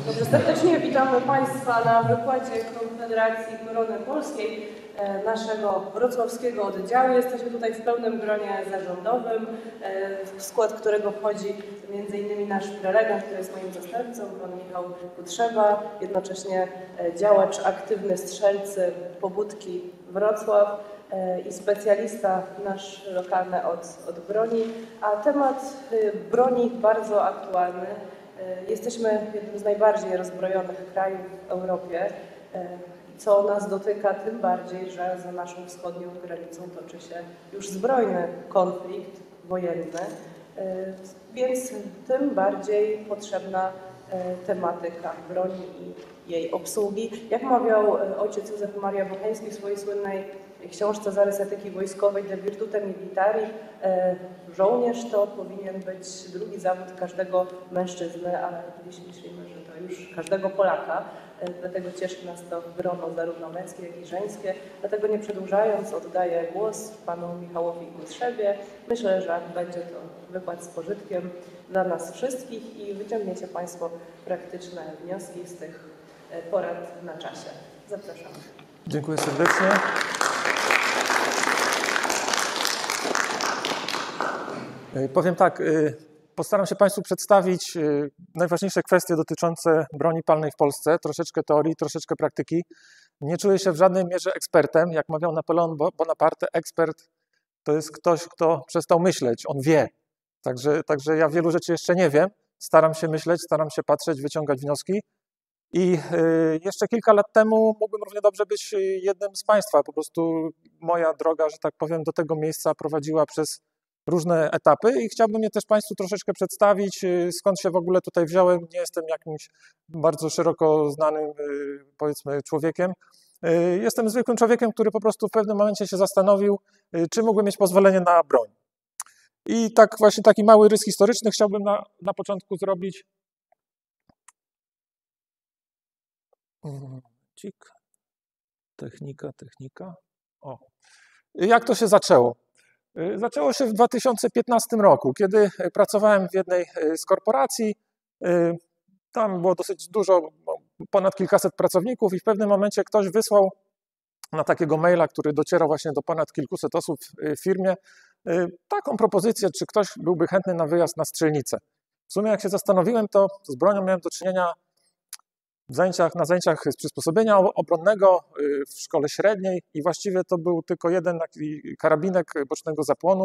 Dobrze, serdecznie witamy Państwa na wykładzie Konfederacji Korony Polskiej, naszego wrocławskiego oddziału. Jesteśmy tutaj w pełnym gronie zarządowym, w skład którego wchodzi m.in. nasz prelegent, który jest moim zastępcą, pan Michał Kutrzeba, jednocześnie działacz aktywny Strzelcy Pobudki Wrocław i specjalista nasz lokalny od broni, a temat broni bardzo aktualny. Jesteśmy jednym z najbardziej rozbrojonych krajów w Europie, co nas dotyka tym bardziej, że za naszą wschodnią granicą toczy się już zbrojny konflikt wojenny, więc tym bardziej potrzebna tematyka broni i jej obsługi. Jak mawiał ojciec Józef Maria Bocheński w swojej słynnej książce Zarys etyki wojskowej De Virtute Militari, żołnierz to powinien być drugi zawód każdego mężczyzny, ale dziś myślimy, że to już każdego Polaka. Dlatego cieszy nas to grono zarówno męskie, jak i żeńskie. Dlatego nie przedłużając, oddaję głos panu Michałowi Kutrzebie. Myślę, że będzie to wykład z pożytkiem dla nas wszystkich i wyciągniecie Państwo praktyczne wnioski z tych porad na czasie. Zapraszam. Dziękuję serdecznie. Powiem tak, postaram się Państwu przedstawić najważniejsze kwestie dotyczące broni palnej w Polsce. Troszeczkę teorii, troszeczkę praktyki. Nie czuję się w żadnej mierze ekspertem. Jak mawiał Napoleon Bonaparte, ekspert to jest ktoś, kto przestał myśleć, on wie. Także ja wielu rzeczy jeszcze nie wiem. Staram się myśleć, staram się patrzeć, wyciągać wnioski. I jeszcze kilka lat temu mógłbym równie dobrze być jednym z Państwa. Po prostu moja droga, że tak powiem, do tego miejsca prowadziła przez różne etapy i chciałbym je też Państwu troszeczkę przedstawić, skąd się w ogóle tutaj wziąłem. Nie jestem jakimś bardzo szeroko znanym, powiedzmy, człowiekiem. Jestem zwykłym człowiekiem, który po prostu w pewnym momencie się zastanowił, czy mógłbym mieć pozwolenie na broń. I tak właśnie taki mały rys historyczny chciałbym na początku zrobić. Technika. O. Jak to się zaczęło? Zaczęło się w 2015 roku, kiedy pracowałem w jednej z korporacji. Tam było dosyć dużo, ponad kilkaset pracowników i w pewnym momencie ktoś wysłał na takiego maila, który docierał właśnie do ponad kilkuset osób w firmie, taką propozycję, czy ktoś byłby chętny na wyjazd na strzelnicę. W sumie jak się zastanowiłem, to z bronią miałem do czynienia na zajęciach z przysposobienia obronnego w szkole średniej i właściwie to był tylko jeden taki karabinek bocznego zapłonu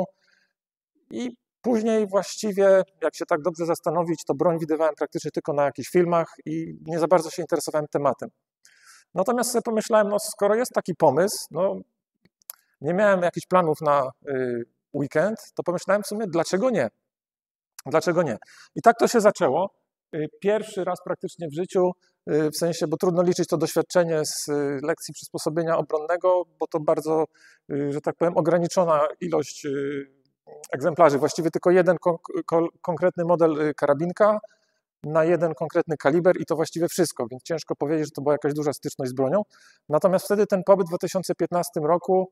i później właściwie, jak się tak dobrze zastanowić, to broń widywałem praktycznie tylko na jakichś filmach i nie za bardzo się interesowałem tematem. Natomiast sobie pomyślałem, no skoro jest taki pomysł, no nie miałem jakichś planów na weekend, to pomyślałem w sumie, dlaczego nie? Dlaczego nie? I tak to się zaczęło. Pierwszy raz praktycznie w życiu, w sensie, bo trudno liczyć to doświadczenie z lekcji przysposobienia obronnego, bo to bardzo, że tak powiem, ograniczona ilość egzemplarzy. Właściwie tylko jeden konkretny model karabinka na jeden konkretny kaliber i to właściwie wszystko, więc ciężko powiedzieć, że to była jakaś duża styczność z bronią. Natomiast wtedy ten pobyt w 2015 roku,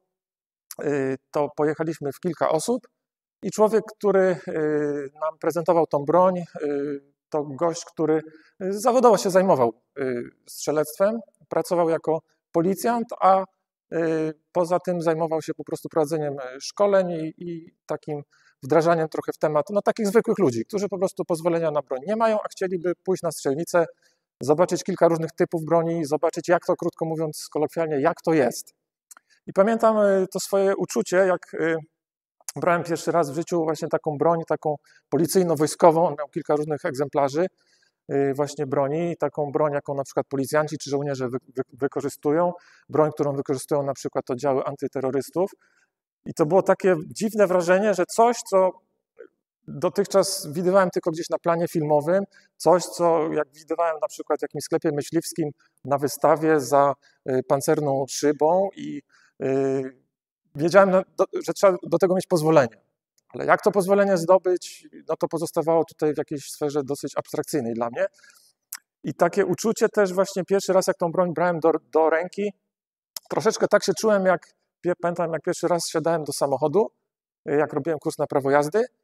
to pojechaliśmy w kilka osób i człowiek, który nam prezentował tą broń, to gość, który zawodowo się zajmował strzelectwem, pracował jako policjant, a poza tym zajmował się po prostu prowadzeniem szkoleń i takim wdrażaniem trochę w temat takich zwykłych ludzi, którzy po prostu pozwolenia na broń nie mają, a chcieliby pójść na strzelnicę, zobaczyć kilka różnych typów broni, zobaczyć jak to, krótko mówiąc kolokwialnie, jak to jest. I pamiętam to swoje uczucie, jak brałem pierwszy raz w życiu właśnie taką broń, taką policyjno-wojskową, on miał kilka różnych egzemplarzy właśnie broni, taką broń, jaką na przykład policjanci czy żołnierze wykorzystują, broń, którą wykorzystują na przykład oddziały antyterrorystów. I to było takie dziwne wrażenie, że coś, co dotychczas widywałem tylko gdzieś na planie filmowym, coś, co jak widywałem na przykład w jakimś sklepie myśliwskim na wystawie za pancerną szybą i wiedziałem, że trzeba do tego mieć pozwolenie. Ale jak to pozwolenie zdobyć, no to pozostawało tutaj w jakiejś sferze dosyć abstrakcyjnej dla mnie. I takie uczucie też właśnie pierwszy raz, jak tą broń brałem do ręki, troszeczkę tak się czułem, pamiętam jak pierwszy raz siadałem do samochodu, jak robiłem kurs na prawo jazdy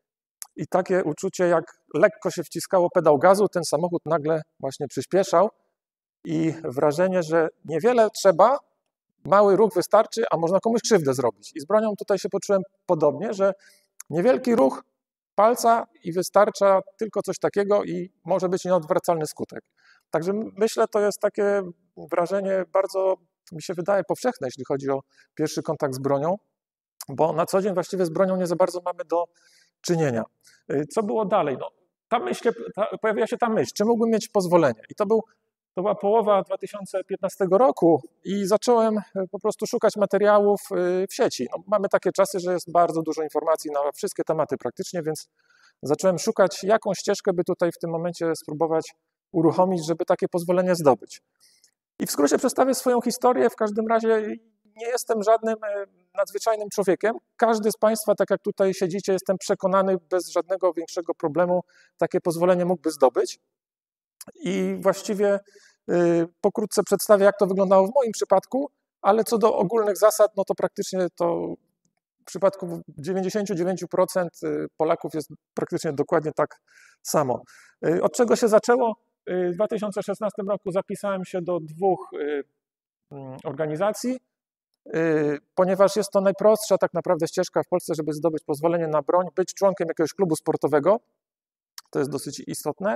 i takie uczucie, jak lekko się wciskało pedał gazu, ten samochód nagle właśnie przyspieszał i wrażenie, że niewiele trzeba, mały ruch wystarczy, a można komuś krzywdę zrobić. I z bronią tutaj się poczułem podobnie, że niewielki ruch palca i wystarcza tylko coś takiego i może być nieodwracalny skutek. Także myślę, to jest takie wrażenie bardzo, mi się wydaje, powszechne, jeśli chodzi o pierwszy kontakt z bronią, bo na co dzień właściwie z bronią nie za bardzo mamy do czynienia. Co było dalej? No, pojawiła się ta myśl, czy mógłbym mieć pozwolenie? I to była połowa 2015 roku i zacząłem po prostu szukać materiałów w sieci. No, mamy takie czasy, że jest bardzo dużo informacji na wszystkie tematy praktycznie, więc zacząłem szukać, jaką ścieżkę by tutaj w tym momencie spróbować uruchomić, żeby takie pozwolenie zdobyć. I w skrócie przedstawię swoją historię. W każdym razie nie jestem żadnym nadzwyczajnym człowiekiem. Każdy z Państwa, tak jak tutaj siedzicie, jestem przekonany, bez żadnego większego problemu takie pozwolenie mógłby zdobyć. I właściwie pokrótce przedstawię, jak to wyglądało w moim przypadku, ale co do ogólnych zasad, no to praktycznie to w przypadku 99% Polaków jest praktycznie dokładnie tak samo. Od czego się zaczęło? W 2016 roku zapisałem się do 2 organizacji, ponieważ jest to najprostsza tak naprawdę ścieżka w Polsce, żeby zdobyć pozwolenie na broń, być członkiem jakiegoś klubu sportowego. To jest dosyć istotne.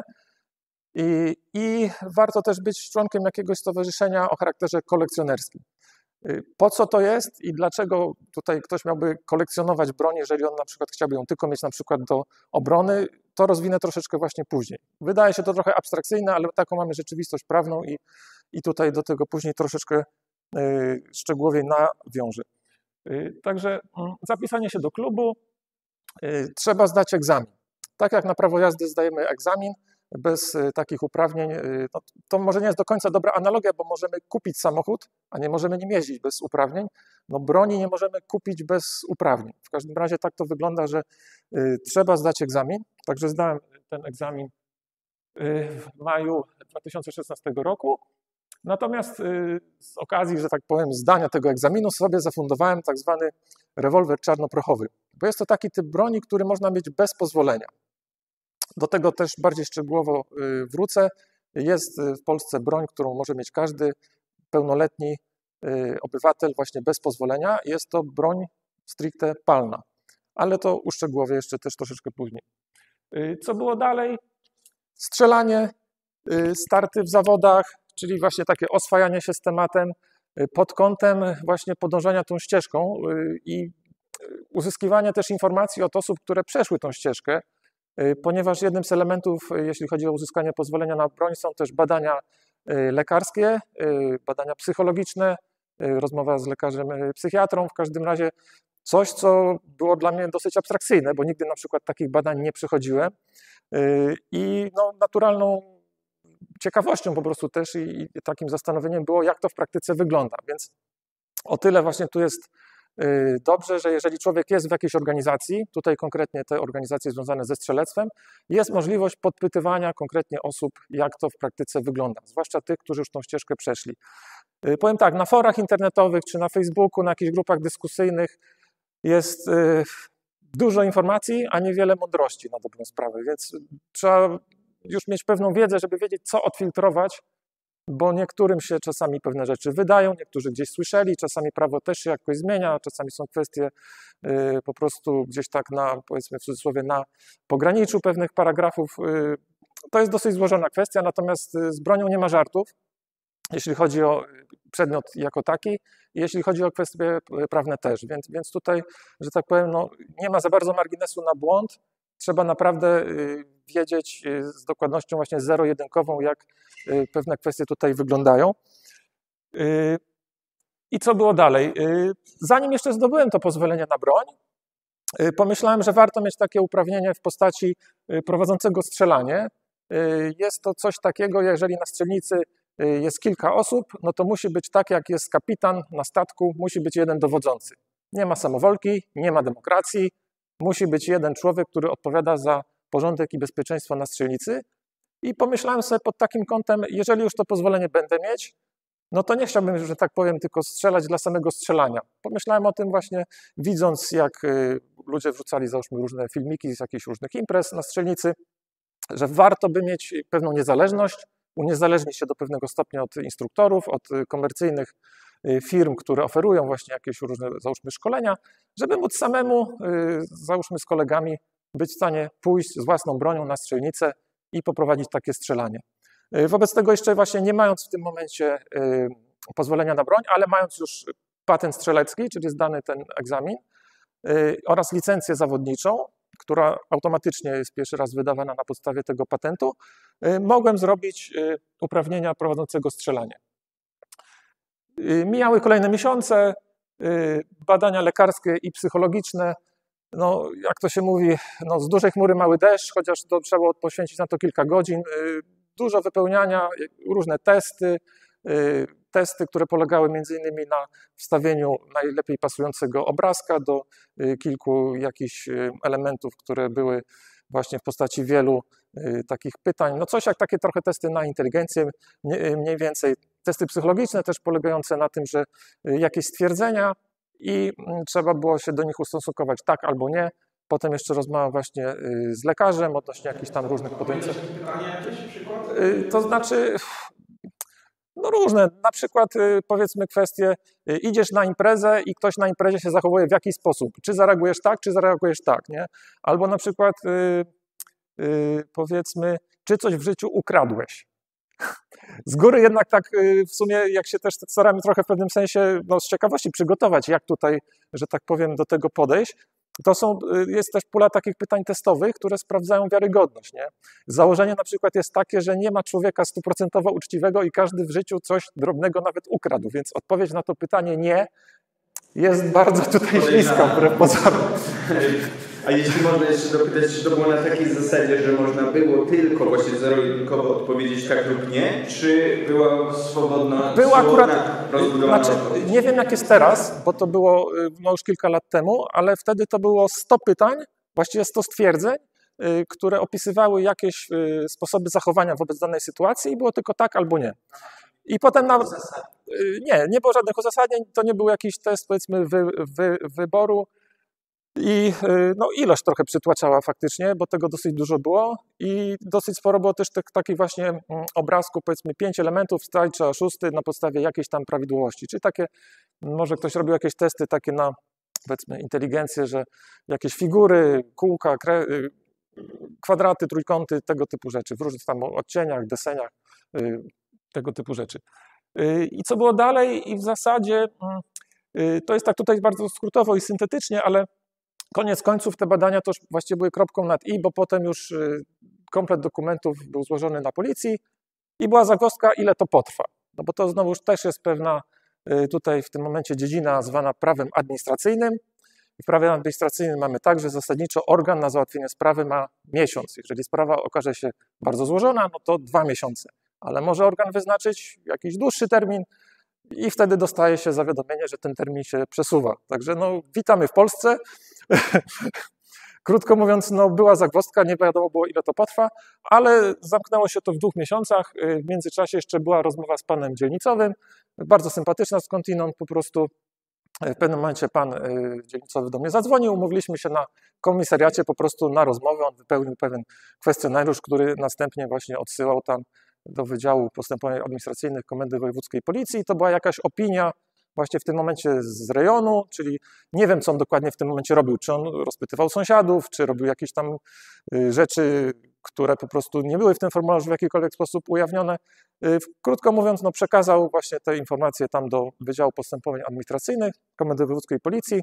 I warto też być członkiem jakiegoś stowarzyszenia o charakterze kolekcjonerskim. Po co to jest i dlaczego tutaj ktoś miałby kolekcjonować broń, jeżeli on na przykład chciałby ją tylko mieć na przykład do obrony, to rozwinę troszeczkę właśnie później. Wydaje się to trochę abstrakcyjne, ale taką mamy rzeczywistość prawną i tutaj do tego później troszeczkę szczegółowiej nawiążę. Także zapisanie się do klubu, trzeba zdać egzamin. Tak jak na prawo jazdy zdajemy egzamin, bez takich uprawnień, no to może nie jest do końca dobra analogia, bo możemy kupić samochód, a nie możemy nim jeździć bez uprawnień. No broni nie możemy kupić bez uprawnień. W każdym razie tak to wygląda, że trzeba zdać egzamin. Także zdałem ten egzamin w maju 2016 roku. Natomiast z okazji, że tak powiem, zdania tego egzaminu sobie zafundowałem tak zwany rewolwer czarnoprochowy, bo jest to taki typ broni, który można mieć bez pozwolenia. Do tego też bardziej szczegółowo wrócę. Jest w Polsce broń, którą może mieć każdy pełnoletni obywatel właśnie bez pozwolenia. Jest to broń stricte palna, ale to uszczegółowię jeszcze też troszeczkę później. Co było dalej? Strzelanie, starty w zawodach, czyli właśnie takie oswajanie się z tematem pod kątem właśnie podążania tą ścieżką i uzyskiwanie też informacji od osób, które przeszły tą ścieżkę, ponieważ jednym z elementów, jeśli chodzi o uzyskanie pozwolenia na broń, są też badania lekarskie, badania psychologiczne, rozmowa z lekarzem psychiatrą, w każdym razie coś, co było dla mnie dosyć abstrakcyjne, bo nigdy na przykład takich badań nie przechodziłem i no, naturalną ciekawością po prostu też i takim zastanowieniem było, jak to w praktyce wygląda, więc o tyle właśnie tu jest dobrze, że jeżeli człowiek jest w jakiejś organizacji, tutaj konkretnie te organizacje związane ze strzelectwem, jest możliwość podpytywania konkretnie osób, jak to w praktyce wygląda, zwłaszcza tych, którzy już tą ścieżkę przeszli. Powiem tak, na forach internetowych, czy na Facebooku, na jakichś grupach dyskusyjnych jest dużo informacji, a niewiele mądrości na dobrą sprawę, więc trzeba już mieć pewną wiedzę, żeby wiedzieć, co odfiltrować, bo niektórym się czasami pewne rzeczy wydają, niektórzy gdzieś słyszeli, czasami prawo też się jakoś zmienia, czasami są kwestie po prostu gdzieś tak na, powiedzmy w cudzysłowie, na pograniczu pewnych paragrafów. To jest dosyć złożona kwestia, natomiast z bronią nie ma żartów, jeśli chodzi o przedmiot jako taki i jeśli chodzi o kwestie prawne też, więc tutaj, że tak powiem, no, nie ma za bardzo marginesu na błąd, trzeba naprawdę wiedzieć z dokładnością właśnie zero-jedynkową, jak pewne kwestie tutaj wyglądają. I co było dalej? Zanim jeszcze zdobyłem to pozwolenie na broń, pomyślałem, że warto mieć takie uprawnienie w postaci prowadzącego strzelanie. Jest to coś takiego, jeżeli na strzelnicy jest kilka osób, no to musi być tak, jak jest kapitan na statku, musi być jeden dowodzący. Nie ma samowolki, nie ma demokracji, musi być jeden człowiek, który odpowiada za porządek i bezpieczeństwo na strzelnicy. I pomyślałem sobie pod takim kątem, jeżeli już to pozwolenie będę mieć, no to nie chciałbym, że tak powiem, tylko strzelać dla samego strzelania. Pomyślałem o tym właśnie, widząc, jak ludzie wrzucali, załóżmy, różne filmiki z jakichś różnych imprez na strzelnicy, że warto by mieć pewną niezależność, uniezależnić się do pewnego stopnia od instruktorów, od komercyjnych firm, które oferują właśnie jakieś różne, załóżmy, szkolenia, żeby móc samemu, załóżmy, z kolegami być w stanie pójść z własną bronią na strzelnicę i poprowadzić takie strzelanie. Wobec tego jeszcze właśnie nie mając w tym momencie pozwolenia na broń, ale mając już patent strzelecki, czyli zdany ten egzamin oraz licencję zawodniczą, która automatycznie jest pierwszy raz wydawana na podstawie tego patentu, mogłem zrobić uprawnienia prowadzącego strzelanie. Mijały kolejne miesiące, badania lekarskie i psychologiczne, no jak to się mówi, no z dużej chmury mały deszcz, chociaż to trzeba było poświęcić na to kilka godzin, dużo wypełniania, różne testy, które polegały m.in. na wstawieniu najlepiej pasującego obrazka do kilku jakichś elementów, które były właśnie w postaci wielu takich pytań. No coś jak takie trochę testy na inteligencję, mniej więcej testy psychologiczne też polegające na tym, że jakieś stwierdzenia i trzeba było się do nich ustosunkować tak albo nie. Potem jeszcze rozmowa właśnie z lekarzem odnośnie jakichś tam różnych podejść. To znaczy, no różne, na przykład powiedzmy kwestie, idziesz na imprezę i ktoś na imprezie się zachowuje w jakiś sposób. Czy zareagujesz tak, czy zareagujesz tak, nie? Albo na przykład powiedzmy, czy coś w życiu ukradłeś. Z góry jednak tak w sumie, jak się też staramy trochę w pewnym sensie no, z ciekawości przygotować, jak tutaj, że tak powiem, do tego podejść, to jest też pula takich pytań testowych, które sprawdzają wiarygodność. Nie? Założenie na przykład jest takie, że nie ma człowieka 100% uczciwego i każdy w życiu coś drobnego nawet ukradł, więc odpowiedź na to pytanie nie jest bardzo tutaj śliska, wbrew pozorom. A jeśli można jeszcze dopytać, czy to było na takiej zasadzie, że można było tylko właśnie zero-jedynkowo odpowiedzieć tak lub nie, czy była swobodna rozbudowana odpowiedź? Nie wiem jak jest teraz, bo to było no, już kilka lat temu, ale wtedy to było 100 pytań, właściwie 100 stwierdzeń, które opisywały jakieś sposoby zachowania wobec danej sytuacji i było tylko tak albo nie. I potem nie było żadnych uzasadnień, to nie był jakiś test powiedzmy wyboru. I no, ilość trochę przytłaczała faktycznie, bo tego dosyć dużo było i dosyć sporo było też takich właśnie obrazków, powiedzmy 5 elementów, strajcza 6 na podstawie jakiejś tam prawidłowości. Czyli takie, może ktoś robił jakieś testy takie na powiedzmy inteligencję, że jakieś figury, kółka, kwadraty, trójkąty, tego typu rzeczy, w różnych tam odcieniach, deseniach, tego typu rzeczy. I co było dalej? I w zasadzie to jest tak tutaj bardzo skrótowo i syntetycznie, ale koniec końców te badania to już właściwie były kropką nad i, bo potem już komplet dokumentów był złożony na policji i była zagwozdka, ile to potrwa. No bo to znowuż też jest pewna tutaj w tym momencie dziedzina zwana prawem administracyjnym. W prawie administracyjnym mamy tak, że zasadniczo organ na załatwienie sprawy ma miesiąc. Jeżeli sprawa okaże się bardzo złożona, no to 2 miesiące. Ale może organ wyznaczyć jakiś dłuższy termin i wtedy dostaje się zawiadomienie, że ten termin się przesuwa. Także no, witamy w Polsce. Krótko mówiąc, no, była zagwozdka, nie wiadomo było ile to potrwa, ale zamknęło się to w 2 miesiącach. W międzyczasie jeszcze była rozmowa z panem dzielnicowym, bardzo sympatyczna skądinąd, po prostu w pewnym momencie pan dzielnicowy do mnie zadzwonił, umówiliśmy się na komisariacie po prostu na rozmowę, on wypełnił pewien kwestionariusz, który następnie właśnie odsyłał tam do Wydziału Postępowań Administracyjnych Komendy Wojewódzkiej Policji. To była jakaś opinia właśnie w tym momencie z rejonu, czyli nie wiem, co on dokładnie w tym momencie robił. Czy on rozpytywał sąsiadów, czy robił jakieś tam rzeczy, które po prostu nie były w tym formularzu w jakikolwiek sposób ujawnione. Krótko mówiąc, no przekazał właśnie te informacje tam do Wydziału Postępowań Administracyjnych Komendy Wojewódzkiej Policji.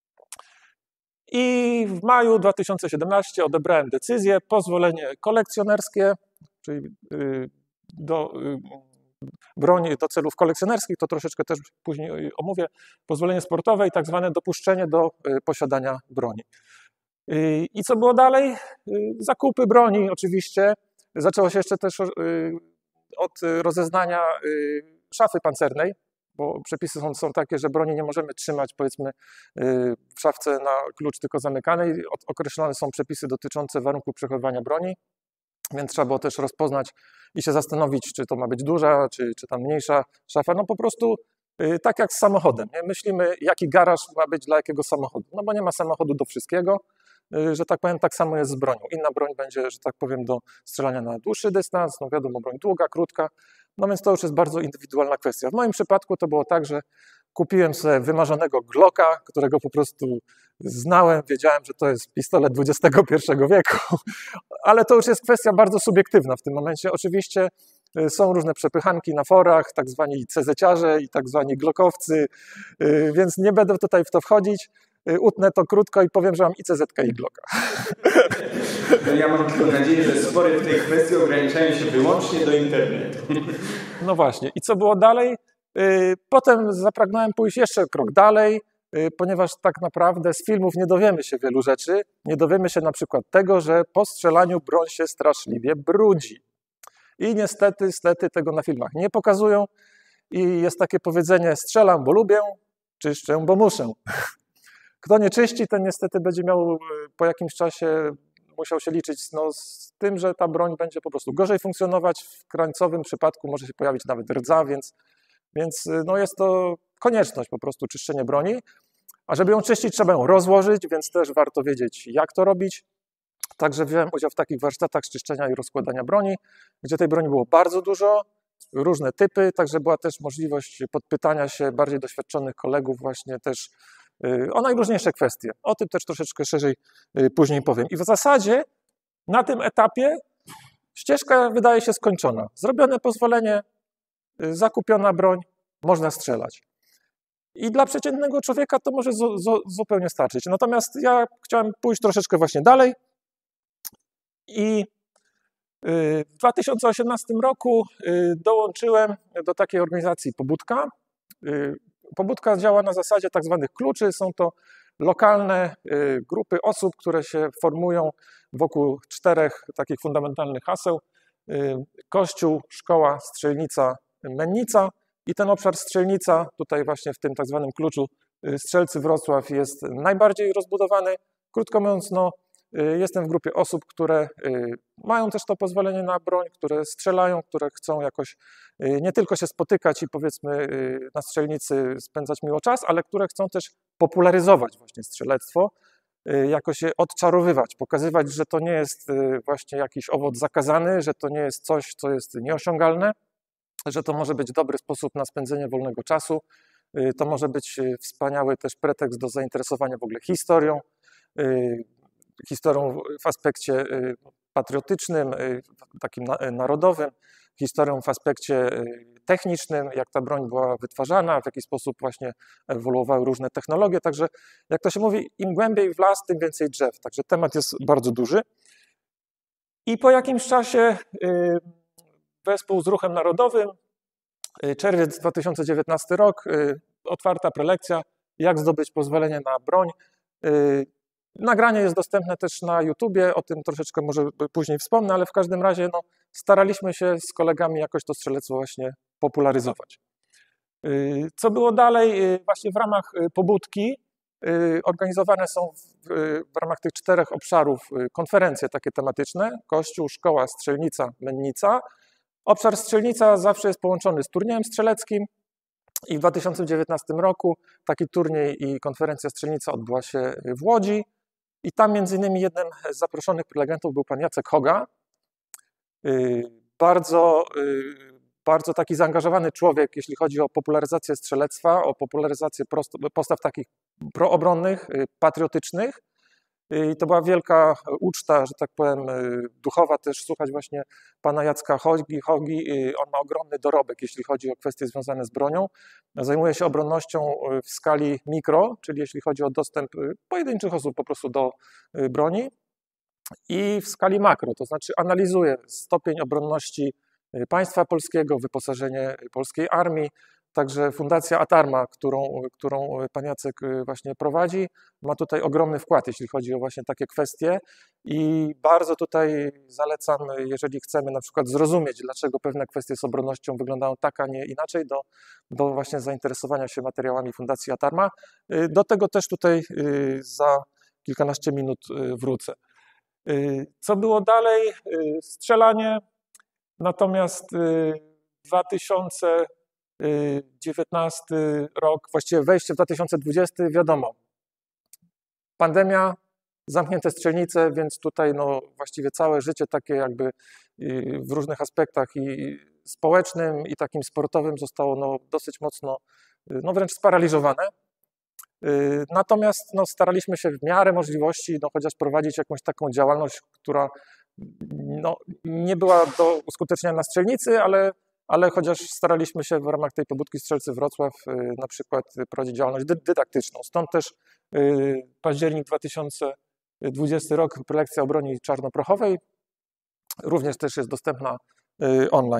I w maju 2017 odebrałem decyzję, pozwolenie kolekcjonerskie, czyli do broni do celów kolekcjonerskich, to troszeczkę też później omówię, pozwolenie sportowe i tak zwane dopuszczenie do posiadania broni. I co było dalej? Zakupy broni oczywiście. Zaczęło się jeszcze też od rozeznania szafy pancernej, bo przepisy są takie, że broni nie możemy trzymać powiedzmy w szafce na klucz tylko zamykanej. Określone są przepisy dotyczące warunków przechowywania broni. więc trzeba było też rozpoznać i się zastanowić, czy to ma być duża, czy tam mniejsza szafa. No po prostu tak jak z samochodem. Nie? Myślimy, jaki garaż ma być dla jakiego samochodu. No bo nie ma samochodu do wszystkiego, że tak powiem, tak samo jest z bronią. Inna broń będzie, że tak powiem, do strzelania na dłuższy dystans, no wiadomo, broń długa, krótka, no więc to już jest bardzo indywidualna kwestia. W moim przypadku to było tak, że kupiłem sobie wymarzonego Glocka, którego po prostu znałem, wiedziałem, że to jest pistolet XXI wieku, ale to już jest kwestia bardzo subiektywna w tym momencie. Oczywiście są różne przepychanki na forach, tak zwani CZ-ciarze i tak zwani Glockowcy, więc nie będę tutaj w to wchodzić. Utnę to krótko i powiem, że mam i CZ-kę, i Glocka. No ja mam tylko nadzieję, że spory w tej kwestii ograniczają się wyłącznie do internetu. No właśnie. I co było dalej? Potem zapragnąłem pójść jeszcze krok dalej, ponieważ tak naprawdę z filmów nie dowiemy się wielu rzeczy. Nie dowiemy się na przykład tego, że po strzelaniu broń się straszliwie brudzi. I niestety tego na filmach nie pokazują. I jest takie powiedzenie: strzelam, bo lubię, czyszczę, bo muszę. Kto nie czyści, ten niestety będzie miał po jakimś czasie, musiał się liczyć z tym, że ta broń będzie po prostu gorzej funkcjonować. W krańcowym przypadku może się pojawić nawet rdza, więc no jest to konieczność po prostu czyszczenia broni. A żeby ją czyścić, trzeba ją rozłożyć, więc też warto wiedzieć, jak to robić. Także wziąłem udział w takich warsztatach czyszczenia i rozkładania broni, gdzie tej broni było bardzo dużo, różne typy, także była też możliwość podpytania się bardziej doświadczonych kolegów właśnie też o najróżniejsze kwestie. O tym też troszeczkę szerzej później powiem. I w zasadzie na tym etapie ścieżka wydaje się skończona. Zrobione pozwolenie, zakupiona broń, można strzelać. I dla przeciętnego człowieka to może zupełnie starczyć. Natomiast ja chciałem pójść troszeczkę właśnie dalej i w 2018 roku dołączyłem do takiej organizacji Pobudka. Pobudka działa na zasadzie tak zwanych kluczy. Są to lokalne grupy osób, które się formują wokół 4 takich fundamentalnych haseł. Kościół, szkoła, strzelnica, mennica. I ten obszar strzelnica, tutaj właśnie w tym tak zwanym kluczu Strzelcy Wrocław, jest najbardziej rozbudowany. Krótko mówiąc, no, jestem w grupie osób, które mają też to pozwolenie na broń, które strzelają, które chcą jakoś nie tylko się spotykać i powiedzmy na strzelnicy spędzać miło czas, ale które chcą też popularyzować właśnie strzelectwo, jakoś je odczarowywać, pokazywać, że to nie jest właśnie jakiś owoc zakazany, że to nie jest coś, co jest nieosiągalne, że to może być dobry sposób na spędzenie wolnego czasu. To może być wspaniały też pretekst do zainteresowania w ogóle historią w aspekcie patriotycznym, takim narodowym, historią w aspekcie technicznym, jak ta broń była wytwarzana, w jaki sposób właśnie ewoluowały różne technologie. Także jak to się mówi, im głębiej w las, tym więcej drzew. Także temat jest bardzo duży. I po jakimś czasie wespół z Ruchem Narodowym, czerwiec 2019 rok, otwarta prelekcja, jak zdobyć pozwolenie na broń. Nagranie jest dostępne też na YouTubie, o tym troszeczkę może później wspomnę, ale w każdym razie no, staraliśmy się z kolegami jakoś to strzelectwo właśnie popularyzować. Co było dalej? Właśnie w ramach Pobudki organizowane są w ramach tych 4 obszarów konferencje takie tematyczne: Kościół, szkoła, strzelnica, mennica. Obszar strzelnica zawsze jest połączony z turniejem strzeleckim i w 2019 roku taki turniej i konferencja strzelnica odbyła się w Łodzi i tam między innymi jednym z zaproszonych prelegentów był pan Jacek Hoga. Bardzo taki zaangażowany człowiek, jeśli chodzi o popularyzację strzelectwa, o popularyzację postaw takich proobronnych, patriotycznych. I to była wielka uczta, że tak powiem, duchowa też słuchać właśnie pana Jacka Hogi. On ma ogromny dorobek, jeśli chodzi o kwestie związane z bronią. Zajmuje się obronnością w skali mikro, czyli jeśli chodzi o dostęp pojedynczych osób po prostu do broni, i w skali makro, to znaczy analizuje stopień obronności państwa polskiego, wyposażenie polskiej armii. Także Fundacja Atarma, którą pan Jacek właśnie prowadzi, ma tutaj ogromny wkład, jeśli chodzi o właśnie takie kwestie i bardzo tutaj zalecam, jeżeli chcemy na przykład zrozumieć, dlaczego pewne kwestie z obronnością wyglądają tak, a nie inaczej, do właśnie zainteresowania się materiałami Fundacji Atarma. Do tego też tutaj za kilkanaście minut wrócę. Co było dalej? Strzelanie. Natomiast 2019 rok, właściwie wejście w 2020, wiadomo, pandemia, zamknięte strzelnice, więc tutaj no, właściwie całe życie takie jakby w różnych aspektach i społecznym, i takim sportowym zostało no, dosyć mocno, no wręcz sparaliżowane. Natomiast no, staraliśmy się w miarę możliwości no, chociaż prowadzić jakąś taką działalność, która no, nie była do uskutecznienia na strzelnicy, ale chociaż staraliśmy się w ramach tej pobudki Strzelcy Wrocław na przykład prowadzić działalność dydaktyczną. Stąd też październik 2020 rok, prelekcja o broni czarnoprochowej, również też jest dostępna online.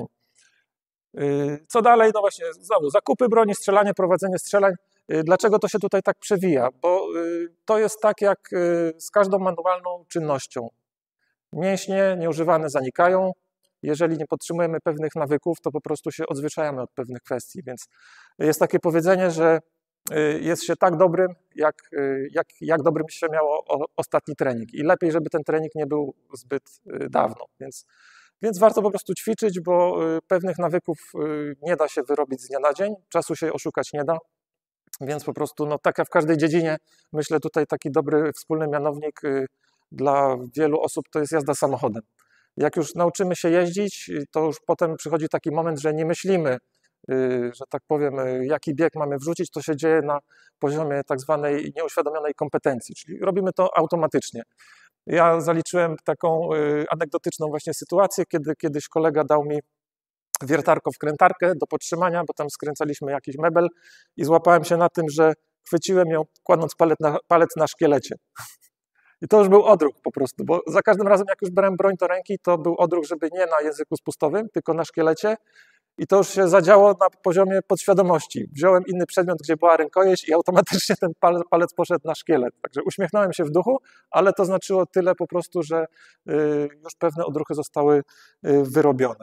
Co dalej? No właśnie znowu zakupy broni, strzelanie, prowadzenie strzelań. Dlaczego to się tutaj tak przewija? Bo to jest tak jak z każdą manualną czynnością. Mięśnie nieużywane zanikają. Jeżeli nie podtrzymujemy pewnych nawyków, to po prostu się odzwyczajamy od pewnych kwestii. Więc jest takie powiedzenie, że jest się tak dobrym, jak dobrym się miało ostatni trening. I lepiej, żeby ten trening nie był zbyt dawno. Więc warto po prostu ćwiczyć, bo pewnych nawyków nie da się wyrobić z dnia na dzień, czasu się oszukać nie da. Więc po prostu, no tak jak w każdej dziedzinie, myślę tutaj taki dobry wspólny mianownik dla wielu osób to jest jazda samochodem. Jak już nauczymy się jeździć, to już potem przychodzi taki moment, że nie myślimy, że tak powiem, jaki bieg mamy wrzucić, to się dzieje na poziomie tak zwanej nieuświadomionej kompetencji, czyli robimy to automatycznie. Ja zaliczyłem taką anegdotyczną właśnie sytuację, kiedy kiedyś kolega dał mi wiertarko-wkrętarkę do podtrzymania, bo tam skręcaliśmy jakiś mebel i złapałem się na tym, że chwyciłem ją kładąc palec na szkielecie. I to już był odruch po prostu, bo za każdym razem jak już brałem broń do ręki, to był odruch, żeby nie na języku spustowym, tylko na szkielecie i to już się zadziało na poziomie podświadomości. Wziąłem inny przedmiot, gdzie była rękojeść i automatycznie ten palec poszedł na szkielet. Także uśmiechnąłem się w duchu, ale to znaczyło tyle po prostu, że już pewne odruchy zostały wyrobione.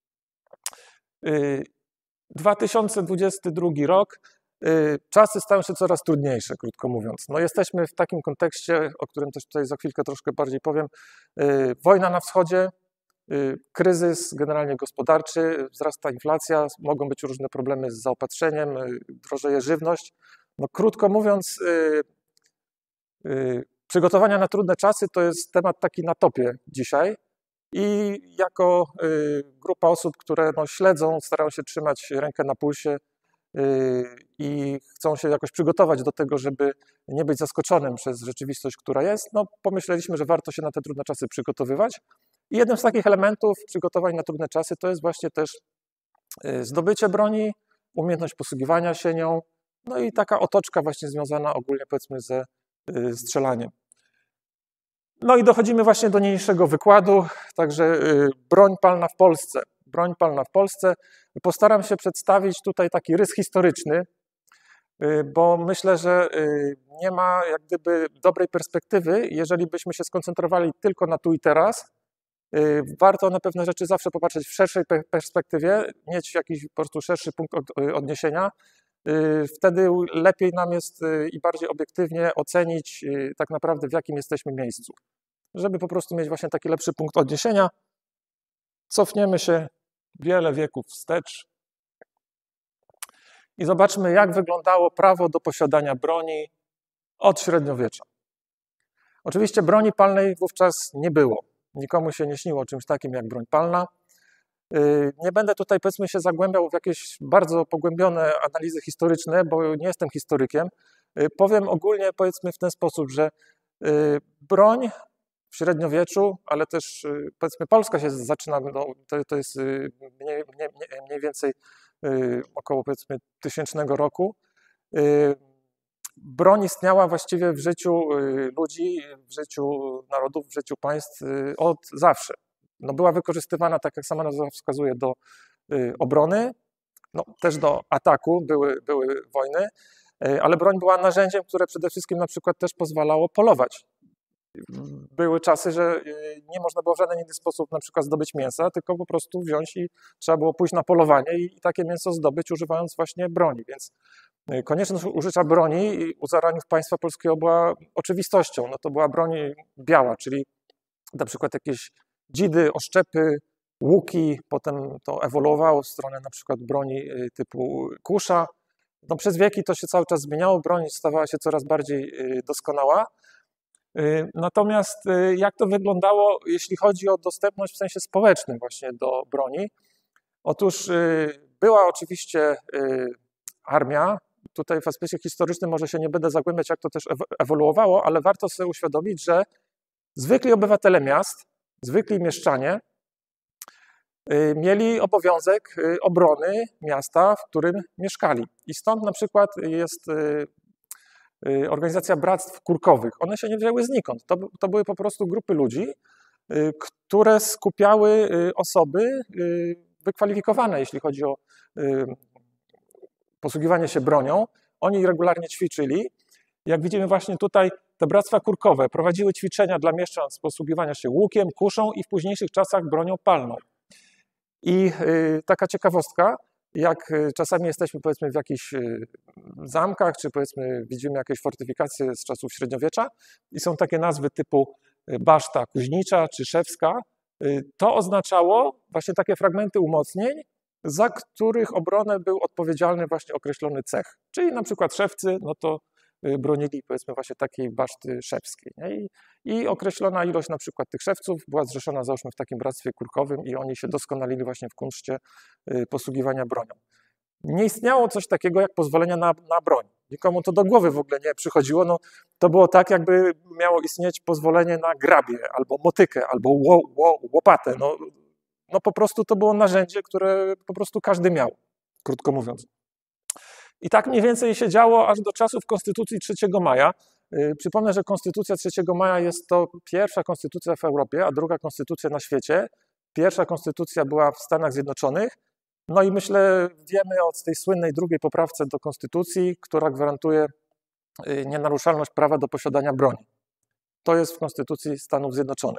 2022 rok. Czasy stają się coraz trudniejsze, krótko mówiąc. No jesteśmy w takim kontekście, o którym też tutaj za chwilkę troszkę bardziej powiem. Wojna na wschodzie, kryzys generalnie gospodarczy, wzrasta inflacja, mogą być różne problemy z zaopatrzeniem, drożeje żywność. No krótko mówiąc, przygotowania na trudne czasy to jest temat taki na topie dzisiaj. I jako grupa osób, które no, śledzą, starają się trzymać rękę na pulsie i chcą się jakoś przygotować do tego, żeby nie być zaskoczonym przez rzeczywistość, która jest, no pomyśleliśmy, że warto się na te trudne czasy przygotowywać. I jednym z takich elementów przygotowań na trudne czasy to jest właśnie też zdobycie broni, umiejętność posługiwania się nią, no i taka otoczka właśnie związana ogólnie powiedzmy ze strzelaniem. No i dochodzimy właśnie do niniejszego wykładu, także broń palna w Polsce. Broń palna w Polsce. Postaram się przedstawić tutaj taki rys historyczny, bo myślę, że nie ma jak gdyby dobrej perspektywy, jeżeli byśmy się skoncentrowali tylko na tu i teraz. Warto na pewne rzeczy zawsze popatrzeć w szerszej perspektywie, mieć jakiś po prostu szerszy punkt odniesienia. Wtedy lepiej nam jest i bardziej obiektywnie ocenić tak naprawdę w jakim jesteśmy miejscu. Żeby po prostu mieć właśnie taki lepszy punkt odniesienia, cofniemy się wiele wieków wstecz i zobaczmy, jak wyglądało prawo do posiadania broni od średniowiecza. Oczywiście broni palnej wówczas nie było. Nikomu się nie śniło czymś takim jak broń palna. Nie będę tutaj powiedzmy się zagłębiał w jakieś bardzo pogłębione analizy historyczne, bo nie jestem historykiem. Powiem ogólnie powiedzmy w ten sposób, że broń w średniowieczu, ale też powiedzmy Polska się zaczyna, no, to jest mniej więcej około powiedzmy 1000 roku. Broń istniała właściwie w życiu ludzi, w życiu narodów, w życiu państw od zawsze. No, była wykorzystywana, tak jak sama nazwa wskazuje, do obrony, no, też do ataku, były wojny, ale broń była narzędziem, które przede wszystkim na przykład też pozwalało polować. Były czasy, że nie można było w żaden inny sposób na przykład zdobyć mięsa, tylko po prostu wziąć i trzeba było pójść na polowanie i takie mięso zdobyć, używając właśnie broni. Więc konieczność użycia broni u zaraniów państwa polskiego była oczywistością. No to była broń biała, czyli na przykład jakieś dzidy, oszczepy, łuki, potem to ewoluowało w stronę na przykład broni typu kusza. No przez wieki to się cały czas zmieniało, broń stawała się coraz bardziej doskonała. Natomiast jak to wyglądało, jeśli chodzi o dostępność w sensie społecznym właśnie do broni? Otóż była oczywiście armia. Tutaj w aspekcie historycznym może się nie będę zagłębiać, jak to też ewoluowało, ale warto sobie uświadomić, że zwykli obywatele miast, zwykli mieszczanie mieli obowiązek obrony miasta, w którym mieszkali. I stąd na przykład jest organizacja bractw kurkowych. One się nie wzięły znikąd. To były po prostu grupy ludzi, które skupiały osoby wykwalifikowane, jeśli chodzi o posługiwanie się bronią. Oni regularnie ćwiczyli. Jak widzimy właśnie tutaj, te bractwa kurkowe prowadziły ćwiczenia dla mieszczan z posługiwania się łukiem, kuszą i w późniejszych czasach bronią palną. I taka ciekawostka, jak czasami jesteśmy powiedzmy w jakichś zamkach, czy powiedzmy widzimy jakieś fortyfikacje z czasów średniowiecza i są takie nazwy typu baszta kuźnicza czy szewska, to oznaczało właśnie takie fragmenty umocnień, za których obronę był odpowiedzialny właśnie określony cech. Czyli na przykład szewcy, no to bronili powiedzmy właśnie takiej baszty szewskiej. Nie? I określona ilość na przykład tych szewców była zrzeszona załóżmy w takim bractwie kurkowym i oni się doskonalili właśnie w kunszcie posługiwania bronią. Nie istniało coś takiego jak pozwolenia na broń. Nikomu to do głowy w ogóle nie przychodziło. No, to było tak, jakby miało istnieć pozwolenie na grabie, albo motykę, albo łopatę. No po prostu to było narzędzie, które po prostu każdy miał, krótko mówiąc. I tak mniej więcej się działo aż do czasów Konstytucji 3 maja. Przypomnę, że Konstytucja 3 maja jest to pierwsza konstytucja w Europie, a druga konstytucja na świecie. Pierwsza konstytucja była w Stanach Zjednoczonych. No i myślę, wiemy o tej słynnej drugiej poprawce do konstytucji, która gwarantuje nienaruszalność prawa do posiadania broni. To jest w Konstytucji Stanów Zjednoczonych.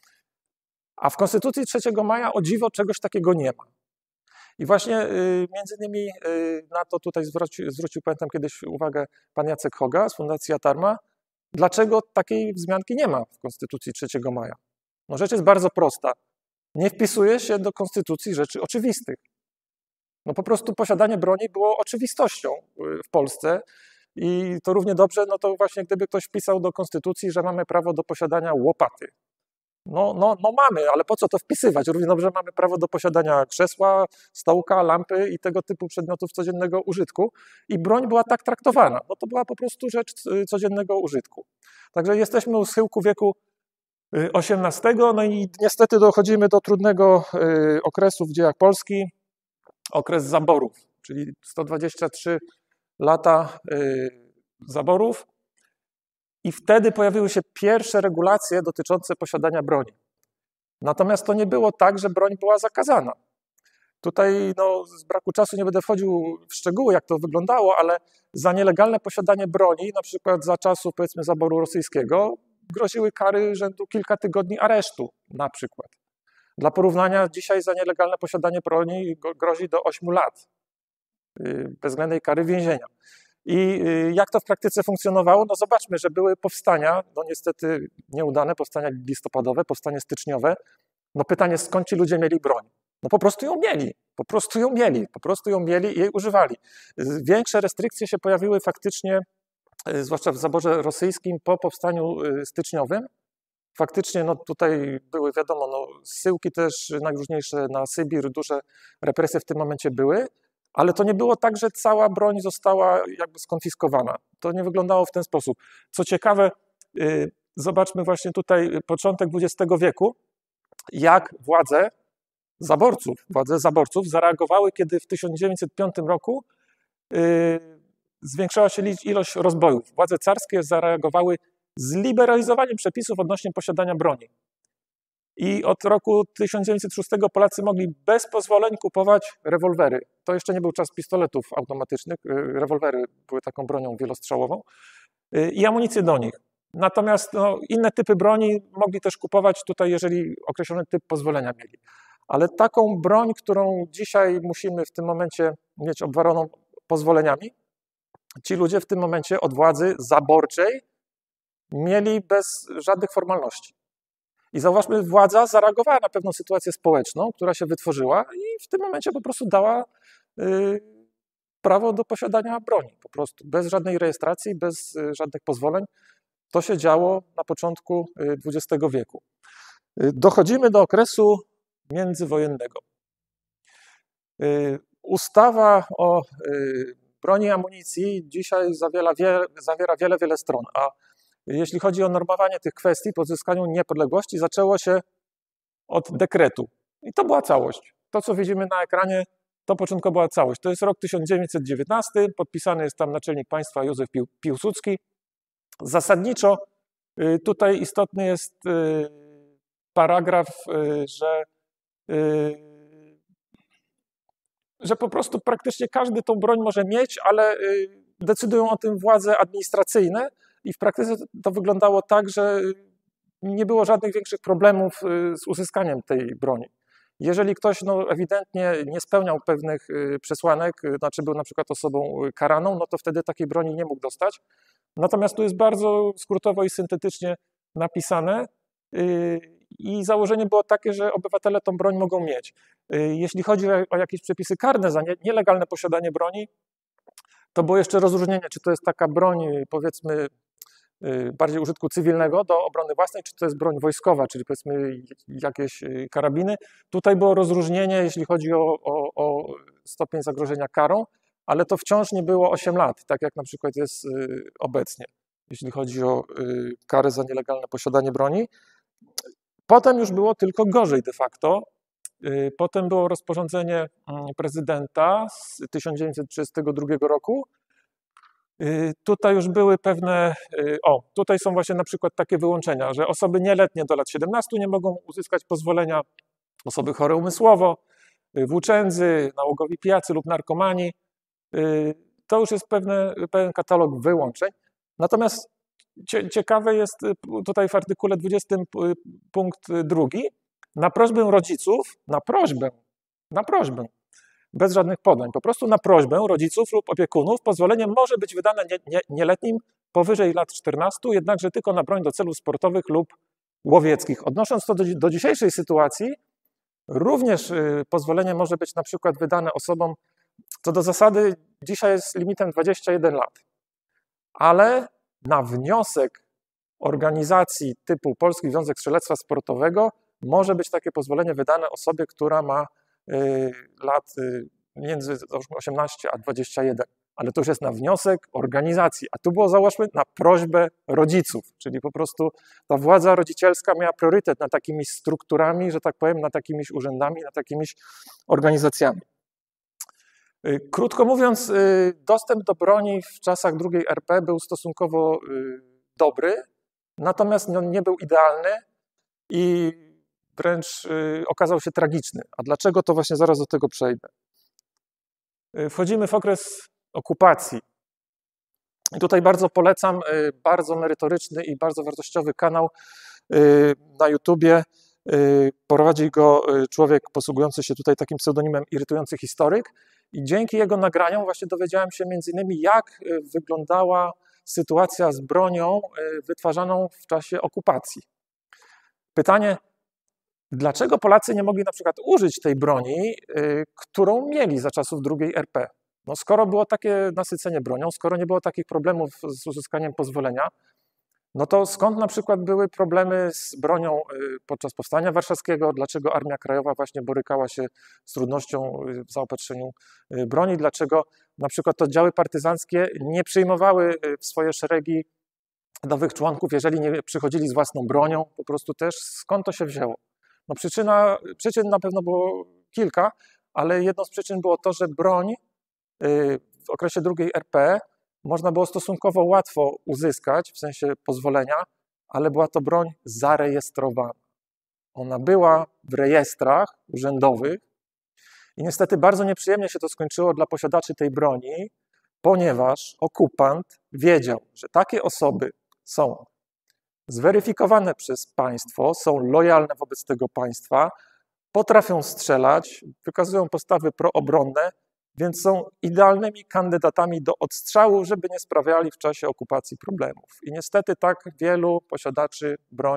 A w Konstytucji 3 maja o dziwo czegoś takiego nie ma. I właśnie między innymi na to tutaj zwrócił pamiętam kiedyś uwagę pan Jacek Hoga z Fundacji Atarma. Dlaczego takiej wzmianki nie ma w Konstytucji 3 maja? No rzecz jest bardzo prosta. Nie wpisuje się do Konstytucji rzeczy oczywistych. No po prostu posiadanie broni było oczywistością w Polsce i to równie dobrze, no to właśnie gdyby ktoś wpisał do Konstytucji, że mamy prawo do posiadania łopaty. No mamy, ale po co to wpisywać? Równie dobrze mamy prawo do posiadania krzesła, stołka, lampy i tego typu przedmiotów codziennego użytku i broń była tak traktowana, bo to była po prostu rzecz codziennego użytku. Także jesteśmy u schyłku wieku XVIII, no i niestety dochodzimy do trudnego okresu w dziejach Polski, okres zaborów, czyli 123 lata zaborów. I wtedy pojawiły się pierwsze regulacje dotyczące posiadania broni. Natomiast to nie było tak, że broń była zakazana. Tutaj z braku czasu nie będę wchodził w szczegóły, jak to wyglądało, ale za nielegalne posiadanie broni, na przykład za czasów powiedzmy zaboru rosyjskiego, groziły kary rzędu kilka tygodni aresztu na przykład. Dla porównania dzisiaj za nielegalne posiadanie broni grozi do 8 lat bezwzględnej kary więzienia. I jak to w praktyce funkcjonowało? No zobaczmy, że były powstania, no niestety nieudane, powstania listopadowe, powstanie styczniowe. No pytanie, skąd ci ludzie mieli broń? No po prostu ją mieli i jej używali. Większe restrykcje się pojawiły faktycznie, zwłaszcza w zaborze rosyjskim po powstaniu styczniowym. Faktycznie tutaj były, wiadomo, zsyłki też najróżniejsze na Sybir, duże represje w tym momencie były. Ale to nie było tak, że cała broń została jakby skonfiskowana. To nie wyglądało w ten sposób. Co ciekawe, zobaczmy właśnie tutaj początek XX wieku, jak władze zaborców zareagowały, kiedy w 1905 roku zwiększała się ilość rozbojów. Władze carskie zareagowały zliberalizowaniem przepisów odnośnie posiadania broni. I od roku 1906 Polacy mogli bez pozwoleń kupować rewolwery. To jeszcze nie był czas pistoletów automatycznych. Rewolwery były taką bronią wielostrzałową i amunicję do nich. Natomiast inne typy broni mogli też kupować tutaj, jeżeli określony typ pozwolenia mieli. Ale taką broń, którą dzisiaj musimy w tym momencie mieć obwaroną pozwoleniami, ci ludzie w tym momencie od władzy zaborczej mieli bez żadnych formalności. I zauważmy, władza zareagowała na pewną sytuację społeczną, która się wytworzyła i w tym momencie po prostu dała prawo do posiadania broni. Po prostu bez żadnej rejestracji, bez żadnych pozwoleń. To się działo na początku XX wieku. Dochodzimy do okresu międzywojennego. Ustawa o broni i amunicji dzisiaj zawiera wiele stron, a jeśli chodzi o normowanie tych kwestii po odzyskaniu niepodległości, zaczęło się od dekretu. I to była całość. To, co widzimy na ekranie, to początkowo była całość. To jest rok 1919, podpisany jest tam naczelnik państwa Józef Piłsudski. Zasadniczo tutaj istotny jest paragraf, że po prostu praktycznie każdy tą broń może mieć, ale decydują o tym władze administracyjne i w praktyce to wyglądało tak, że nie było żadnych większych problemów z uzyskaniem tej broni. Jeżeli ktoś ewidentnie nie spełniał pewnych przesłanek, znaczy był na przykład osobą karaną, no to wtedy takiej broni nie mógł dostać. Natomiast tu jest bardzo skrótowo i syntetycznie napisane i założenie było takie, że obywatele tą broń mogą mieć. Jeśli chodzi o jakieś przepisy karne za nielegalne posiadanie broni, to było jeszcze rozróżnienie, czy to jest taka broń, powiedzmy, bardziej użytku cywilnego do obrony własnej, czy to jest broń wojskowa, czyli powiedzmy jakieś karabiny. Tutaj było rozróżnienie, jeśli chodzi o stopień zagrożenia karą, ale to wciąż nie było 8 lat, tak jak na przykład jest obecnie, jeśli chodzi o karę za nielegalne posiadanie broni. Potem już było tylko gorzej de facto. Potem było rozporządzenie prezydenta z 1932 roku. Tutaj już były pewne, tutaj są właśnie na przykład takie wyłączenia, że osoby nieletnie do lat 17 nie mogą uzyskać pozwolenia, osoby chore umysłowo, włóczędzy, nałogowi pijacy lub narkomani. To już jest pewien katalog wyłączeń. Natomiast ciekawe jest tutaj w artykule 20 punkt 2, na prośbę rodziców, na prośbę, bez żadnych podań, po prostu na prośbę rodziców lub opiekunów pozwolenie może być wydane nieletnim powyżej lat 14, jednakże tylko na broń do celów sportowych lub łowieckich. Odnosząc to do dzisiejszej sytuacji, również pozwolenie może być na przykład wydane osobom, co do zasady dzisiaj jest limitem 21 lat, ale na wniosek organizacji typu Polski Związek Strzelectwa Sportowego może być takie pozwolenie wydane osobie, która ma lat między 18 a 21, ale to już jest na wniosek organizacji, a tu było, załóżmy, na prośbę rodziców, czyli po prostu ta władza rodzicielska miała priorytet nad takimi strukturami, że tak powiem, nad takimiś urzędami, nad takimiś organizacjami. Krótko mówiąc, dostęp do broni w czasach II RP był stosunkowo dobry, natomiast nie był idealny i wręcz okazał się tragiczny. A dlaczego, to właśnie zaraz do tego przejdę. Wchodzimy w okres okupacji. I tutaj bardzo polecam bardzo merytoryczny i bardzo wartościowy kanał na YouTubie. Prowadzi go człowiek posługujący się tutaj takim pseudonimem Irytujący Historyk. I dzięki jego nagraniom właśnie dowiedziałem się m.in. jak wyglądała sytuacja z bronią wytwarzaną w czasie okupacji. Pytanie, dlaczego Polacy nie mogli na przykład użyć tej broni, którą mieli za czasów II RP? No skoro było takie nasycenie bronią, skoro nie było takich problemów z uzyskaniem pozwolenia, no to skąd na przykład były problemy z bronią podczas Powstania Warszawskiego? Dlaczego Armia Krajowa właśnie borykała się z trudnością w zaopatrzeniu broni? Dlaczego na przykład oddziały partyzanckie nie przyjmowały w swoje szeregi nowych członków, jeżeli nie przychodzili z własną bronią? Po prostu też skąd to się wzięło? No przyczyn na pewno było kilka, ale jedną z przyczyn było to, że broń w okresie II RP można było stosunkowo łatwo uzyskać, w sensie pozwolenia, ale była to broń zarejestrowana. Ona była w rejestrach urzędowych i niestety bardzo nieprzyjemnie się to skończyło dla posiadaczy tej broni, ponieważ okupant wiedział, że takie osoby są zweryfikowane przez państwo, są lojalne wobec tego państwa, potrafią strzelać, wykazują postawy proobronne, więc są idealnymi kandydatami do odstrzału, żeby nie sprawiali w czasie okupacji problemów. I niestety tak wielu posiadaczy broni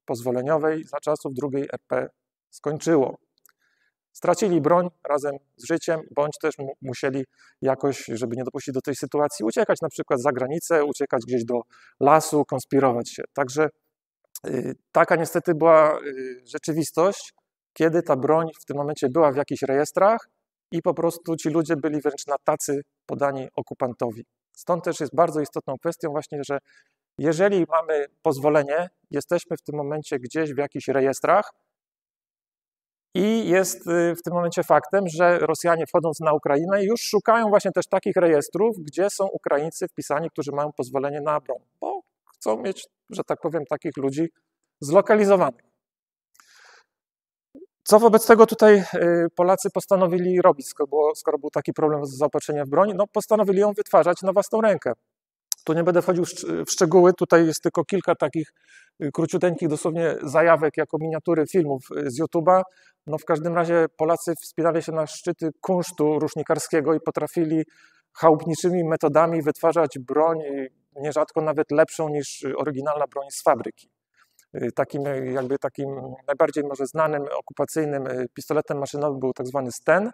pozwoleniowej za czasów II RP skończyło. Stracili broń razem z życiem, bądź też musieli jakoś, żeby nie dopuścić do tej sytuacji, uciekać na przykład za granicę, uciekać gdzieś do lasu, konspirować się. Także taka niestety była rzeczywistość, kiedy ta broń w tym momencie była w jakichś rejestrach i po prostu ci ludzie byli wręcz na tacy podani okupantowi. Stąd też jest bardzo istotną kwestią właśnie, że jeżeli mamy pozwolenie, jesteśmy w tym momencie gdzieś w jakichś rejestrach i jest w tym momencie faktem, że Rosjanie wchodząc na Ukrainę już szukają właśnie też takich rejestrów, gdzie są Ukraińcy wpisani, którzy mają pozwolenie na broń, bo chcą mieć, że tak powiem, takich ludzi zlokalizowanych. Co wobec tego tutaj Polacy postanowili robić, skoro był taki problem z zaopatrzeniem w broń? No, postanowili ją wytwarzać na własną rękę. Tu nie będę wchodził w szczegóły, tutaj jest tylko kilka takich króciuteńkich dosłownie zajawek jako miniatury filmów z YouTube'a. No w każdym razie Polacy wspinali się na szczyty kunsztu rusznikarskiego i potrafili chałupniczymi metodami wytwarzać broń, nierzadko nawet lepszą niż oryginalna broń z fabryki. Takim najbardziej może znanym okupacyjnym pistoletem maszynowym był tak zwany Sten.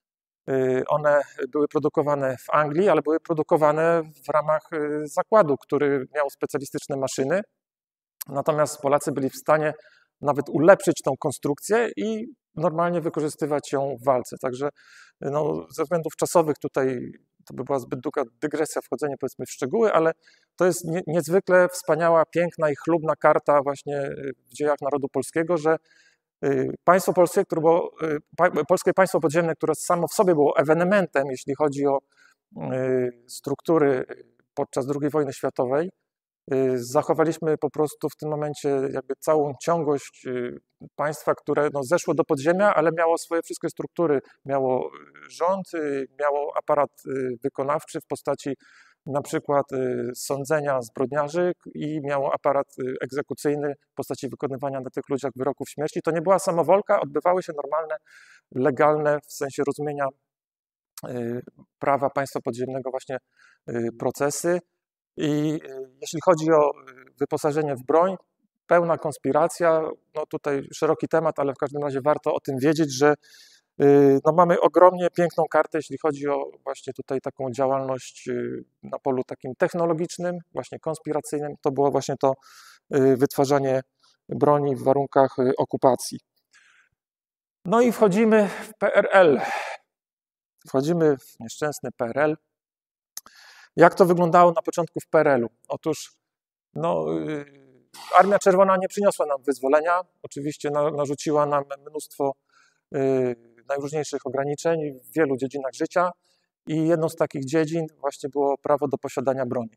One były produkowane w Anglii, ale były produkowane w ramach zakładu, który miał specjalistyczne maszyny. Natomiast Polacy byli w stanie nawet ulepszyć tą konstrukcję i normalnie wykorzystywać ją w walce. Także no, ze względów czasowych tutaj to by była zbyt długa dygresja, wchodzenie powiedzmy w szczegóły, ale to jest niezwykle wspaniała, piękna i chlubna karta właśnie w dziejach narodu polskiego, że państwo polskie, polskie państwo podziemne, które samo w sobie było ewenementem, jeśli chodzi o struktury podczas II wojny światowej, zachowaliśmy po prostu w tym momencie jakby całą ciągłość państwa, które no, zeszło do podziemia, ale miało swoje wszystkie struktury. Miało rząd, miało aparat wykonawczy w postaci na przykład sądzenia zbrodniarzy i miało aparat egzekucyjny w postaci wykonywania na tych ludziach wyroków śmierci. To nie była samowolka, odbywały się normalne, legalne w sensie rozumienia prawa państwa podziemnego właśnie procesy. I jeśli chodzi o wyposażenie w broń, pełna konspiracja, no tutaj szeroki temat, ale w każdym razie warto o tym wiedzieć, że no mamy ogromnie piękną kartę, jeśli chodzi o właśnie tutaj taką działalność na polu takim technologicznym, właśnie konspiracyjnym. To było właśnie to wytwarzanie broni w warunkach okupacji. No i wchodzimy w PRL. Wchodzimy w nieszczęsny PRL. Jak to wyglądało na początku w PRL-u? Otóż no, Armia Czerwona nie przyniosła nam wyzwolenia, oczywiście narzuciła nam mnóstwo najróżniejszych ograniczeń w wielu dziedzinach życia i jedną z takich dziedzin właśnie było prawo do posiadania broni.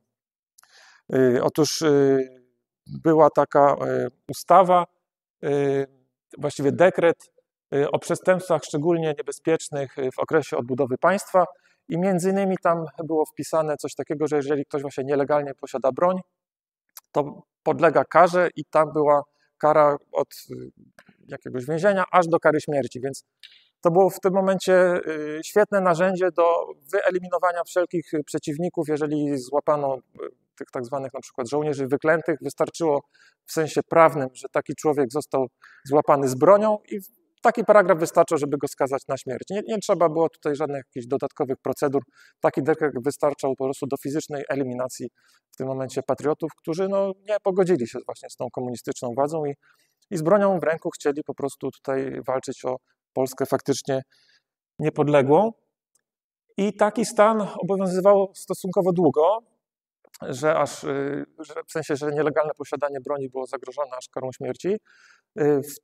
Otóż była taka ustawa, właściwie dekret o przestępstwach szczególnie niebezpiecznych w okresie odbudowy państwa i między innymi tam było wpisane coś takiego, że jeżeli ktoś właśnie nielegalnie posiada broń, to podlega karze i tam była kara od jakiegoś więzienia aż do kary śmierci, więc to było w tym momencie świetne narzędzie do wyeliminowania wszelkich przeciwników. Jeżeli złapano tych tak zwanych na przykład żołnierzy wyklętych, wystarczyło w sensie prawnym, że taki człowiek został złapany z bronią i taki paragraf wystarczał, żeby go skazać na śmierć. Nie trzeba było tutaj żadnych jakichś dodatkowych procedur. Taki dekret wystarczał po prostu do fizycznej eliminacji w tym momencie patriotów, którzy no, nie pogodzili się właśnie z tą komunistyczną władzą i z bronią w ręku chcieli po prostu tutaj walczyć o Polskę faktycznie niepodległą. I taki stan obowiązywał stosunkowo długo, że w sensie, że nielegalne posiadanie broni było zagrożone aż karą śmierci. W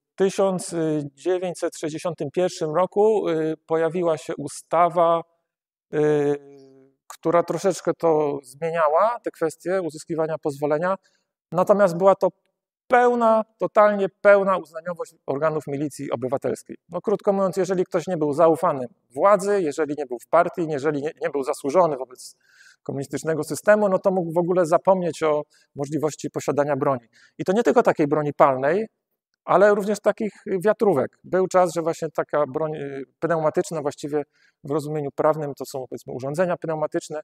1961 roku pojawiła się ustawa, która troszeczkę to zmieniała, te kwestie uzyskiwania pozwolenia, natomiast była to totalnie pełna uznaniowość organów milicji obywatelskiej. No krótko mówiąc, jeżeli ktoś nie był zaufany władzy, jeżeli nie był w partii, jeżeli nie był zasłużony wobec komunistycznego systemu, no to mógł w ogóle zapomnieć o możliwości posiadania broni. I to nie tylko takiej broni palnej, ale również takich wiatrówek. Był czas, że właśnie taka broń pneumatyczna właściwie w rozumieniu prawnym to są powiedzmy urządzenia pneumatyczne,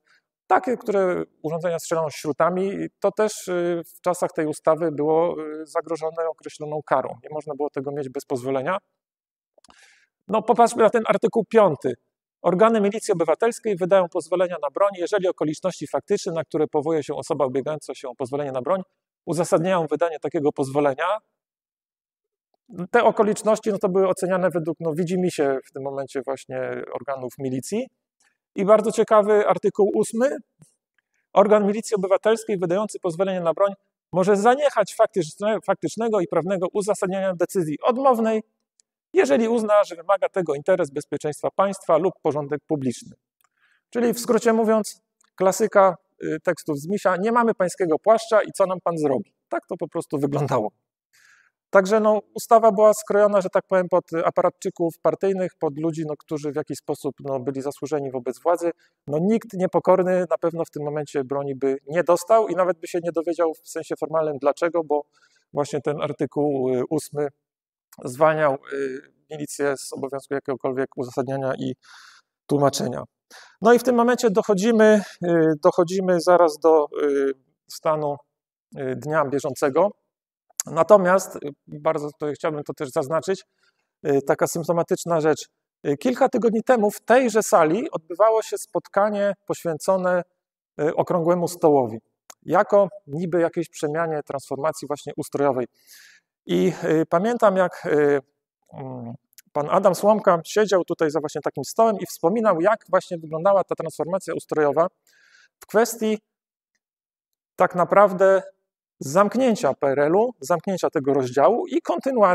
Takie, które urządzenia strzelano śrutami, to też w czasach tej ustawy było zagrożone określoną karą. Nie można było tego mieć bez pozwolenia. No popatrzmy na ten artykuł 5. Organy milicji obywatelskiej wydają pozwolenia na broń, jeżeli okoliczności faktyczne, na które powołuje się osoba ubiegająca się o pozwolenie na broń, uzasadniają wydanie takiego pozwolenia. Te okoliczności no to były oceniane według widzimisię w tym momencie właśnie organów milicji. I bardzo ciekawy artykuł 8. Organ milicji obywatelskiej wydający pozwolenie na broń może zaniechać faktycznego i prawnego uzasadniania decyzji odmownej, jeżeli uzna, że wymaga tego interes bezpieczeństwa państwa lub porządek publiczny. Czyli w skrócie mówiąc, klasyka tekstów z Misia, nie mamy pańskiego płaszcza i co nam pan zrobi? Tak to po prostu wyglądało. Także ustawa była skrojona, że tak powiem, pod aparatczyków partyjnych, pod ludzi, którzy w jakiś sposób byli zasłużeni wobec władzy. Nikt niepokorny na pewno w tym momencie broni by nie dostał i nawet by się nie dowiedział w sensie formalnym dlaczego, bo właśnie ten artykuł 8 zwalniał milicję z obowiązku jakiegokolwiek uzasadniania i tłumaczenia. No i w tym momencie dochodzimy zaraz do stanu dnia bieżącego. Natomiast, bardzo chciałbym to też zaznaczyć, taka symptomatyczna rzecz. Kilka tygodni temu w tejże sali odbywało się spotkanie poświęcone Okrągłemu Stołowi, jako niby jakiejś przemianie, transformacji właśnie ustrojowej. I pamiętam, jak pan Adam Słomka siedział tutaj za właśnie takim stołem i wspominał, jak właśnie wyglądała ta transformacja ustrojowa w kwestii tak naprawdę zamknięcia PRL-u, zamknięcia tego rozdziału i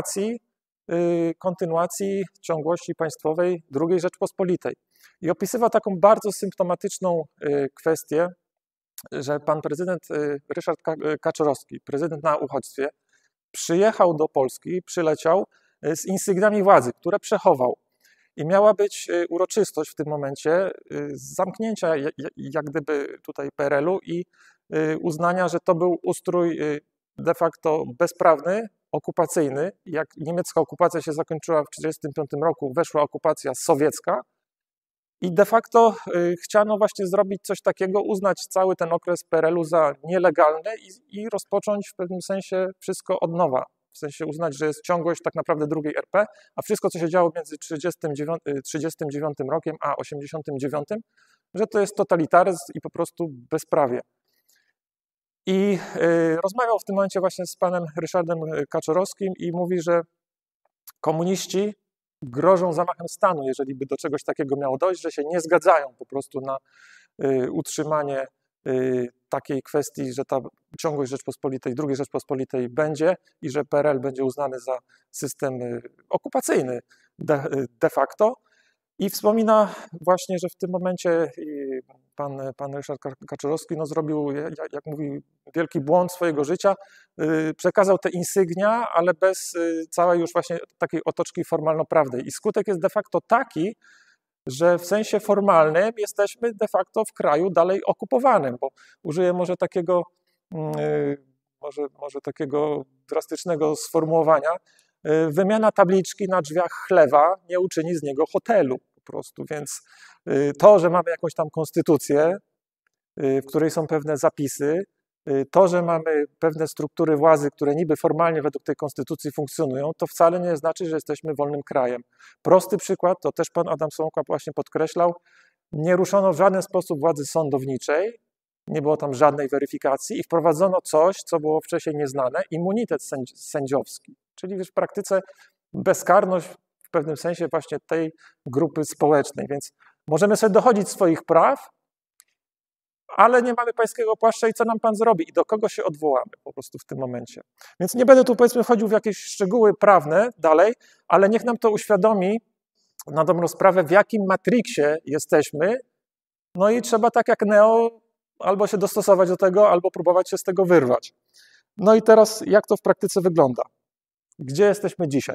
kontynuacji ciągłości państwowej II Rzeczpospolitej. I opisywał taką bardzo symptomatyczną kwestię, że pan prezydent Ryszard Kaczorowski, prezydent na uchodźstwie, przyjechał do Polski, przyleciał z insygniami władzy, które przechował. I miała być uroczystość w tym momencie zamknięcia jak gdyby tutaj PRL-u i uznania, że to był ustrój de facto bezprawny, okupacyjny. Jak niemiecka okupacja się zakończyła w 1945 roku, weszła okupacja sowiecka i de facto chciano właśnie zrobić coś takiego, uznać cały ten okres PRL-u za nielegalny i rozpocząć w pewnym sensie wszystko od nowa. W sensie uznać, że jest ciągłość tak naprawdę II RP, a wszystko, co się działo między 1939 rokiem a 1989, że to jest totalitaryzm i po prostu bezprawie. I rozmawiał w tym momencie właśnie z panem Ryszardem Kaczorowskim i mówi, że komuniści grożą zamachem stanu, jeżeli by do czegoś takiego miało dojść, że się nie zgadzają po prostu na utrzymanie takiej kwestii, że ta ciągłość Rzeczpospolitej, II Rzeczpospolitej będzie i że PRL będzie uznany za system okupacyjny de facto. I wspomina właśnie, że w tym momencie pan Ryszard Kaczorowski zrobił, jak mówi, wielki błąd swojego życia, przekazał te insygnia, ale bez całej już właśnie takiej otoczki formalno-prawnej. I skutek jest de facto taki, że w sensie formalnym jesteśmy de facto w kraju dalej okupowanym, bo użyję może takiego drastycznego sformułowania, wymiana tabliczki na drzwiach chlewa nie uczyni z niego hotelu po prostu, więc to, że mamy jakąś tam konstytucję, w której są pewne zapisy, to, że mamy pewne struktury władzy, które niby formalnie według tej konstytucji funkcjonują, to wcale nie znaczy, że jesteśmy wolnym krajem. Prosty przykład, to też pan Adam Słomka właśnie podkreślał, nie ruszono w żaden sposób władzy sądowniczej, nie było tam żadnej weryfikacji i wprowadzono coś, co było wcześniej nieznane, immunitet sędziowski, czyli w praktyce bezkarność w pewnym sensie właśnie tej grupy społecznej, więc możemy sobie dochodzić swoich praw, ale nie mamy pańskiego płaszcza i co nam pan zrobi i do kogo się odwołamy po prostu w tym momencie. Więc nie będę tu powiedzmy wchodził w jakieś szczegóły prawne dalej, ale niech nam to uświadomi na dobrą sprawę, w jakim matriksie jesteśmy, no i trzeba tak jak Neo albo się dostosować do tego, albo próbować się z tego wyrwać. No i teraz jak to w praktyce wygląda? Gdzie jesteśmy dzisiaj?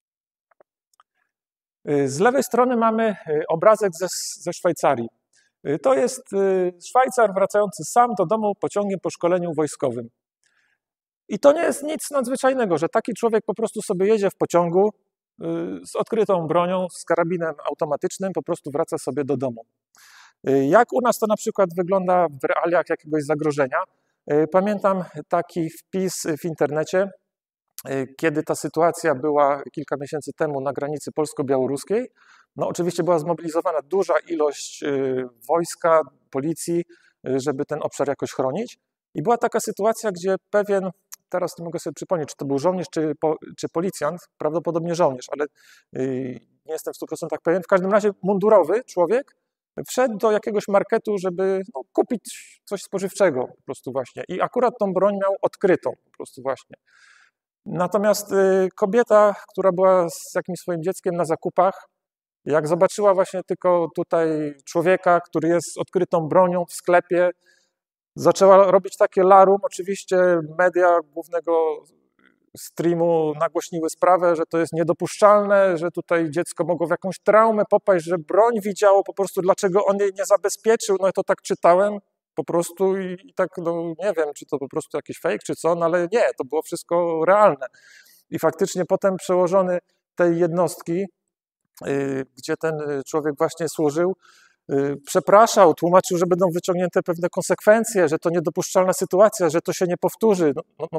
Z lewej strony mamy obrazek ze Szwajcarii. To jest Szwajcar wracający sam do domu pociągiem po szkoleniu wojskowym. I to nie jest nic nadzwyczajnego, że taki człowiek po prostu sobie jedzie w pociągu z odkrytą bronią, z karabinem automatycznym, po prostu wraca sobie do domu. Jak u nas to na przykład wygląda w realiach jakiegoś zagrożenia? Pamiętam taki wpis w internecie, kiedy ta sytuacja była kilka miesięcy temu na granicy polsko-białoruskiej. No oczywiście była zmobilizowana duża ilość wojska, policji, żeby ten obszar jakoś chronić. I była taka sytuacja, gdzie pewien, teraz nie mogę sobie przypomnieć, czy to był żołnierz, czy policjant, prawdopodobnie żołnierz, ale nie jestem w 100% pewien. W każdym razie mundurowy człowiek wszedł do jakiegoś marketu, żeby kupić coś spożywczego po prostu właśnie. I akurat tą broń miał odkrytą po prostu właśnie. Natomiast kobieta, która była z jakimś swoim dzieckiem na zakupach, jak zobaczyła właśnie tylko tutaj człowieka, który jest z odkrytą bronią w sklepie, zaczęła robić takie larum. Oczywiście media głównego streamu nagłośniły sprawę, że to jest niedopuszczalne, że tutaj dziecko mogło w jakąś traumę popaść, że broń widziało po prostu, dlaczego on jej nie zabezpieczył. No ja to tak czytałem po prostu i tak, no nie wiem, czy to po prostu jakiś fake, czy co, no ale nie, to było wszystko realne. I faktycznie potem przełożony tej jednostki, gdzie ten człowiek właśnie służył, przepraszał, tłumaczył, że będą wyciągnięte pewne konsekwencje, że to niedopuszczalna sytuacja, że to się nie powtórzy. No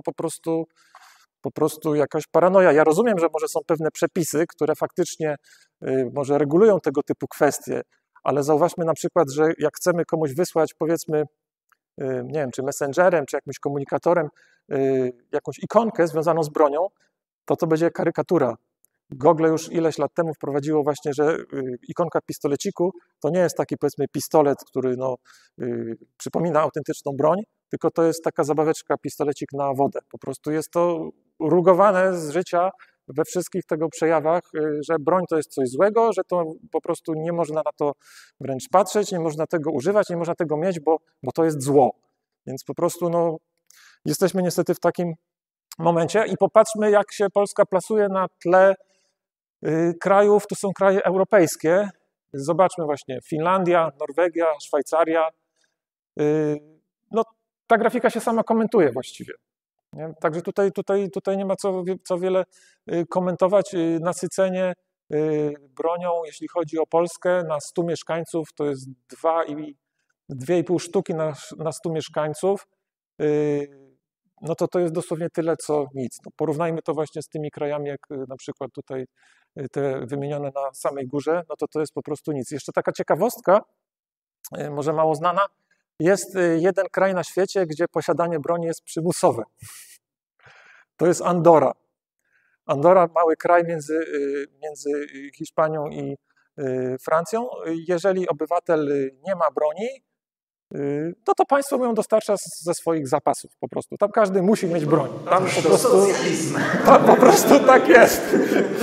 po prostu jakaś paranoja. Ja rozumiem, że może są pewne przepisy, które faktycznie może regulują tego typu kwestie, ale zauważmy na przykład, że jak chcemy komuś wysłać, powiedzmy, nie wiem, czy messengerem, czy jakimś komunikatorem, jakąś ikonkę związaną z bronią, to będzie karykatura. Google już ileś lat temu wprowadziło właśnie, że ikonka pistoleciku to nie jest taki, powiedzmy, pistolet, który przypomina autentyczną broń, tylko to jest taka zabaweczka, pistolecik na wodę. Po prostu jest to rugowane z życia we wszystkich tego przejawach, że broń to jest coś złego, że to po prostu nie można na to wręcz patrzeć, nie można tego używać, nie można tego mieć, bo to jest zło. Więc po prostu jesteśmy niestety w takim momencie i popatrzmy, jak się Polska plasuje na tle krajów, to są kraje europejskie. Zobaczmy właśnie Finlandia, Norwegia, Szwajcaria. Ta grafika się sama komentuje właściwie. Nie? Także tutaj nie ma co wiele komentować. Nasycenie bronią, jeśli chodzi o Polskę, na 100 mieszkańców to jest 2,5 sztuki na 100 mieszkańców. No to jest dosłownie tyle, co nic. Porównajmy to właśnie z tymi krajami, jak na przykład tutaj te wymienione na samej górze, to jest po prostu nic. Jeszcze taka ciekawostka, może mało znana, jest jeden kraj na świecie, gdzie posiadanie broni jest przymusowe. To jest Andora. Andora, mały kraj między Hiszpanią i Francją. Jeżeli obywatel nie ma broni, to państwo ją dostarcza ze swoich zapasów po prostu. Tam każdy musi mieć broń. Tam po prostu tak jest.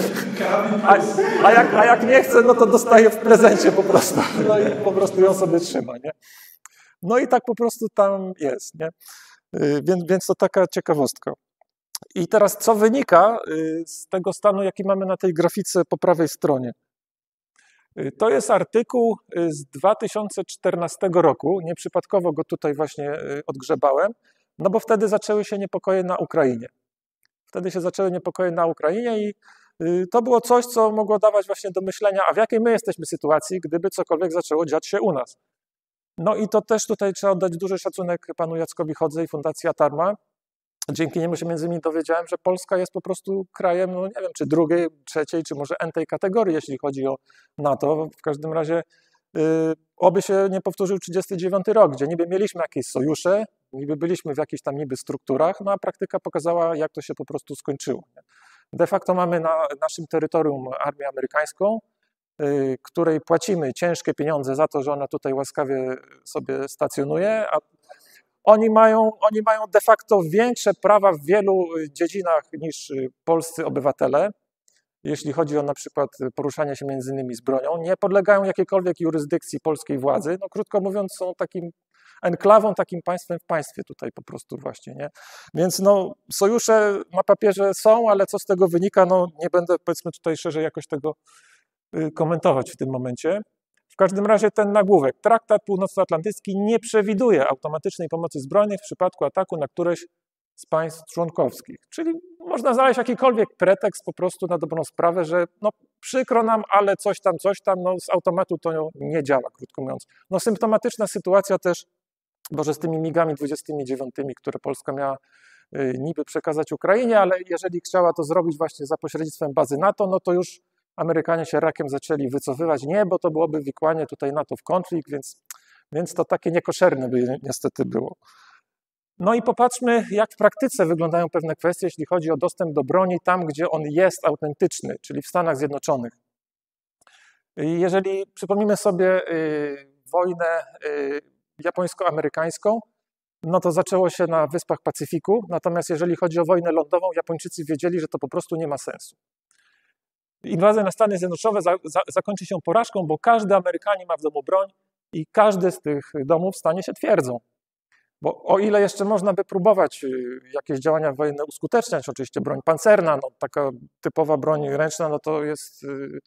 A jak nie chce, to dostaje w prezencie po prostu. No i po prostu ją sobie trzyma, nie? No i tak po prostu tam jest, nie? Więc to taka ciekawostka. I teraz co wynika z tego stanu, jaki mamy na tej grafice po prawej stronie? To jest artykuł z 2014 roku, nieprzypadkowo go tutaj właśnie odgrzebałem, bo wtedy zaczęły się niepokoje na Ukrainie. Wtedy się zaczęły niepokoje na Ukrainie i to było coś, co mogło dawać właśnie do myślenia, a w jakiej my jesteśmy sytuacji, gdyby cokolwiek zaczęło dziać się u nas. No i to też tutaj trzeba oddać duży szacunek panu Jackowi Hodze i Fundacji Atarma. Dzięki niemu się między innymi dowiedziałem, że Polska jest po prostu krajem, nie wiem, czy drugiej, trzeciej, czy może n-tej kategorii, jeśli chodzi o NATO. W każdym razie oby się nie powtórzył 1939 rok, gdzie niby mieliśmy jakieś sojusze, niby byliśmy w jakichś tam niby strukturach, a praktyka pokazała, jak to się po prostu skończyło. De facto mamy na naszym terytorium armię amerykańską, której płacimy ciężkie pieniądze za to, że ona tutaj łaskawie sobie stacjonuje, a oni mają de facto większe prawa w wielu dziedzinach niż polscy obywatele, jeśli chodzi o na przykład poruszanie się między innymi z bronią. Nie podlegają jakiejkolwiek jurysdykcji polskiej władzy. Krótko mówiąc, są takim enklawą, takim państwem w państwie tutaj po prostu właśnie, nie? Więc sojusze na papierze są, ale co z tego wynika, nie będę, powiedzmy, tutaj szerzej jakoś tego komentować w tym momencie. W każdym razie ten nagłówek. Traktat Północnoatlantycki nie przewiduje automatycznej pomocy zbrojnej w przypadku ataku na któreś z państw członkowskich. Czyli można znaleźć jakikolwiek pretekst po prostu na dobrą sprawę, że no, przykro nam, ale coś tam, no, z automatu to nie działa, krótko mówiąc. No, symptomatyczna sytuacja też, że z tymi MiG-ami 29, które Polska miała niby przekazać Ukrainie, ale jeżeli chciała to zrobić właśnie za pośrednictwem bazy NATO, no to już Amerykanie się rakiem zaczęli wycofywać. Nie, bo to byłoby wikłanie tutaj NATO w konflikt, więc to takie niekoszerne by niestety było. No i popatrzmy, jak w praktyce wyglądają pewne kwestie, jeśli chodzi o dostęp do broni tam, gdzie on jest autentyczny, czyli w Stanach Zjednoczonych. Jeżeli przypomnimy sobie wojnę japońsko-amerykańską, no to zaczęło się na Wyspach Pacyfiku, natomiast jeżeli chodzi o wojnę lądową, Japończycy wiedzieli, że to po prostu nie ma sensu. Inwazja na Stany Zjednoczone zakończy się porażką, bo każdy Amerykanin ma w domu broń i każdy z tych domów stanie się twierdzą. Bo o ile jeszcze można by próbować jakieś działania wojenne uskuteczniać, oczywiście broń pancerna, no taka typowa broń ręczna, no to jest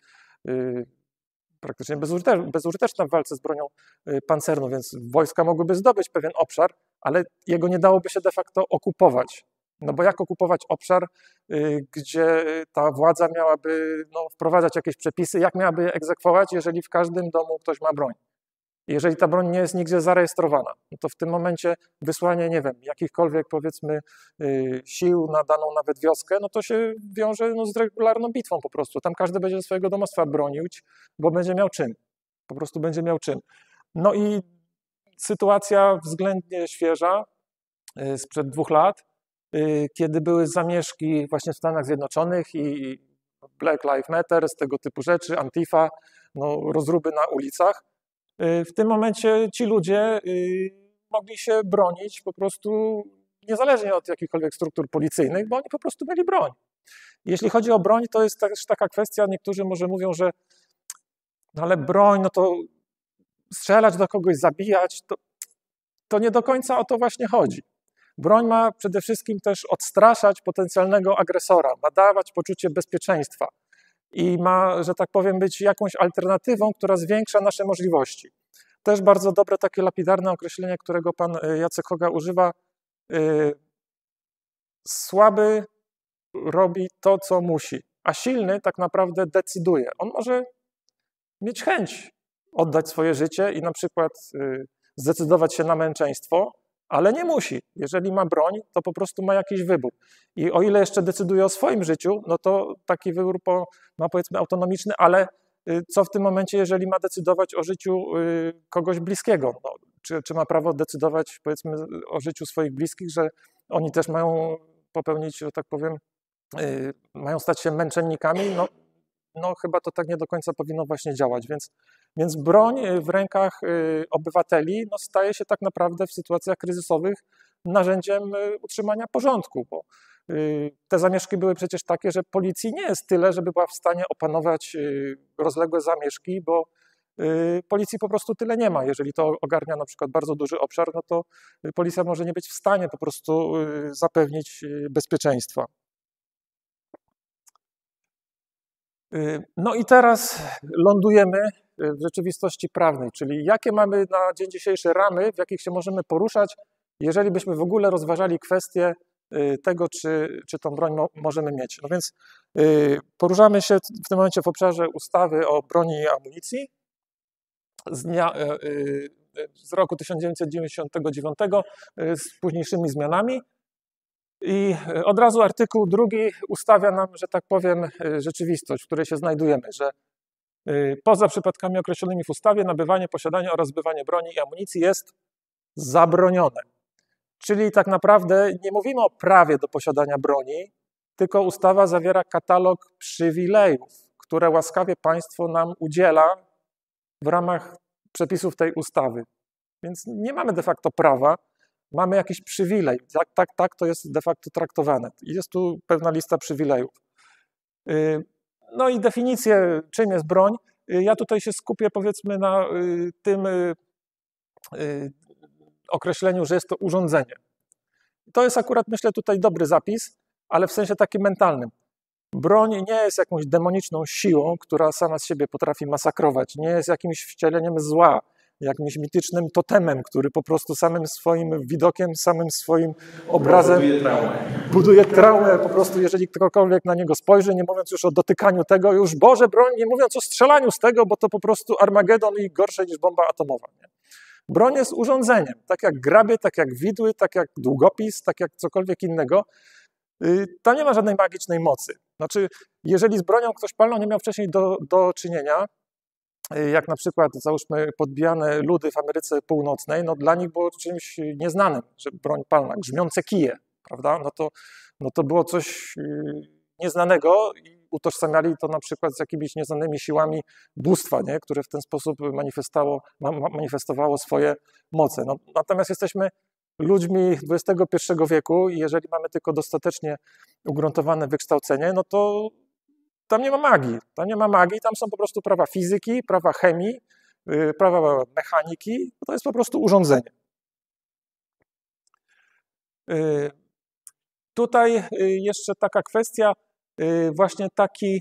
praktycznie bezużyteczna w walce z bronią pancerną, więc wojska mogłyby zdobyć pewien obszar, ale jego nie dałoby się de facto okupować. No bo jak okupować obszar, gdzie ta władza miałaby wprowadzać jakieś przepisy, jak miałaby je egzekwować, jeżeli w każdym domu ktoś ma broń? Jeżeli ta broń nie jest nigdzie zarejestrowana, no to w tym momencie wysłanie, nie wiem, jakichkolwiek powiedzmy sił na daną nawet wioskę, no to się wiąże z regularną bitwą po prostu. Tam każdy będzie swojego domostwa bronić, bo będzie miał czym. Po prostu będzie miał czym. No i sytuacja względnie świeża, sprzed 2 lat, kiedy były zamieszki właśnie w Stanach Zjednoczonych i Black Lives Matter, z tego typu rzeczy, Antifa, rozruby na ulicach. W tym momencie ci ludzie mogli się bronić po prostu niezależnie od jakichkolwiek struktur policyjnych, bo oni po prostu mieli broń. Jeśli chodzi o broń, to jest też taka kwestia, niektórzy może mówią, że no ale broń, no to strzelać do kogoś, zabijać, to nie do końca o to właśnie chodzi. Broń ma przede wszystkim też odstraszać potencjalnego agresora, ma dawać poczucie bezpieczeństwa i ma, że tak powiem, być jakąś alternatywą, która zwiększa nasze możliwości. Też bardzo dobre takie lapidarne określenie, którego pan Jacek Hoga używa. Słaby robi to, co musi, a silny tak naprawdę decyduje. On może mieć chęć oddać swoje życie i na przykład zdecydować się na męczeństwo, ale nie musi. Jeżeli ma broń, to po prostu ma jakiś wybór. I o ile jeszcze decyduje o swoim życiu, no to taki wybór ma powiedzmy autonomiczny, ale co w tym momencie, jeżeli ma decydować o życiu kogoś bliskiego? No, czy ma prawo decydować powiedzmy o życiu swoich bliskich, że oni też mają popełnić, że tak powiem, mają stać się męczennikami? No chyba to tak nie do końca powinno właśnie działać, więc broń w rękach obywateli staje się tak naprawdę w sytuacjach kryzysowych narzędziem utrzymania porządku, bo te zamieszki były przecież takie, że policji nie jest tyle, żeby była w stanie opanować rozległe zamieszki, bo policji po prostu tyle nie ma. Jeżeli to ogarnia na przykład bardzo duży obszar, no to policja może nie być w stanie po prostu zapewnić bezpieczeństwa. No i teraz lądujemy w rzeczywistości prawnej, czyli jakie mamy na dzień dzisiejszy ramy, w jakich się możemy poruszać, jeżeli byśmy w ogóle rozważali kwestię tego, czy tą broń możemy mieć. No więc poruszamy się w tym momencie w obszarze ustawy o broni i amunicji z roku 1999 z późniejszymi zmianami. I od razu artykuł 2 ustawia nam, że tak powiem, rzeczywistość, w której się znajdujemy, że poza przypadkami określonymi w ustawie nabywanie, posiadanie oraz zbywanie broni i amunicji jest zabronione. Czyli tak naprawdę nie mówimy o prawie do posiadania broni, tylko ustawa zawiera katalog przywilejów, które łaskawie państwo nam udziela w ramach przepisów tej ustawy. Więc nie mamy de facto prawa, mamy jakiś przywilej. Tak to jest de facto traktowane. Jest tu pewna lista przywilejów. No i definicję, czym jest broń. Ja tutaj się skupię powiedzmy na tym określeniu, że jest to urządzenie. To jest akurat, myślę, tutaj dobry zapis, ale w sensie takim mentalnym. Broń nie jest jakąś demoniczną siłą, która sama z siebie potrafi masakrować, nie jest jakimś wcieleniem zła, jakimś mitycznym totemem, który po prostu samym swoim widokiem, samym swoim obrazem buduje traumę. Po prostu jeżeli ktokolwiek na niego spojrzy, nie mówiąc już o dotykaniu tego, już Boże broń, nie mówiąc o strzelaniu z tego, bo to po prostu Armagedon i gorsze niż bomba atomowa. Nie? Broń jest urządzeniem, tak jak grabie, tak jak widły, tak jak długopis, tak jak cokolwiek innego. Tam nie ma żadnej magicznej mocy. Znaczy, jeżeli z bronią ktoś palną nie miał wcześniej do czynienia, jak na przykład, załóżmy, podbijane ludy w Ameryce Północnej, no dla nich było czymś nieznanym, że broń palna, grzmiące kije, prawda? No to było coś nieznanego i utożsamiali to na przykład z jakimiś nieznanymi siłami bóstwa, nie? Które w ten sposób manifestowało swoje moce. No, natomiast jesteśmy ludźmi XXI wieku i jeżeli mamy tylko dostatecznie ugruntowane wykształcenie, no to tam nie ma magii. Tam nie ma magii, tam są po prostu prawa fizyki, prawa chemii, prawa mechaniki. To jest po prostu urządzenie. Tutaj jeszcze taka kwestia, właśnie taki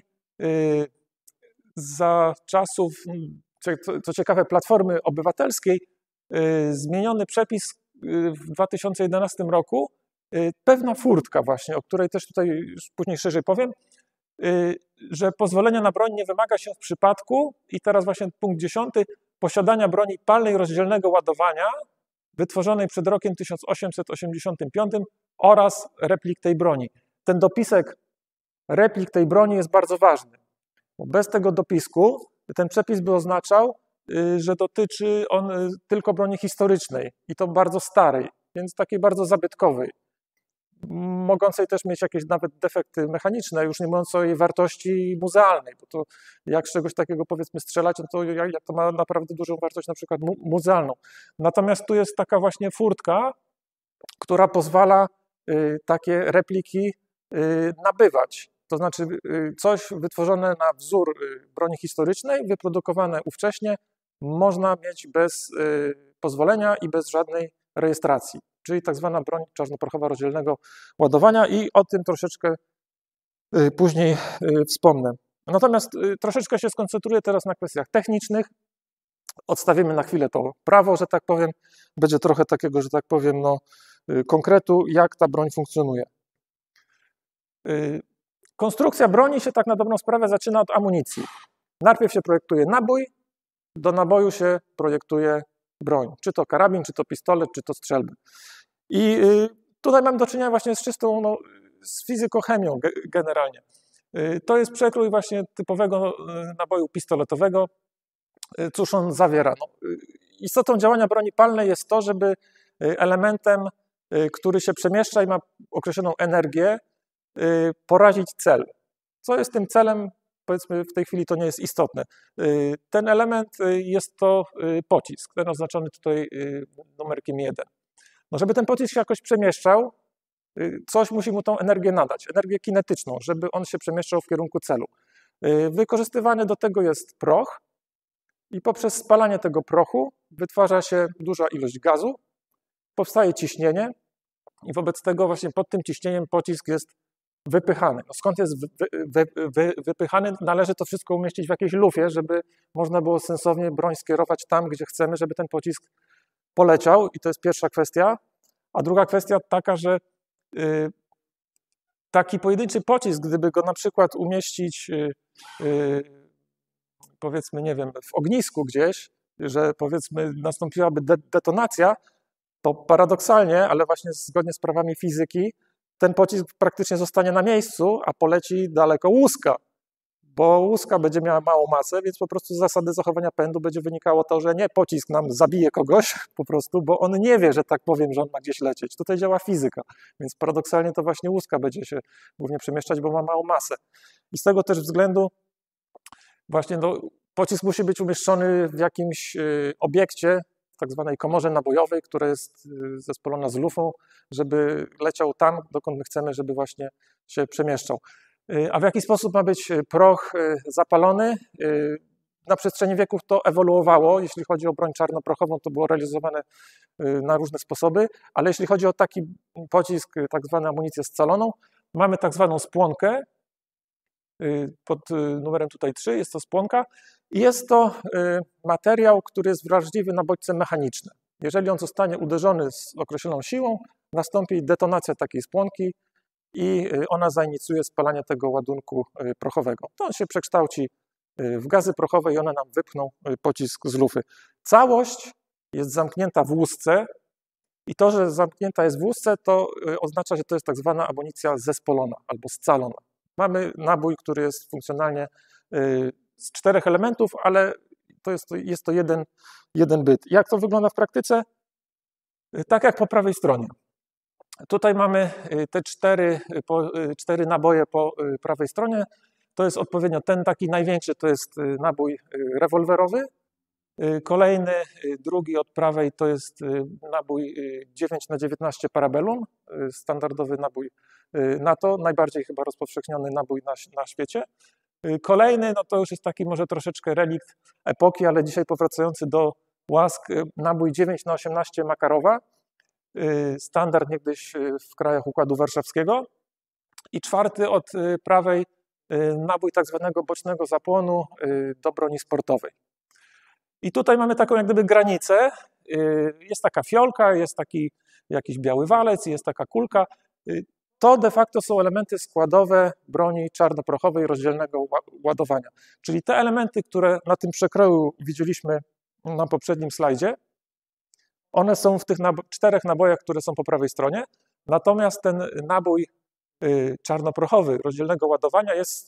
za czasów, co ciekawe, Platformy Obywatelskiej, zmieniony przepis w 2011 roku, pewna furtka właśnie, o której też tutaj już później szerzej powiem, że pozwolenia na broń nie wymaga się w przypadku, i teraz właśnie punkt 10, posiadania broni palnej rozdzielnego ładowania wytworzonej przed rokiem 1885 oraz replik tej broni. Ten dopisek replik tej broni jest bardzo ważny, bo bez tego dopisku ten przepis by oznaczał, że dotyczy on tylko broni historycznej i to bardzo starej, więc takiej bardzo zabytkowej, mogącej też mieć jakieś nawet defekty mechaniczne, już nie mówiąc o jej wartości muzealnej, bo to jak z czegoś takiego powiedzmy strzelać, no to jak to ma naprawdę dużą wartość na przykład muzealną. Natomiast tu jest taka właśnie furtka, która pozwala takie repliki nabywać. To znaczy coś wytworzone na wzór broni historycznej, wyprodukowane ówcześnie, można mieć bez pozwolenia i bez żadnej rejestracji, czyli tak zwana broń czarnoprochowa rozdzielnego ładowania i o tym troszeczkę później wspomnę. Natomiast troszeczkę się skoncentruję teraz na kwestiach technicznych. Odstawimy na chwilę to prawo, że tak powiem. Będzie trochę takiego, że tak powiem, no, konkretu, jak ta broń funkcjonuje. Konstrukcja broni się tak na dobrą sprawę zaczyna od amunicji. Najpierw się projektuje nabój, do naboju się projektuje broń. Czy to karabin, czy to pistolet, czy to strzelby. I tutaj mam do czynienia właśnie z czystą, no, z fizykochemią generalnie. To jest przekrój właśnie typowego naboju pistoletowego. Cóż on zawiera? No, istotą działania broni palnej jest to, żeby elementem, który się przemieszcza i ma określoną energię, porazić cel. Co jest tym celem? Powiedzmy, w tej chwili to nie jest istotne. Ten element jest to pocisk, ten oznaczony tutaj numerkiem 1. No, żeby ten pocisk się jakoś przemieszczał, coś musi mu tą energię nadać, energię kinetyczną, żeby on się przemieszczał w kierunku celu. Wykorzystywany do tego jest proch i poprzez spalanie tego prochu wytwarza się duża ilość gazu, powstaje ciśnienie i wobec tego właśnie pod tym ciśnieniem pocisk jest wypychany. No skąd jest wypychany? Należy to wszystko umieścić w jakiejś lufie, żeby można było sensownie broń skierować tam, gdzie chcemy, żeby ten pocisk poleciał. I to jest pierwsza kwestia. A druga kwestia taka, że taki pojedynczy pocisk, gdyby go na przykład umieścić powiedzmy, nie wiem, w ognisku gdzieś, że powiedzmy nastąpiłaby detonacja, to paradoksalnie, ale właśnie zgodnie z prawami fizyki, ten pocisk praktycznie zostanie na miejscu, a poleci daleko łuska, bo łuska będzie miała małą masę, więc po prostu z zasady zachowania pędu będzie wynikało to, że nie pocisk nam zabije kogoś po prostu, bo on nie wie, że tak powiem, że on ma gdzieś lecieć. Tutaj działa fizyka, więc paradoksalnie to właśnie łuska będzie się głównie przemieszczać, bo ma małą masę. I z tego też względu właśnie pocisk musi być umieszczony w jakimś obiekcie, w tak zwanej komorze nabojowej, która jest zespolona z lufą, żeby leciał tam, dokąd my chcemy, żeby właśnie się przemieszczał. A w jaki sposób ma być proch zapalony? Na przestrzeni wieków to ewoluowało. Jeśli chodzi o broń czarnoprochową, to było realizowane na różne sposoby, ale jeśli chodzi o taki pocisk, tak zwaną amunicję scaloną, mamy tak zwaną spłonkę, pod numerem tutaj 3 jest to spłonka I jest to materiał, który jest wrażliwy na bodźce mechaniczne. Jeżeli on zostanie uderzony z określoną siłą, nastąpi detonacja takiej spłonki i ona zainicjuje spalanie tego ładunku prochowego. To on się przekształci w gazy prochowe i one nam wypchną pocisk z lufy. Całość jest zamknięta w łusce i to, że zamknięta jest w łusce, to oznacza, że to jest tak zwana amunicja zespolona albo scalona. Mamy nabój, który jest funkcjonalnie z 4 elementów, ale jest to jeden byt. Jak to wygląda w praktyce? Tak jak po prawej stronie. Tutaj mamy te 4 naboje po prawej stronie. To jest odpowiednio ten taki największy, to jest nabój rewolwerowy. Kolejny, drugi od prawej, to jest nabój 9x19 Parabellum, standardowy nabój NATO, najbardziej chyba rozpowszechniony nabój na świecie. Kolejny, no to już jest taki może troszeczkę relikt epoki, ale dzisiaj powracający do łask, nabój 9x18 Makarowa, standard niegdyś w krajach Układu Warszawskiego. I czwarty od prawej, nabój tak zwanego bocznego zapłonu do broni sportowej. I tutaj mamy taką jak gdyby granicę, jest taka fiolka, jest taki jakiś biały walec, jest taka kulka. To de facto są elementy składowe broni czarnoprochowej rozdzielnego ładowania. Czyli te elementy, które na tym przekroju widzieliśmy na poprzednim slajdzie, one są w tych 4 nabojach, które są po prawej stronie, natomiast ten nabój czarnoprochowy rozdzielnego ładowania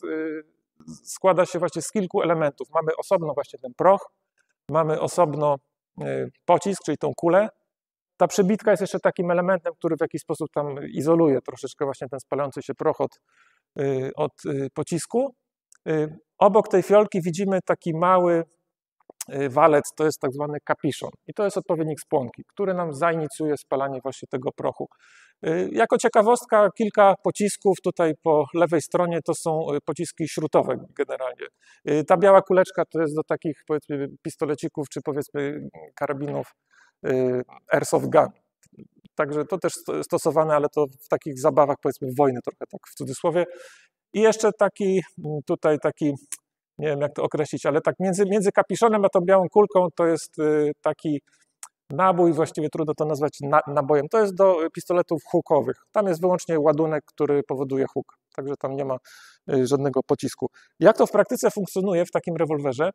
składa się właśnie z kilku elementów. Mamy osobno właśnie ten proch, mamy osobno pocisk, czyli tą kulę. Ta przebitka jest jeszcze takim elementem, który w jakiś sposób tam izoluje troszeczkę właśnie ten spalający się proch od pocisku. Obok tej fiolki widzimy taki mały walec, to jest tak zwany kapiszon i to jest odpowiednik spłonki, który nam zainicjuje spalanie właśnie tego prochu. Jako ciekawostka kilka pocisków tutaj po lewej stronie to są pociski śrutowe generalnie. Ta biała kuleczka to jest do takich powiedzmy pistolecików czy powiedzmy karabinów airsoft gun. Także to też stosowane, ale to w takich zabawach powiedzmy wojny trochę tak w cudzysłowie. I jeszcze taki tutaj nie wiem jak to określić, ale tak między kapiszonem a tą białą kulką to jest taki nabój, właściwie trudno to nazwać nabojem. To jest do pistoletów hukowych. Tam jest wyłącznie ładunek, który powoduje huk. Także tam nie ma żadnego pocisku. Jak to w praktyce funkcjonuje w takim rewolwerze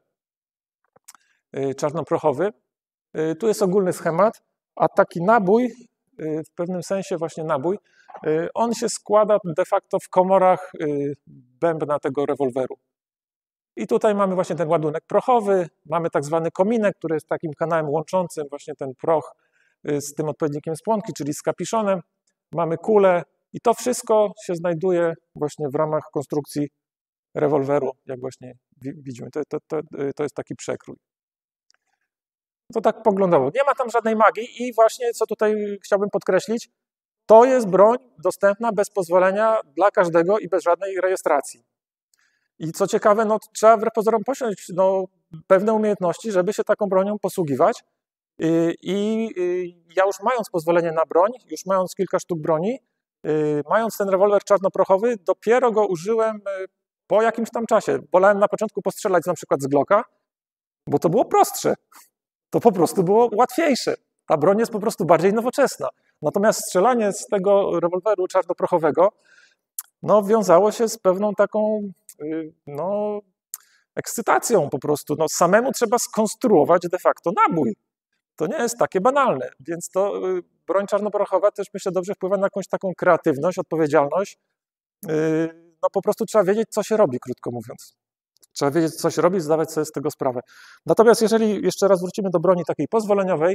czarnoprochowy? Tu jest ogólny schemat, a taki nabój, w pewnym sensie właśnie nabój, on się składa de facto w komorach bębna tego rewolweru. I tutaj mamy właśnie ten ładunek prochowy, mamy tak zwany kominek, który jest takim kanałem łączącym właśnie ten proch z tym odpowiednikiem spłonki, czyli z kapiszonem. Mamy kulę i to wszystko się znajduje właśnie w ramach konstrukcji rewolweru, jak właśnie widzimy. To jest taki przekrój. To tak poglądało. Nie ma tam żadnej magii i właśnie, co tutaj chciałbym podkreślić, to jest broń dostępna bez pozwolenia dla każdego i bez żadnej rejestracji. I co ciekawe, no, trzeba wbrew pozorom posiąść pewne umiejętności, żeby się taką bronią posługiwać. I ja już mając pozwolenie na broń, już mając kilka sztuk broni, mając ten rewolwer czarnoprochowy, dopiero go użyłem po jakimś tam czasie. Wolałem na początku postrzelać na przykład z Glocka, bo to było prostsze. To po prostu było łatwiejsze. Ta broń jest po prostu bardziej nowoczesna. Natomiast strzelanie z tego rewolweru czarnoprochowego no, wiązało się z pewną taką ekscytacją po prostu. No, samemu trzeba skonstruować de facto nabój. To nie jest takie banalne, więc to broń czarnoprochowa też myślę dobrze wpływa na jakąś taką kreatywność, odpowiedzialność. No po prostu trzeba wiedzieć, co się robi, krótko mówiąc. Trzeba wiedzieć, co się robi, zdawać sobie z tego sprawę. Natomiast jeżeli jeszcze raz wrócimy do broni takiej pozwoleniowej,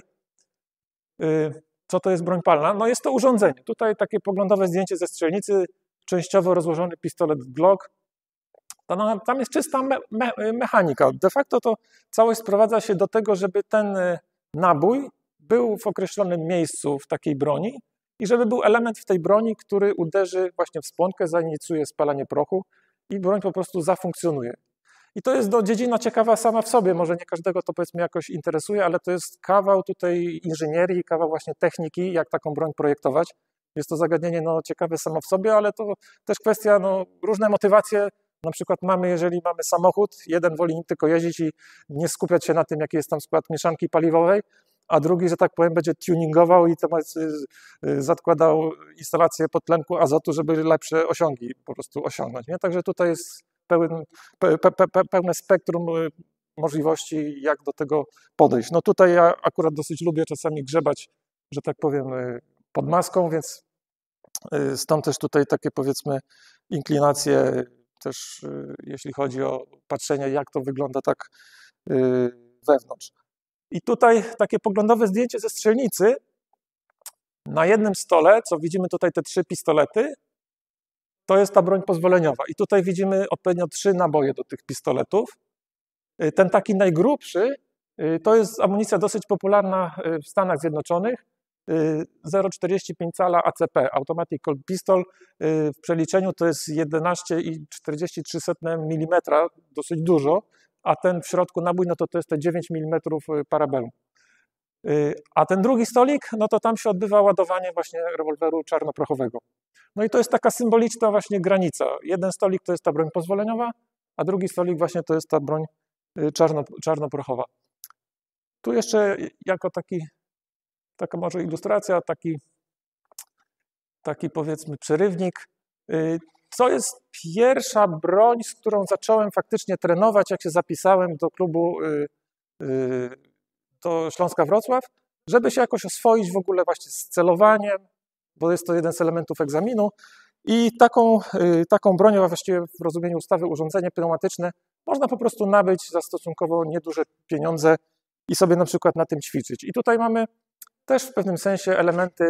co to jest broń palna? No jest to urządzenie. Tutaj takie poglądowe zdjęcie ze strzelnicy, częściowo rozłożony pistolet Glock. Tam jest czysta mechanika. De facto to całość sprowadza się do tego, żeby ten nabój był w określonym miejscu w takiej broni i żeby był element w tej broni, który uderzy właśnie w spłonkę, zainicjuje spalanie prochu i broń po prostu zafunkcjonuje. I to jest dziedzina ciekawa sama w sobie, może nie każdego to powiedzmy jakoś interesuje, ale to jest kawał tutaj inżynierii, kawał właśnie techniki, jak taką broń projektować. Jest to zagadnienie ciekawe samo w sobie, ale to też kwestia, różne motywacje na przykład jeżeli mamy samochód, jeden woli tylko jeździć i nie skupiać się na tym, jaki jest tam skład mieszanki paliwowej, a drugi, że tak powiem, będzie tuningował i zakładał instalację podtlenku azotu, żeby lepsze osiągi po prostu osiągnąć. Nie? Także tutaj jest pełne spektrum możliwości, jak do tego podejść. No tutaj ja akurat dosyć lubię czasami grzebać, że tak powiem, pod maską, więc stąd też tutaj takie, powiedzmy, inklinacje też jeśli chodzi o patrzenie, jak to wygląda tak wewnątrz. I tutaj takie poglądowe zdjęcie ze strzelnicy. Na jednym stole, co widzimy tutaj te 3 pistolety, to jest ta broń pozwoleniowa. I tutaj widzimy odpowiednio 3 naboje do tych pistoletów. Ten taki najgrubszy to jest amunicja dosyć popularna w Stanach Zjednoczonych. 0,45 cala ACP, Automatic Colt Pistol. W przeliczeniu to jest 11,43 mm, dosyć dużo, a ten w środku nabój, no to jest te 9 mm Parabellum. A ten drugi stolik, no to tam się odbywa ładowanie właśnie rewolweru czarnoprochowego. No i to jest taka symboliczna właśnie granica. Jeden stolik to jest ta broń pozwoleniowa, a drugi stolik właśnie to jest ta broń czarnoprochowa. Tu jeszcze jako taka może ilustracja, taki powiedzmy przerywnik. Co jest pierwsza broń, z którą zacząłem faktycznie trenować, jak się zapisałem do klubu do Śląska Wrocław, żeby się jakoś oswoić w ogóle właśnie z celowaniem, bo jest to jeden z elementów egzaminu. I taką bronią, a właściwie w rozumieniu ustawy urządzenie pneumatyczne, można po prostu nabyć za stosunkowo nieduże pieniądze i sobie na przykład na tym ćwiczyć. I tutaj mamy też w pewnym sensie elementy,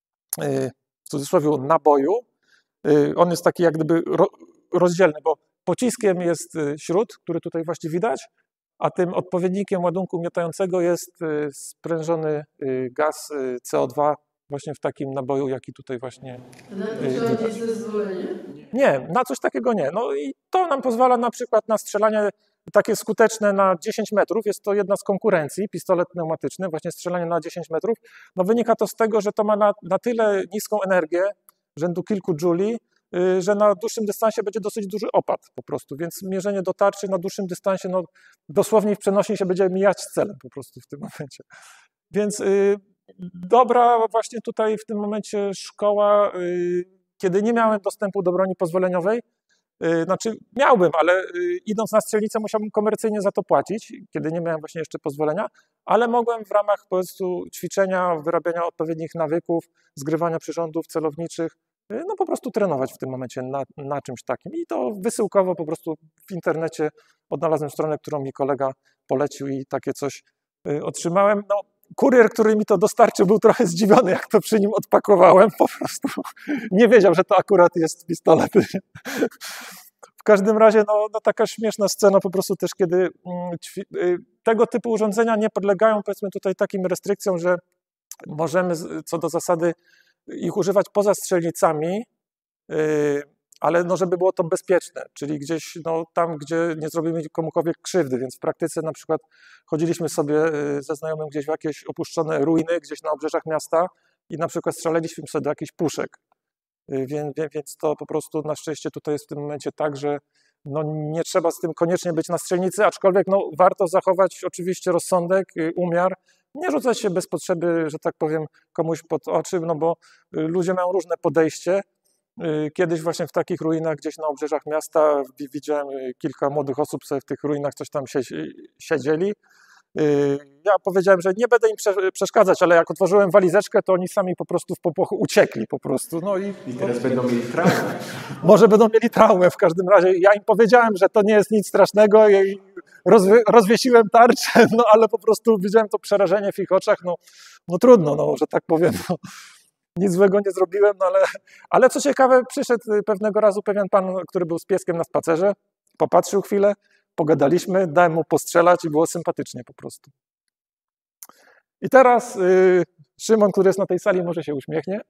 w cudzysłowie, naboju. On jest taki jak gdyby rozdzielny, bo pociskiem jest śrut, który tutaj właśnie widać, a tym odpowiednikiem ładunku miotającego jest sprężony gaz CO2 właśnie w takim naboju, jaki tutaj właśnie widać. Nie, na coś takiego nie. No i to nam pozwala na przykład na strzelanie takie skuteczne na 10 metrów. Jest to jedna z konkurencji, pistolet pneumatyczny, właśnie strzelanie na 10 metrów. No wynika to z tego, że to ma na tyle niską energię, rzędu kilku jouli, że na dłuższym dystansie będzie dosyć duży opad po prostu, więc mierzenie do tarczy na dłuższym dystansie, no dosłownie w przenośni się będzie mijać celem po prostu w tym momencie. Więc dobra właśnie tutaj w tym momencie szkoła, kiedy nie miałem dostępu do broni pozwoleniowej, znaczy miałbym, ale idąc na strzelnicę musiałbym komercyjnie za to płacić, kiedy nie miałem właśnie jeszcze pozwolenia, ale mogłem w ramach po prostu ćwiczenia, wyrabiania odpowiednich nawyków, zgrywania przyrządów celowniczych, no po prostu trenować w tym momencie na czymś takim. I to wysyłkowo po prostu w internecie odnalazłem stronę, którą mi kolega polecił i takie coś otrzymałem. No, kurier, który mi to dostarczył, był trochę zdziwiony, jak to przy nim odpakowałem. Po prostu nie wiedział, że to akurat jest pistolet. W każdym razie no taka śmieszna scena po prostu też, kiedy tego typu urządzenia nie podlegają, powiedzmy tutaj takim restrykcjom, że możemy co do zasady ich używać poza strzelnicami, ale no, żeby było to bezpieczne, czyli gdzieś tam, gdzie nie zrobimy komukolwiek krzywdy, więc w praktyce na przykład chodziliśmy sobie ze znajomym gdzieś w jakieś opuszczone ruiny, gdzieś na obrzeżach miasta i na przykład strzelaliśmy sobie do jakichś puszek, więc to po prostu na szczęście tutaj jest w tym momencie tak, że no, nie trzeba z tym koniecznie być na strzelnicy, aczkolwiek no, warto zachować oczywiście rozsądek, umiar, nie rzucać się bez potrzeby, że tak powiem, komuś pod oczy, no bo ludzie mają różne podejście. Kiedyś właśnie w takich ruinach gdzieś na obrzeżach miasta widziałem kilka młodych osób sobie w tych ruinach coś tam siedzieli. Ja powiedziałem, że nie będę im przeszkadzać, ale jak otworzyłem walizeczkę, to oni sami po prostu w popłochu uciekli po prostu. No i teraz będą mieli traumę. Może będą mieli traumę w każdym razie. Ja im powiedziałem, że to nie jest nic strasznego i rozwiesiłem tarczę, no ale po prostu widziałem to przerażenie w ich oczach. No trudno, no, że tak powiem. No. Nic złego nie zrobiłem, no ale co ciekawe, przyszedł pewnego razu pewien pan, który był z pieskiem na spacerze, popatrzył chwilę, pogadaliśmy, dałem mu postrzelać i było sympatycznie po prostu. I teraz Szymon, który jest na tej sali, może się uśmiechnie.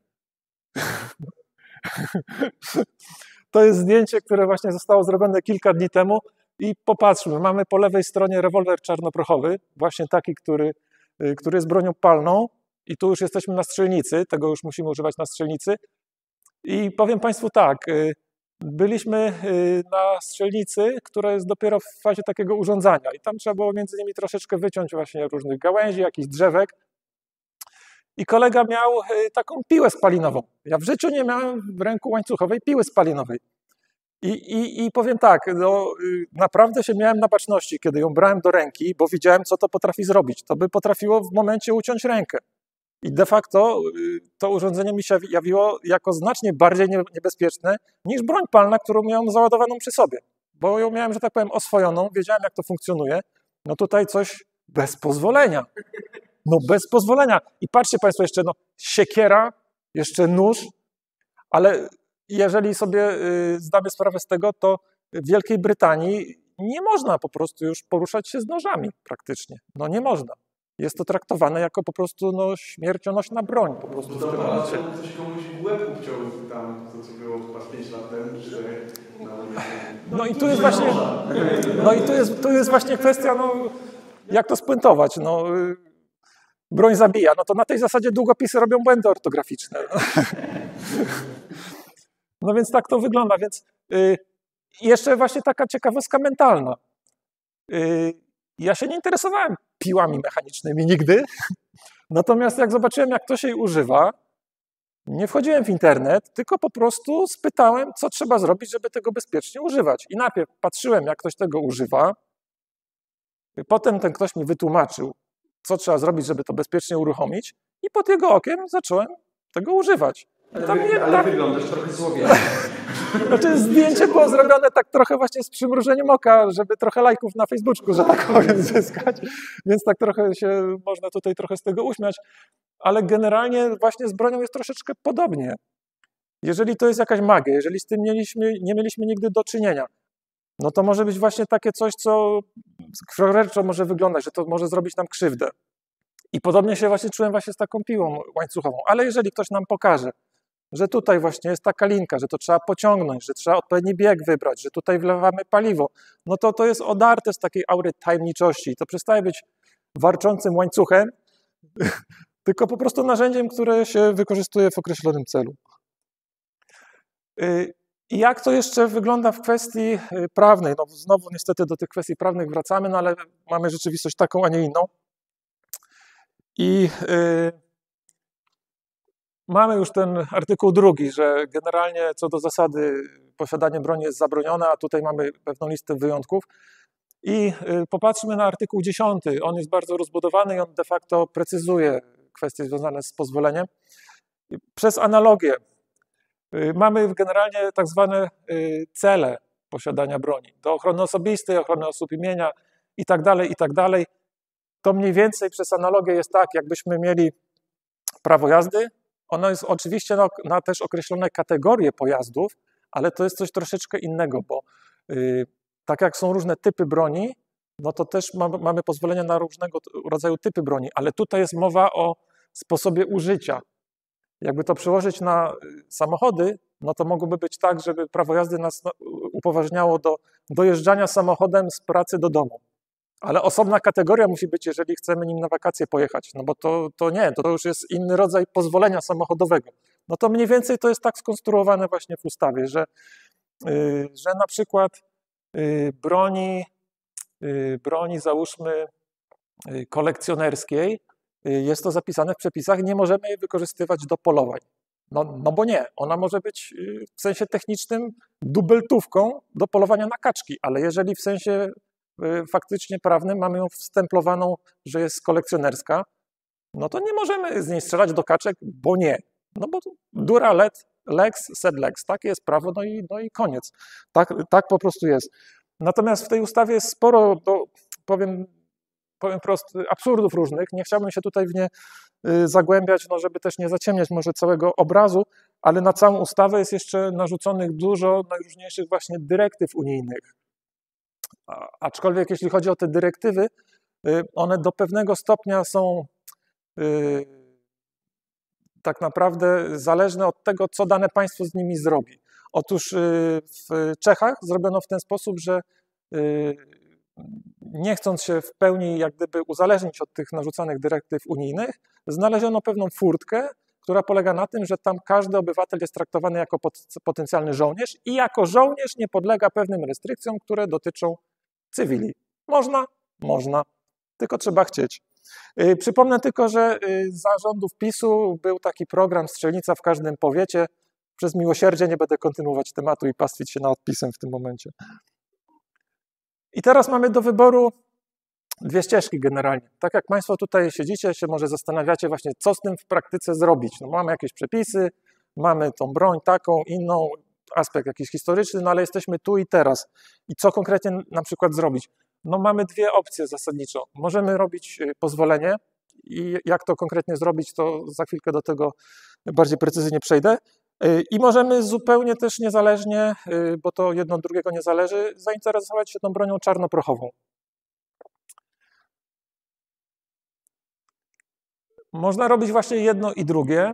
To jest zdjęcie, które właśnie zostało zrobione kilka dni temu i popatrzmy, mamy po lewej stronie rewolwer czarnoprochowy, właśnie taki, który jest bronią palną. I tu już jesteśmy na strzelnicy, tego już musimy używać na strzelnicy. I powiem Państwu tak, byliśmy na strzelnicy, która jest dopiero w fazie takiego urządzania i tam trzeba było między nimi troszeczkę wyciąć właśnie różnych gałęzi, jakichś drzewek. I kolega miał taką piłę spalinową. Ja w życiu nie miałem w ręku łańcuchowej piły spalinowej. I powiem tak, no, naprawdę się miałem na baczności, kiedy ją brałem do ręki, bo widziałem, co to potrafi zrobić. To by potrafiło w momencie uciąć rękę. I de facto to urządzenie mi się jawiło jako znacznie bardziej niebezpieczne niż broń palna, którą miałem załadowaną przy sobie. Bo ją miałem, że tak powiem, oswojoną, wiedziałem, jak to funkcjonuje. No tutaj coś bez pozwolenia. No bez pozwolenia. I patrzcie Państwo, jeszcze siekiera, jeszcze nóż, ale jeżeli sobie zdamy sprawę z tego, to w Wielkiej Brytanii nie można po prostu już poruszać się z nożami praktycznie. No nie można. Jest to traktowane jako po prostu śmiercionośna broń. Po prostu w tym momencie. Ktoś komuś w łeb uciął tam, to co było chyba 5 lat temu, 4. No i tu jest właśnie, tu jest właśnie kwestia, jak to spuentować. Broń zabija. No to na tej zasadzie długopisy robią błędy ortograficzne. No więc tak to wygląda. Więc jeszcze właśnie taka ciekawostka mentalna. Ja się nie interesowałem piłami mechanicznymi nigdy, natomiast jak zobaczyłem, jak ktoś jej używa, nie wchodziłem w internet, tylko po prostu spytałem, co trzeba zrobić, żeby tego bezpiecznie używać. I najpierw patrzyłem, jak ktoś tego używa, potem ten ktoś mi wytłumaczył, co trzeba zrobić, żeby to bezpiecznie uruchomić i pod jego okiem zacząłem tego używać. Ale wyglądasz trochę złowieszczo. Znaczy zdjęcie było zrobione tak trochę właśnie z przymrużeniem oka, żeby trochę lajków na Facebooku, że tak powiem, zyskać. Więc tak trochę się można tutaj trochę z tego uśmiać. Ale generalnie właśnie z bronią jest troszeczkę podobnie. Jeżeli to jest jakaś magia, jeżeli z tym nie mieliśmy nigdy do czynienia, no to może być właśnie takie coś, co krwaweczo może wyglądać, że to może zrobić nam krzywdę. I podobnie się właśnie czułem właśnie z taką piłą łańcuchową. Ale jeżeli ktoś nam pokaże, że tutaj właśnie jest taka linka, że to trzeba pociągnąć, że trzeba odpowiedni bieg wybrać, że tutaj wlewamy paliwo, no to jest odarte z takiej aury tajemniczości. To przestaje być warczącym łańcuchem, tylko po prostu narzędziem, które się wykorzystuje w określonym celu. I jak to jeszcze wygląda w kwestii prawnej? No znowu niestety do tych kwestii prawnych wracamy, no ale mamy rzeczywistość taką, a nie inną. I mamy już ten artykuł 2, że generalnie co do zasady posiadanie broni jest zabronione, a tutaj mamy pewną listę wyjątków. I popatrzmy na artykuł 10. On jest bardzo rozbudowany i on de facto precyzuje kwestie związane z pozwoleniem. Przez analogię mamy generalnie tak zwane cele posiadania broni. Do ochrony osobistej, ochrony osób i mienia i tak dalej. To mniej więcej przez analogię jest tak, jakbyśmy mieli prawo jazdy. Ono jest oczywiście na też określone kategorie pojazdów, ale to jest coś troszeczkę innego, bo tak jak są różne typy broni, no to też mamy pozwolenia na różnego rodzaju typy broni, ale tutaj jest mowa o sposobie użycia. Jakby to przełożyć na samochody, no to mogłoby być tak, żeby prawo jazdy nas upoważniało do dojeżdżania samochodem z pracy do domu. Ale osobna kategoria musi być, jeżeli chcemy nim na wakacje pojechać, no bo to już jest inny rodzaj pozwolenia samochodowego. No to mniej więcej to jest tak skonstruowane właśnie w ustawie, że na przykład broni załóżmy kolekcjonerskiej, jest to zapisane w przepisach, nie możemy jej wykorzystywać do polowań. No bo nie, ona może być w sensie technicznym dubeltówką do polowania na kaczki, ale jeżeli w sensie faktycznie prawnym mamy ją wstemplowaną, że jest kolekcjonerska, no to nie możemy z niej strzelać do kaczek, bo nie. No bo dura lex sed lex, takie jest prawo, no i koniec. Tak po prostu jest. Natomiast w tej ustawie jest sporo, powiem prosto, absurdów różnych. Nie chciałbym się tutaj w nie zagłębiać, no żeby też nie zaciemniać może całego obrazu, ale na całą ustawę jest jeszcze narzuconych dużo najróżniejszych właśnie dyrektyw unijnych. Aczkolwiek jeśli chodzi o te dyrektywy, one do pewnego stopnia są tak naprawdę zależne od tego, co dane państwo z nimi zrobi. Otóż w Czechach zrobiono w ten sposób, że nie chcąc się w pełni jak gdyby uzależnić od tych narzucanych dyrektyw unijnych, znaleziono pewną furtkę, która polega na tym, że tam każdy obywatel jest traktowany jako potencjalny żołnierz i jako żołnierz nie podlega pewnym restrykcjom, które dotyczą cywili. Można? Można, tylko trzeba chcieć. Przypomnę tylko, że za rządów PiS-u był taki program Strzelnica w każdym powiecie. Przez miłosierdzie nie będę kontynuować tematu i pastwić się nad PiS-em w tym momencie. I teraz mamy do wyboru dwie ścieżki generalnie. Tak jak Państwo tutaj siedzicie, się może zastanawiacie właśnie, co z tym w praktyce zrobić. No mamy jakieś przepisy, mamy tą broń taką, inną, aspekt jakiś historyczny, no ale jesteśmy tu i teraz. I co konkretnie na przykład zrobić? No mamy dwie opcje zasadniczo. Możemy robić pozwolenie i jak to konkretnie zrobić, to za chwilkę do tego bardziej precyzyjnie przejdę. I możemy zupełnie też niezależnie, bo to jedno od drugiego nie zależy, zainteresować się tą bronią czarnoprochową. Można robić właśnie jedno i drugie.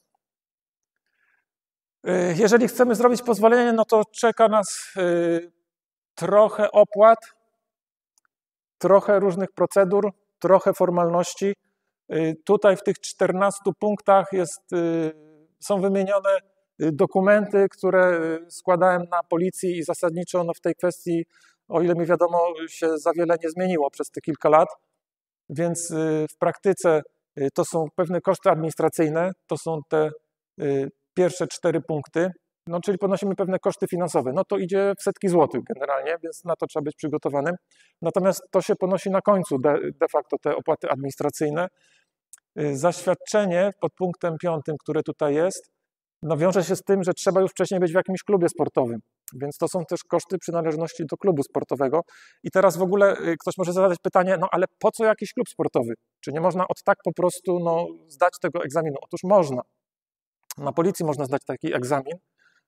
Jeżeli chcemy zrobić pozwolenie, no to czeka nas trochę opłat, trochę różnych procedur, trochę formalności. Tutaj w tych 14 punktach są wymienione dokumenty, które składałem na policji i zasadniczo w tej kwestii, o ile mi wiadomo, się za wiele nie zmieniło przez te kilka lat, więc w praktyce to są pewne koszty administracyjne, to są te pierwsze 4 punkty, no czyli ponosimy pewne koszty finansowe. No to idzie w setki złotych generalnie, więc na to trzeba być przygotowanym. Natomiast to się ponosi na końcu de facto te opłaty administracyjne. Zaświadczenie pod punktem 5, które tutaj jest, no wiąże się z tym, że trzeba już wcześniej być w jakimś klubie sportowym, więc to są też koszty przynależności do klubu sportowego. I teraz w ogóle ktoś może zadać pytanie, no ale po co jakiś klub sportowy? Czy nie można od tak po prostu zdać tego egzaminu? Otóż można. Na policji można zdać taki egzamin,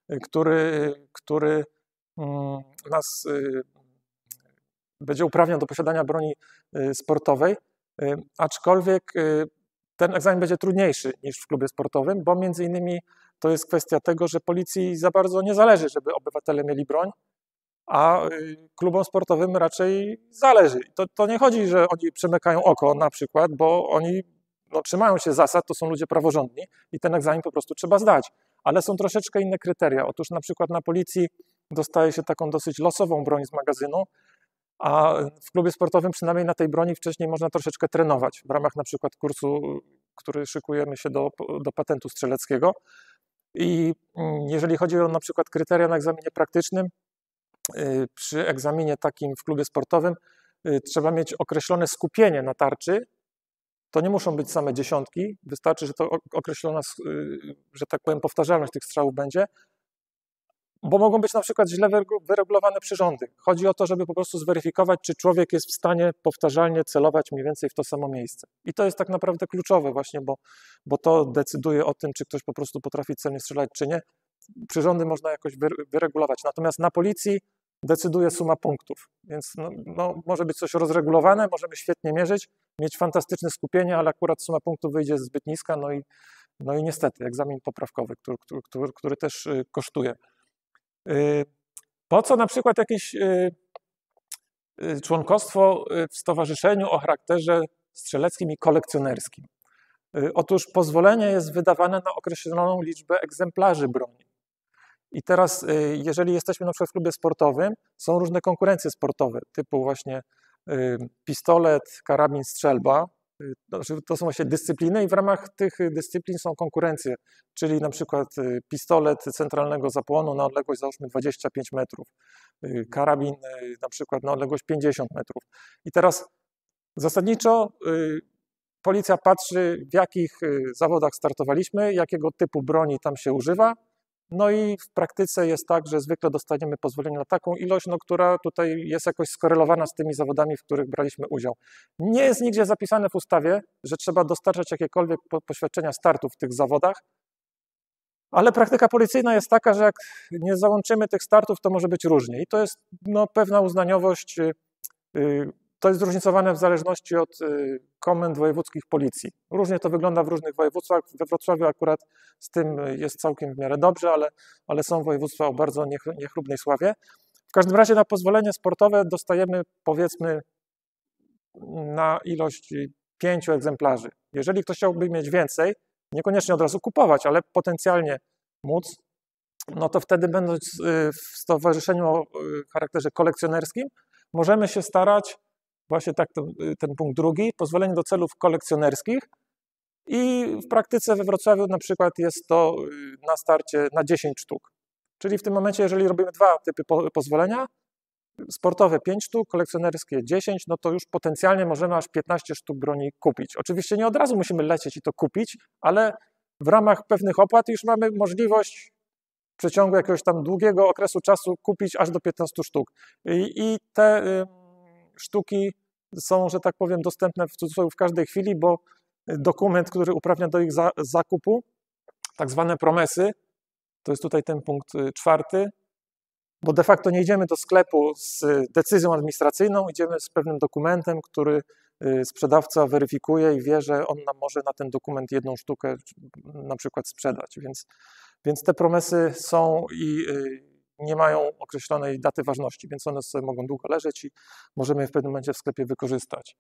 który nas będzie uprawniał do posiadania broni sportowej, aczkolwiek ten egzamin będzie trudniejszy niż w klubie sportowym, bo między innymi to jest kwestia tego, że policji za bardzo nie zależy, żeby obywatele mieli broń, a klubom sportowym raczej zależy. To nie chodzi, że oni przymykają oko na przykład, bo oni trzymają się zasad, to są ludzie praworządni i ten egzamin po prostu trzeba zdać. Ale są troszeczkę inne kryteria. Otóż na przykład na policji dostaje się taką dosyć losową broń z magazynu, a w klubie sportowym przynajmniej na tej broni wcześniej można troszeczkę trenować w ramach na przykład kursu, który szykujemy się do patentu strzeleckiego. I jeżeli chodzi o na przykład kryteria na egzaminie praktycznym, przy egzaminie takim w klubie sportowym trzeba mieć określone skupienie na tarczy. To nie muszą być same dziesiątki, wystarczy, że to określona, że tak powiem, powtarzalność tych strzałów będzie, bo mogą być na przykład źle wyregulowane przyrządy. Chodzi o to, żeby po prostu zweryfikować, czy człowiek jest w stanie powtarzalnie celować mniej więcej w to samo miejsce. I to jest tak naprawdę kluczowe właśnie, bo to decyduje o tym, czy ktoś po prostu potrafi celnie strzelać, czy nie. Przyrządy można jakoś wyregulować. Natomiast na policji decyduje suma punktów. Więc może być coś rozregulowane, możemy świetnie mierzyć, mieć fantastyczne skupienie, ale akurat suma punktów wyjdzie zbyt niska, no i niestety egzamin poprawkowy, który też kosztuje. Po co na przykład jakieś członkostwo w stowarzyszeniu o charakterze strzeleckim i kolekcjonerskim? Otóż pozwolenie jest wydawane na określoną liczbę egzemplarzy broni. I teraz, jeżeli jesteśmy na przykład w klubie sportowym, są różne konkurencje sportowe, typu właśnie pistolet, karabin, strzelba. To są właśnie dyscypliny i w ramach tych dyscyplin są konkurencje, czyli na przykład pistolet centralnego zapłonu na odległość załóżmy 25 metrów, karabin na przykład na odległość 50 metrów. I teraz zasadniczo policja patrzy, w jakich zawodach startowaliśmy, jakiego typu broni tam się używa. No i w praktyce jest tak, że zwykle dostaniemy pozwolenie na taką ilość, która tutaj jest jakoś skorelowana z tymi zawodami, w których braliśmy udział. Nie jest nigdzie zapisane w ustawie, że trzeba dostarczać jakiekolwiek poświadczenia startu w tych zawodach, ale praktyka policyjna jest taka, że jak nie załączymy tych startów, to może być różnie. I to jest pewna uznaniowość, to jest zróżnicowane w zależności od komend wojewódzkich policji. Różnie to wygląda w różnych województwach. We Wrocławiu akurat z tym jest całkiem w miarę dobrze, ale są województwa o bardzo niechlubnej sławie. W każdym razie na pozwolenie sportowe dostajemy powiedzmy na ilość 5 egzemplarzy. Jeżeli ktoś chciałby mieć więcej, niekoniecznie od razu kupować, ale potencjalnie móc, no to wtedy będąc w stowarzyszeniu o charakterze kolekcjonerskim, możemy się starać, właśnie tak ten punkt drugi, pozwolenie do celów kolekcjonerskich i w praktyce we Wrocławiu na przykład jest to na starcie na 10 sztuk. Czyli w tym momencie, jeżeli robimy 2 typy pozwolenia, sportowe 5 sztuk, kolekcjonerskie 10, no to już potencjalnie możemy aż 15 sztuk broni kupić. Oczywiście nie od razu musimy lecieć i to kupić, ale w ramach pewnych opłat już mamy możliwość w przeciągu jakiegoś tam długiego okresu czasu kupić aż do 15 sztuk. I te sztuki są, że tak powiem, dostępne w cudzysłowie w każdej chwili, bo dokument, który uprawnia do ich zakupu, tak zwane promesy, to jest tutaj ten punkt 4, bo de facto nie idziemy do sklepu z decyzją administracyjną, idziemy z pewnym dokumentem, który sprzedawca weryfikuje i wie, że on nam może na ten dokument 1 sztukę na przykład sprzedać. Więc te promesy są i nie mają określonej daty ważności, więc one sobie mogą długo leżeć i możemy je w pewnym momencie w sklepie wykorzystać.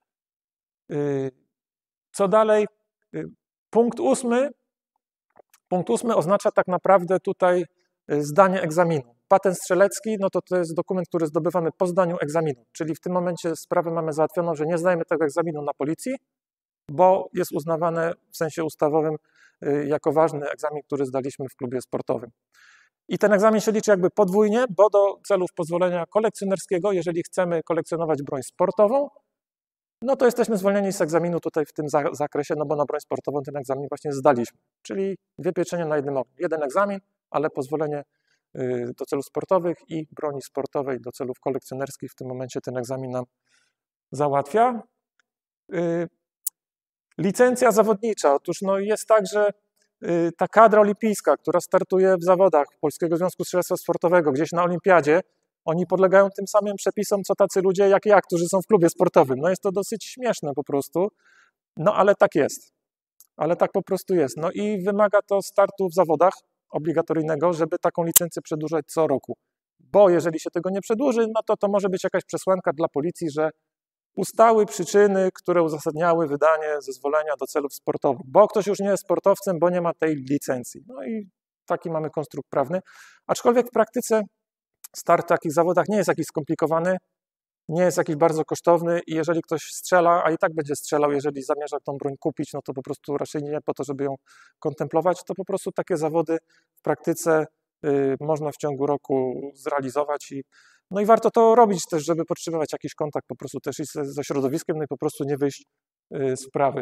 Co dalej? Punkt 8. Punkt 8 oznacza tak naprawdę tutaj zdanie egzaminu. Patent strzelecki, no to jest dokument, który zdobywamy po zdaniu egzaminu, czyli w tym momencie sprawę mamy załatwioną, że nie zdajemy tego egzaminu na policji, bo jest uznawane w sensie ustawowym jako ważny egzamin, który zdaliśmy w klubie sportowym. I ten egzamin się liczy jakby podwójnie, bo do celów pozwolenia kolekcjonerskiego, jeżeli chcemy kolekcjonować broń sportową, no to jesteśmy zwolnieni z egzaminu tutaj w tym zakresie, no bo na broń sportową ten egzamin właśnie zdaliśmy. Czyli 2 pieczenie na jednym ogniu. 1 egzamin, ale pozwolenie do celów sportowych i broni sportowej do celów kolekcjonerskich w tym momencie ten egzamin nam załatwia. Licencja zawodnicza. Otóż no jest tak, że ta kadra olimpijska, która startuje w zawodach Polskiego Związku Strzelectwa Sportowego, gdzieś na olimpiadzie, oni podlegają tym samym przepisom, co tacy ludzie jak ja, którzy są w klubie sportowym. No jest to dosyć śmieszne po prostu, no ale tak jest. Ale tak po prostu jest. No i wymaga to startu w zawodach obligatoryjnego, żeby taką licencję przedłużać co roku. Bo jeżeli się tego nie przedłuży, no to może być jakaś przesłanka dla policji, że ustały przyczyny, które uzasadniały wydanie zezwolenia do celów sportowych, bo ktoś już nie jest sportowcem, bo nie ma tej licencji. No i taki mamy konstrukt prawny. Aczkolwiek w praktyce start w takich zawodach nie jest jakiś skomplikowany, nie jest jakiś bardzo kosztowny i jeżeli ktoś strzela, a i tak będzie strzelał, jeżeli zamierza tą broń kupić, no to po prostu raczej nie po to, żeby ją kontemplować, to po prostu takie zawody w praktyce można w ciągu roku zrealizować no i warto to robić też, żeby podtrzymywać jakiś kontakt po prostu też i ze środowiskiem, no i po prostu nie wyjść z sprawy.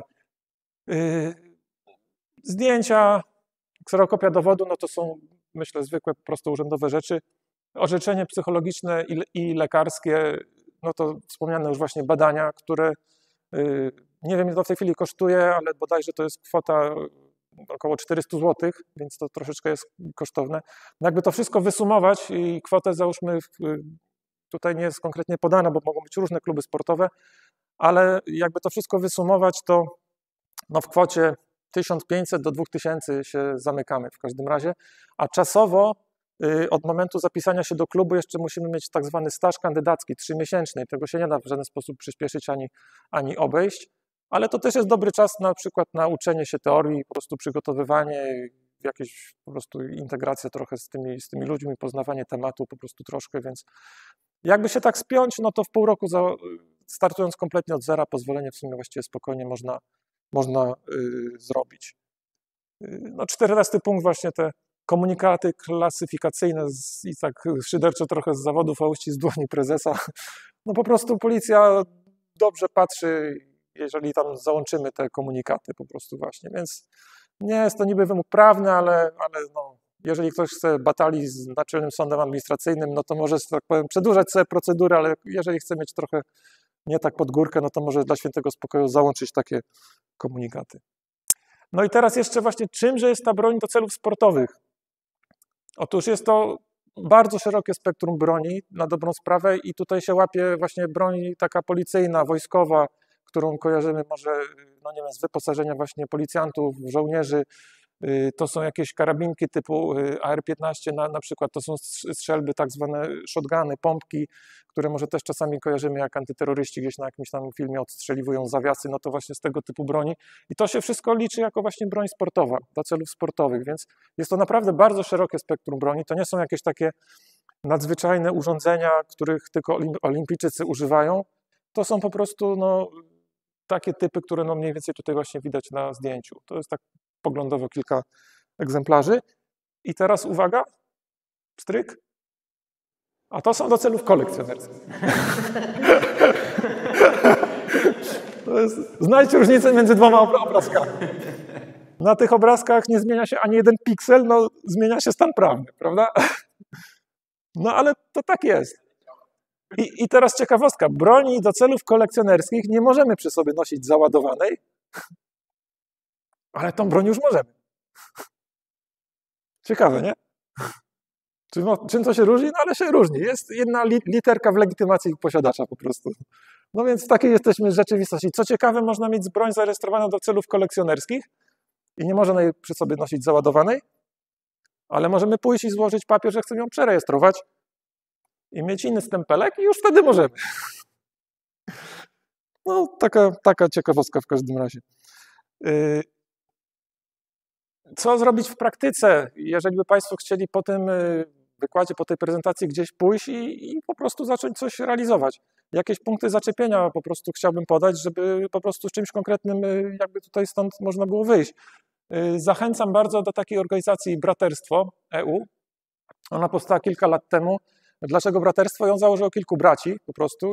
Zdjęcia, kserokopia dowodu, no to są, myślę, zwykłe, po prostu urzędowe rzeczy. Orzeczenie psychologiczne i lekarskie, no to wspomniane już właśnie badania, które nie wiem, ile to w tej chwili kosztuje, ale bodajże to jest kwota około 400 zł, więc to troszeczkę jest kosztowne. No jakby to wszystko wysumować i kwotę załóżmy, tutaj nie jest konkretnie podana, bo mogą być różne kluby sportowe, ale jakby to wszystko wysumować, to no w kwocie 1500 do 2000 się zamykamy w każdym razie, a czasowo od momentu zapisania się do klubu jeszcze musimy mieć tak zwany staż kandydacki 3-miesięczny. Tego się nie da w żaden sposób przyspieszyć ani obejść, ale to też jest dobry czas na przykład na uczenie się teorii, po prostu przygotowywanie, jakieś po prostu integrację trochę z tymi ludźmi, poznawanie tematu po prostu troszkę, więc jakby się tak spiąć, no to w pół roku startując kompletnie od zera, pozwolenie w sumie właściwie spokojnie można zrobić. No 14 punkt właśnie te komunikaty klasyfikacyjne i tak szyderczo trochę z zawodów, a uści z dłoni prezesa. No po prostu policja dobrze patrzy, jeżeli tam załączymy te komunikaty po prostu właśnie, więc nie jest to niby wymóg prawny, ale no, jeżeli ktoś chce batalii z Naczelnym Sądem Administracyjnym, no to może, tak powiem, przedłużać sobie procedury, ale jeżeli chce mieć trochę nie tak pod górkę, no to może dla świętego spokoju załączyć takie komunikaty. No i teraz jeszcze właśnie czymże jest ta broń do celów sportowych? Otóż jest to bardzo szerokie spektrum broni na dobrą sprawę i tutaj się łapie właśnie broń taka policyjna, wojskowa, którą kojarzymy może, no nie wiem, z wyposażenia właśnie policjantów, żołnierzy, to są jakieś karabinki typu AR-15, na przykład to są strzelby tak zwane shotguny, pompki, które może też czasami kojarzymy jak antyterroryści gdzieś na jakimś tam filmie odstrzeliwują zawiasy, no to właśnie z tego typu broni. I to się wszystko liczy jako właśnie broń sportowa, do celów sportowych, więc jest to naprawdę bardzo szerokie spektrum broni. To nie są jakieś takie nadzwyczajne urządzenia, których tylko olimpijczycy używają. To są po prostu no, takie typy, które no, mniej więcej tutaj właśnie widać na zdjęciu. To jest tak poglądowo kilka egzemplarzy. I teraz uwaga, pstryk. A to są do celów kolekcjonerskich. Znajdźcie różnicę między dwoma obrazkami. Na tych obrazkach nie zmienia się ani jeden piksel, no zmienia się stan prawny, prawda? No ale to tak jest. I teraz ciekawostka. Broni do celów kolekcjonerskich nie możemy przy sobie nosić załadowanej, ale tą broń już możemy. Ciekawe, nie? Czym to się różni? No ale się różni. Jest jedna literka w legitymacji posiadacza po prostu. No więc w takiej jesteśmy rzeczywistości. Co ciekawe, można mieć broń zarejestrowaną do celów kolekcjonerskich i nie można jej przy sobie nosić załadowanej, ale możemy pójść i złożyć papier, że chcemy ją przerejestrować i mieć inny stempelek i już wtedy możemy. No taka ciekawostka w każdym razie. Co zrobić w praktyce, jeżeli by Państwo chcieli po tym wykładzie, po tej prezentacji gdzieś pójść i po prostu zacząć coś realizować? Jakieś punkty zaczepienia po prostu chciałbym podać, żeby po prostu z czymś konkretnym jakby tutaj stąd można było wyjść. Zachęcam bardzo do takiej organizacji Braterstwo EU. Ona powstała kilka lat temu. Dlaczego braterstwo? Ją założyło kilku braci po prostu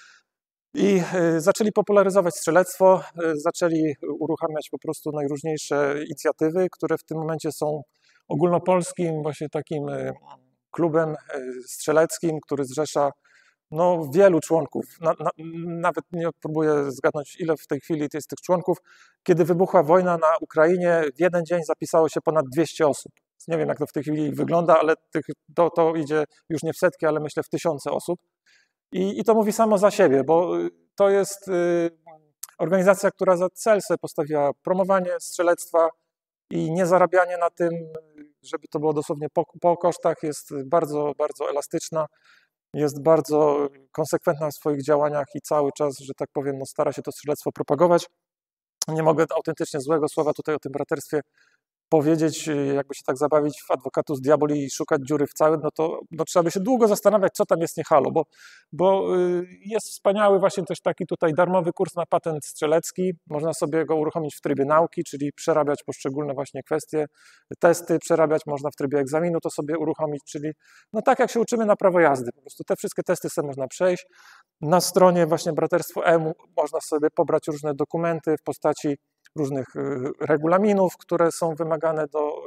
i zaczęli popularyzować strzelectwo, zaczęli uruchamiać po prostu najróżniejsze inicjatywy, które w tym momencie są ogólnopolskim właśnie takim klubem strzeleckim, który zrzesza no, wielu członków. Nawet nie próbuję zgadnąć, ile w tej chwili jest tych członków. Kiedy wybuchła wojna na Ukrainie, w jeden dzień zapisało się ponad 200 osób. Nie wiem, jak to w tej chwili wygląda, ale to idzie już nie w setki, ale myślę w tysiące osób. I to mówi samo za siebie, bo to jest organizacja, która za cel sobie postawiła promowanie strzelectwa i nie zarabianie na tym, żeby to było dosłownie po kosztach, jest bardzo, bardzo elastyczna, jest bardzo konsekwentna w swoich działaniach i cały czas, że tak powiem, no stara się to strzelectwo propagować. Nie mogę autentycznie złego słowa tutaj o tym braterstwie powiedzieć, jakby się tak zabawić w advocatus diaboli i szukać dziury w całym, no to trzeba by się długo zastanawiać, co tam jest nie halo, bo jest wspaniały właśnie też taki tutaj darmowy kurs na patent strzelecki, można sobie go uruchomić w trybie nauki, czyli przerabiać poszczególne właśnie kwestie, testy przerabiać, można w trybie egzaminu to sobie uruchomić, czyli no tak jak się uczymy na prawo jazdy, po prostu te wszystkie testy sobie można przejść. Na stronie właśnie Braterstwo EU można sobie pobrać różne dokumenty w postaci różnych regulaminów, które są wymagane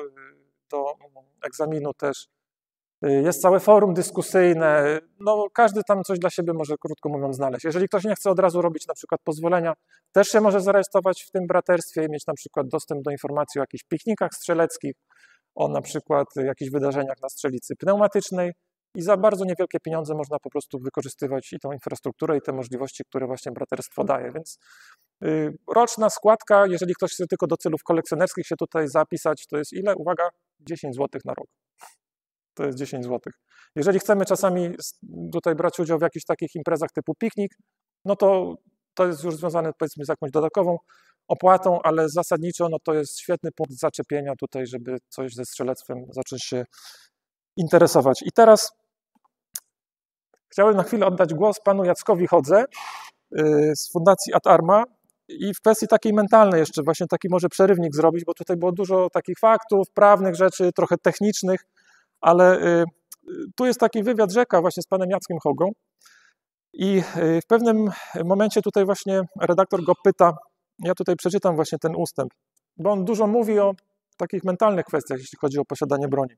do egzaminu też. Jest całe forum dyskusyjne, no każdy tam coś dla siebie może, krótko mówiąc, znaleźć. Jeżeli ktoś nie chce od razu robić na przykład pozwolenia, też się może zarejestrować w tym braterstwie i mieć na przykład dostęp do informacji o jakichś piknikach strzeleckich, o na przykład jakichś wydarzeniach na strzelnicy pneumatycznej i za bardzo niewielkie pieniądze można po prostu wykorzystywać i tą infrastrukturę i te możliwości, które właśnie braterstwo daje, więc roczna składka, jeżeli ktoś chce tylko do celów kolekcjonerskich się tutaj zapisać, to jest ile? Uwaga, 10 zł na rok. To jest 10 zł. Jeżeli chcemy czasami tutaj brać udział w jakichś takich imprezach typu piknik, no to jest już związane powiedzmy z jakąś dodatkową opłatą, ale zasadniczo no to jest świetny punkt zaczepienia tutaj, żeby coś ze strzelectwem zacząć się interesować. I teraz chciałem na chwilę oddać głos panu Jackowi Hodze z Fundacji Ad Arma i w kwestii takiej mentalnej jeszcze właśnie taki może przerywnik zrobić, bo tutaj było dużo takich faktów, prawnych rzeczy, trochę technicznych, ale tu jest taki wywiad rzeka właśnie z panem Jackiem Hogą i w pewnym momencie tutaj właśnie redaktor go pyta, ja tutaj przeczytam właśnie ten ustęp, bo on dużo mówi o takich mentalnych kwestiach, jeśli chodzi o posiadanie broni.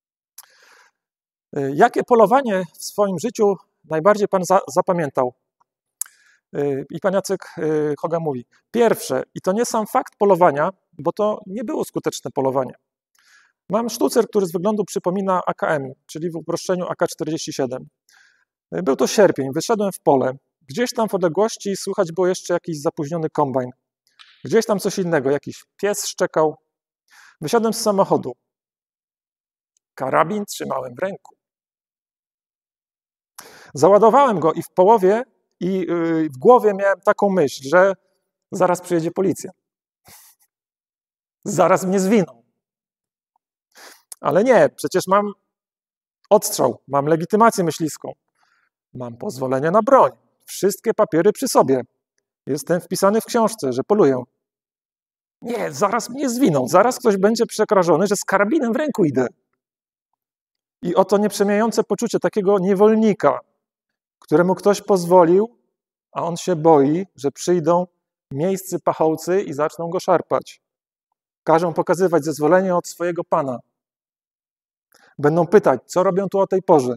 Jakie polowanie w swoim życiu najbardziej pan zapamiętał? I pan Jacek Hoga mówi, pierwsze, i to nie sam fakt polowania, bo to nie było skuteczne polowanie. Mam sztucer, który z wyglądu przypomina AKM, czyli w uproszczeniu AK-47. Był to sierpień, wyszedłem w pole. Gdzieś tam w odległości słychać było jeszcze jakiś zapóźniony kombajn. Gdzieś tam coś innego, jakiś pies szczekał. Wysiadłem z samochodu. Karabin trzymałem w ręku. Załadowałem go i w połowie i w głowie miałem taką myśl, że zaraz przyjedzie policja. Zaraz mnie zwiną. Ale nie, przecież mam odstrzał, mam legitymację myśliwską, mam pozwolenie na broń, wszystkie papiery przy sobie. Jestem wpisany w książce, że poluję. Nie, zaraz mnie zwiną, zaraz ktoś będzie przerażony, że z karabinem w ręku idę. I oto nieprzemijające poczucie takiego niewolnika, któremu ktoś pozwolił, a on się boi, że przyjdą miejscy pachołcy i zaczną go szarpać. Każą pokazywać zezwolenie od swojego pana. Będą pytać, co robią tu o tej porze.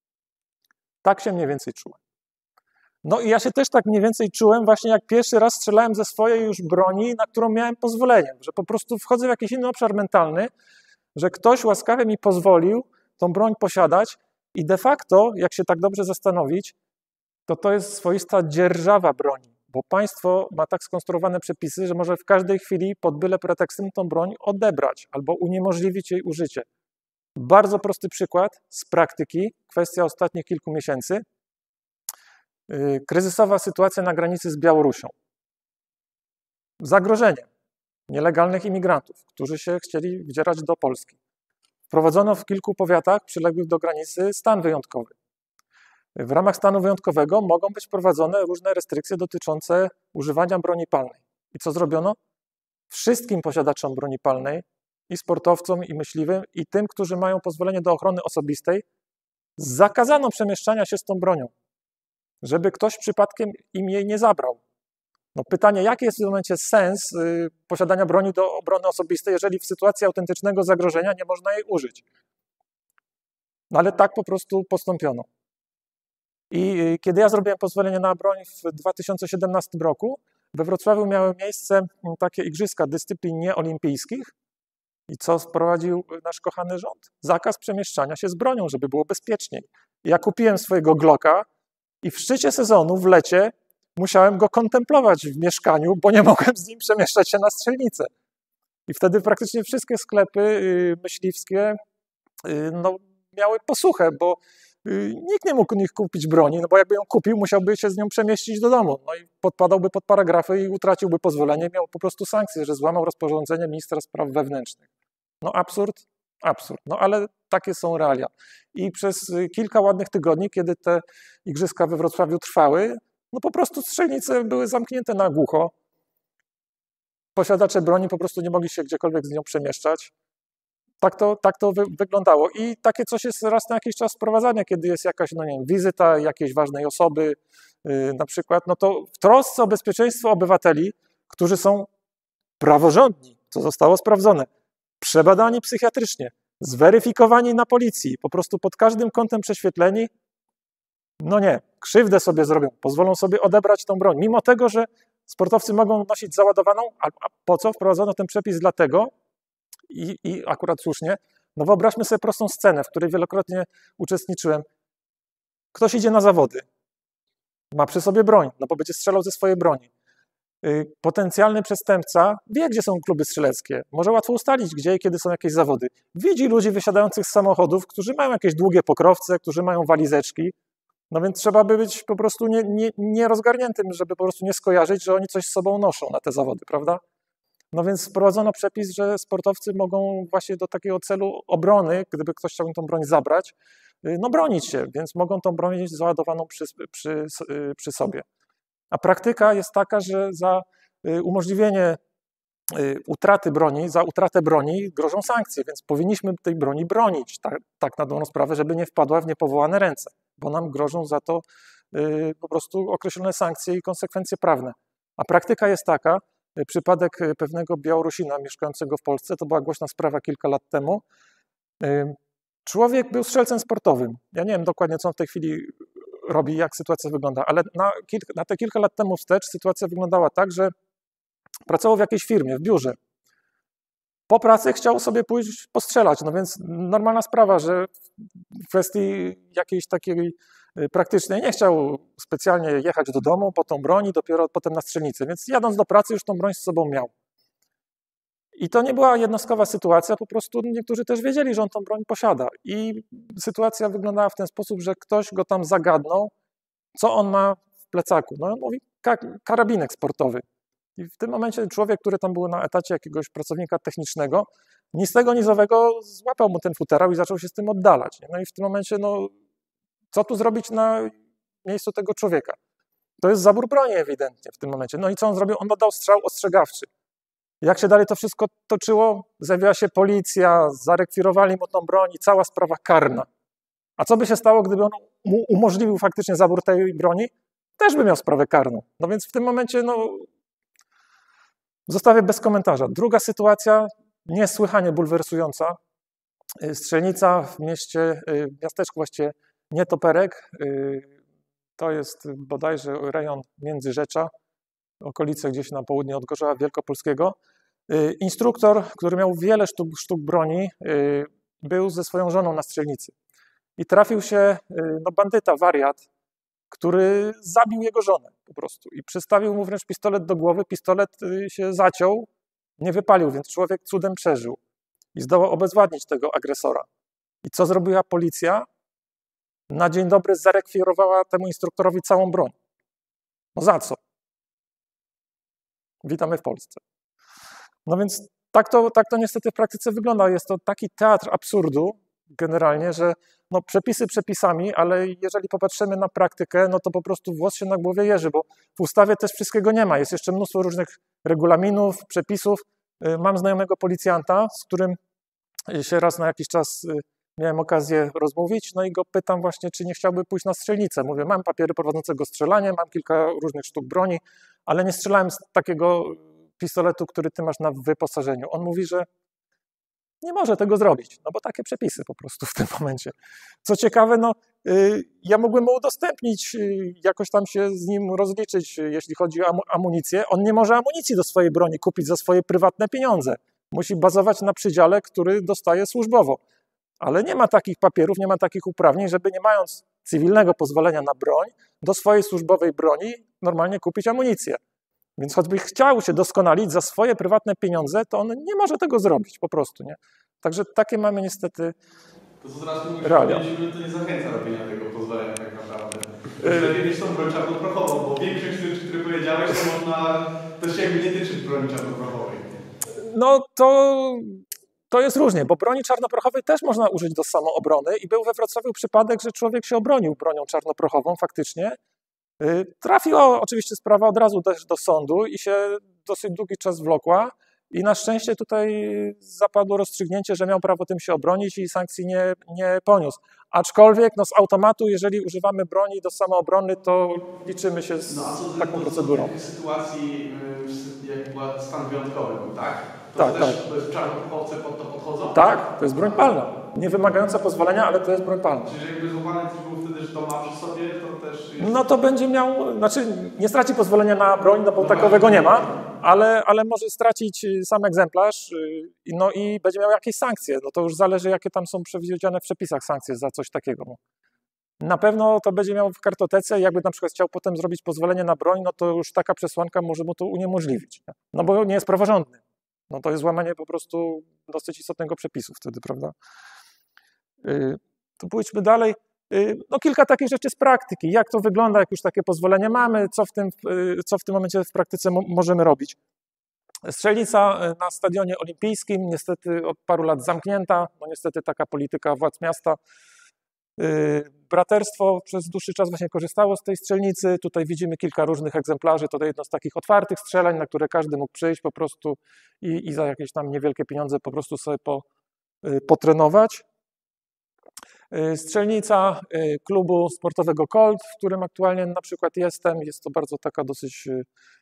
Tak się mniej więcej czułem. No i ja się też tak mniej więcej czułem właśnie jak pierwszy raz strzelałem ze swojej już broni, na którą miałem pozwolenie, że po prostu wchodzę w jakiś inny obszar mentalny, że ktoś łaskawie mi pozwolił tą broń posiadać i de facto, jak się tak dobrze zastanowić, to jest swoista dzierżawa broni, bo państwo ma tak skonstruowane przepisy, że może w każdej chwili pod byle pretekstem tą broń odebrać albo uniemożliwić jej użycie. Bardzo prosty przykład z praktyki, kwestia ostatnich kilku miesięcy. Kryzysowa sytuacja na granicy z Białorusią. Zagrożenie nielegalnych imigrantów, którzy się chcieli wdzierać do Polski. Wprowadzono w kilku powiatach przyległych do granicy stan wyjątkowy. W ramach stanu wyjątkowego mogą być wprowadzone różne restrykcje dotyczące używania broni palnej. I co zrobiono? Wszystkim posiadaczom broni palnej, i sportowcom, i myśliwym, i tym, którzy mają pozwolenie do ochrony osobistej, zakazano przemieszczania się z tą bronią, żeby ktoś przypadkiem im jej nie zabrał. No pytanie, jaki jest w tym momencie sens posiadania broni do obrony osobistej, jeżeli w sytuacji autentycznego zagrożenia nie można jej użyć? No ale tak po prostu postąpiono. I kiedy ja zrobiłem pozwolenie na broń w 2017 roku, we Wrocławiu miały miejsce takie igrzyska dyscyplin nieolimpijskich. I co wprowadził nasz kochany rząd? Zakaz przemieszczania się z bronią, żeby było bezpieczniej. Ja kupiłem swojego Glocka i w szczycie sezonu, w lecie, musiałem go kontemplować w mieszkaniu, bo nie mogłem z nim przemieszczać się na strzelnicę. I wtedy praktycznie wszystkie sklepy myśliwskie miały posłuchę, bo nikt nie mógł nich kupić broni, no bo jakby ją kupił, musiałby się z nią przemieścić do domu. No i podpadałby pod paragrafy i utraciłby pozwolenie, miał po prostu sankcje, że złamał rozporządzenie ministra spraw wewnętrznych. No absurd, absurd. No ale takie są realia. I przez kilka ładnych tygodni, kiedy te igrzyska we Wrocławiu trwały, no po prostu strzelnice były zamknięte na głucho. Posiadacze broni po prostu nie mogli się gdziekolwiek z nią przemieszczać. Tak to wyglądało. I takie coś jest raz na jakiś czas wprowadzane, kiedy jest jakaś, no nie wiem, wizyta jakiejś ważnej osoby na przykład, no to w trosce o bezpieczeństwo obywateli, którzy są praworządni, co zostało sprawdzone, przebadani psychiatrycznie, zweryfikowani na policji, po prostu pod każdym kątem prześwietleni, no nie, krzywdę sobie zrobią, pozwolą sobie odebrać tą broń. Mimo tego, że sportowcy mogą nosić załadowaną, a po co wprowadzono ten przepis? Dlatego, i akurat słusznie, no wyobraźmy sobie prostą scenę, w której wielokrotnie uczestniczyłem. Ktoś idzie na zawody, ma przy sobie broń, no bo będzie strzelał ze swojej broni. Potencjalny przestępca wie, gdzie są kluby strzeleckie. Może łatwo ustalić, gdzie i kiedy są jakieś zawody. Widzi ludzi wysiadających z samochodów, którzy mają jakieś długie pokrowce, którzy mają walizeczki. No więc trzeba by być po prostu nierozgarniętym, żeby po prostu nie skojarzyć, że oni coś z sobą noszą na te zawody, prawda? No więc wprowadzono przepis, że sportowcy mogą właśnie do takiego celu obrony, gdyby ktoś chciał im tą broń zabrać, no bronić się, więc mogą tą broń mieć załadowaną przy sobie. A praktyka jest taka, że za umożliwienie utraty broni, za utratę broni grożą sankcje, więc powinniśmy tej broni bronić, tak na dobrą sprawę, żeby nie wpadła w niepowołane ręce, bo nam grożą za to po prostu określone sankcje i konsekwencje prawne. A praktyka jest taka, przypadek pewnego Białorusina mieszkającego w Polsce, to była głośna sprawa kilka lat temu. Człowiek był strzelcem sportowym. Ja nie wiem dokładnie, co on w tej chwili robi, jak sytuacja wygląda, ale na te kilka lat temu wstecz sytuacja wyglądała tak, że pracował w jakiejś firmie, w biurze. Po pracy chciał sobie pójść postrzelać, no więc normalna sprawa, że w kwestii jakiejś takiej praktycznej nie chciał specjalnie jechać do domu po tą broń i dopiero potem na strzelnicę, więc jadąc do pracy już tą broń z sobą miał. I to nie była jednostkowa sytuacja, po prostu niektórzy też wiedzieli, że on tą broń posiada. I sytuacja wyglądała w ten sposób, że ktoś go tam zagadnął, co on ma w plecaku. No on mówi, karabinek sportowy. I w tym momencie człowiek, który tam był na etacie jakiegoś pracownika technicznego, ni z tego, ni z owego złapał mu ten futerał i zaczął się z tym oddalać. No i w tym momencie, no, co tu zrobić na miejscu tego człowieka? To jest zabór broni ewidentnie w tym momencie. No i co on zrobił? On oddał strzał ostrzegawczy. Jak się dalej to wszystko toczyło? Zjawiła się policja, zarekwirowali mu tą broń i cała sprawa karna. A co by się stało, gdyby on mu umożliwił faktycznie zabór tej broni? Też by miał sprawę karną. No więc w tym momencie, no, zostawię bez komentarza. Druga sytuacja, niesłychanie bulwersująca. Strzelnica w miasteczku właściwie Nietoperek. To jest bodajże rejon Międzyrzecza, okolice gdzieś na południe od Gorzowa Wielkopolskiego. Instruktor, który miał wiele sztuk broni, był ze swoją żoną na strzelnicy. I trafił się bandyta, wariat, który zabił jego żonę po prostu. I przystawił mu wręcz pistolet do głowy. Pistolet się zaciął, nie wypalił, więc człowiek cudem przeżył. I zdołał obezwładnić tego agresora. I co zrobiła policja? Na dzień dobry zarekwirowała temu instruktorowi całą broń. No za co? Witamy w Polsce. No więc tak to niestety w praktyce wygląda. Jest to taki teatr absurdu generalnie, że no przepisy przepisami, ale jeżeli popatrzymy na praktykę, no to po prostu włos się na głowie jeży, bo w ustawie też wszystkiego nie ma. Jest jeszcze mnóstwo różnych regulaminów, przepisów. Mam znajomego policjanta, z którym się raz na jakiś czas miałem okazję rozmówić, no i go pytam właśnie, czy nie chciałby pójść na strzelnicę. Mówię, mam papiery prowadzącego strzelanie, mam kilka różnych sztuk broni, ale nie strzelałem z takiego pistoletu, który ty masz na wyposażeniu. On mówi, że nie może tego zrobić, no bo takie przepisy po prostu w tym momencie. Co ciekawe, no ja mógłbym mu udostępnić, jakoś tam się z nim rozliczyć, jeśli chodzi o amunicję. On nie może amunicji do swojej broni kupić za swoje prywatne pieniądze. Musi bazować na przydziale, który dostaje służbowo. Ale nie ma takich papierów, nie ma takich uprawnień, żeby nie mając cywilnego pozwolenia na broń, do swojej służbowej broni normalnie kupić amunicję. Więc choćby chciał się doskonalić za swoje prywatne pieniądze, to on nie może tego zrobić po prostu, nie? Także takie mamy niestety To co teraz mówisz, realia. to nie zachęca robienia tego pozwolenia tak naprawdę. Lepiej mieć tą broń czarnoprochową, bo większość rzeczy, które powiedziałeś, to się jakby nie tyczy broni czarnoprochowej. No to jest różnie, bo broni czarnoprochowej też można użyć do samoobrony i był we Wrocławiu przypadek, że człowiek się obronił bronią czarnoprochową faktycznie. Trafiła oczywiście sprawa od razu też do sądu i się dosyć długi czas wlokła i na szczęście tutaj zapadło rozstrzygnięcie, że miał prawo tym się obronić i sankcji nie poniósł. Aczkolwiek no, z automatu, jeżeli używamy broni do samoobrony, to liczymy się z taką procedurą. W takiej sytuacji, jak była stan wyjątkowy, tak? Tak. Czarnoprochowce pod to podchodzą? Tak, to jest broń palna. Nie wymagająca pozwolenia, ale to jest broń palna. Czyli jakby złapany coś był wtedy, że to ma przy sobie, to też jest... No to będzie miał, znaczy nie straci pozwolenia na broń, no bo takowego nie ma, ale może stracić sam egzemplarz, no i będzie miał jakieś sankcje. No to już zależy, jakie tam są przewidziane w przepisach sankcje za coś takiego. Na pewno to będzie miał w kartotece, jakby na przykład chciał potem zrobić pozwolenie na broń, no to już taka przesłanka może mu to uniemożliwić. No bo nie jest praworządny. No to jest złamanie po prostu dosyć istotnego przepisu wtedy, prawda? To pójdźmy dalej. No kilka takich rzeczy z praktyki. Jak to wygląda, jak już takie pozwolenie mamy, co w tym momencie w praktyce możemy robić. Strzelnica na stadionie olimpijskim, niestety od paru lat zamknięta, no niestety taka polityka władz miasta. Braterstwo przez dłuższy czas właśnie korzystało z tej strzelnicy. Tutaj widzimy kilka różnych egzemplarzy. To jedno z takich otwartych strzelań, na które każdy mógł przyjść po prostu i za jakieś tam niewielkie pieniądze po prostu sobie potrenować. Strzelnica klubu sportowego Colt, w którym aktualnie na przykład jestem. Jest to bardzo taka dosyć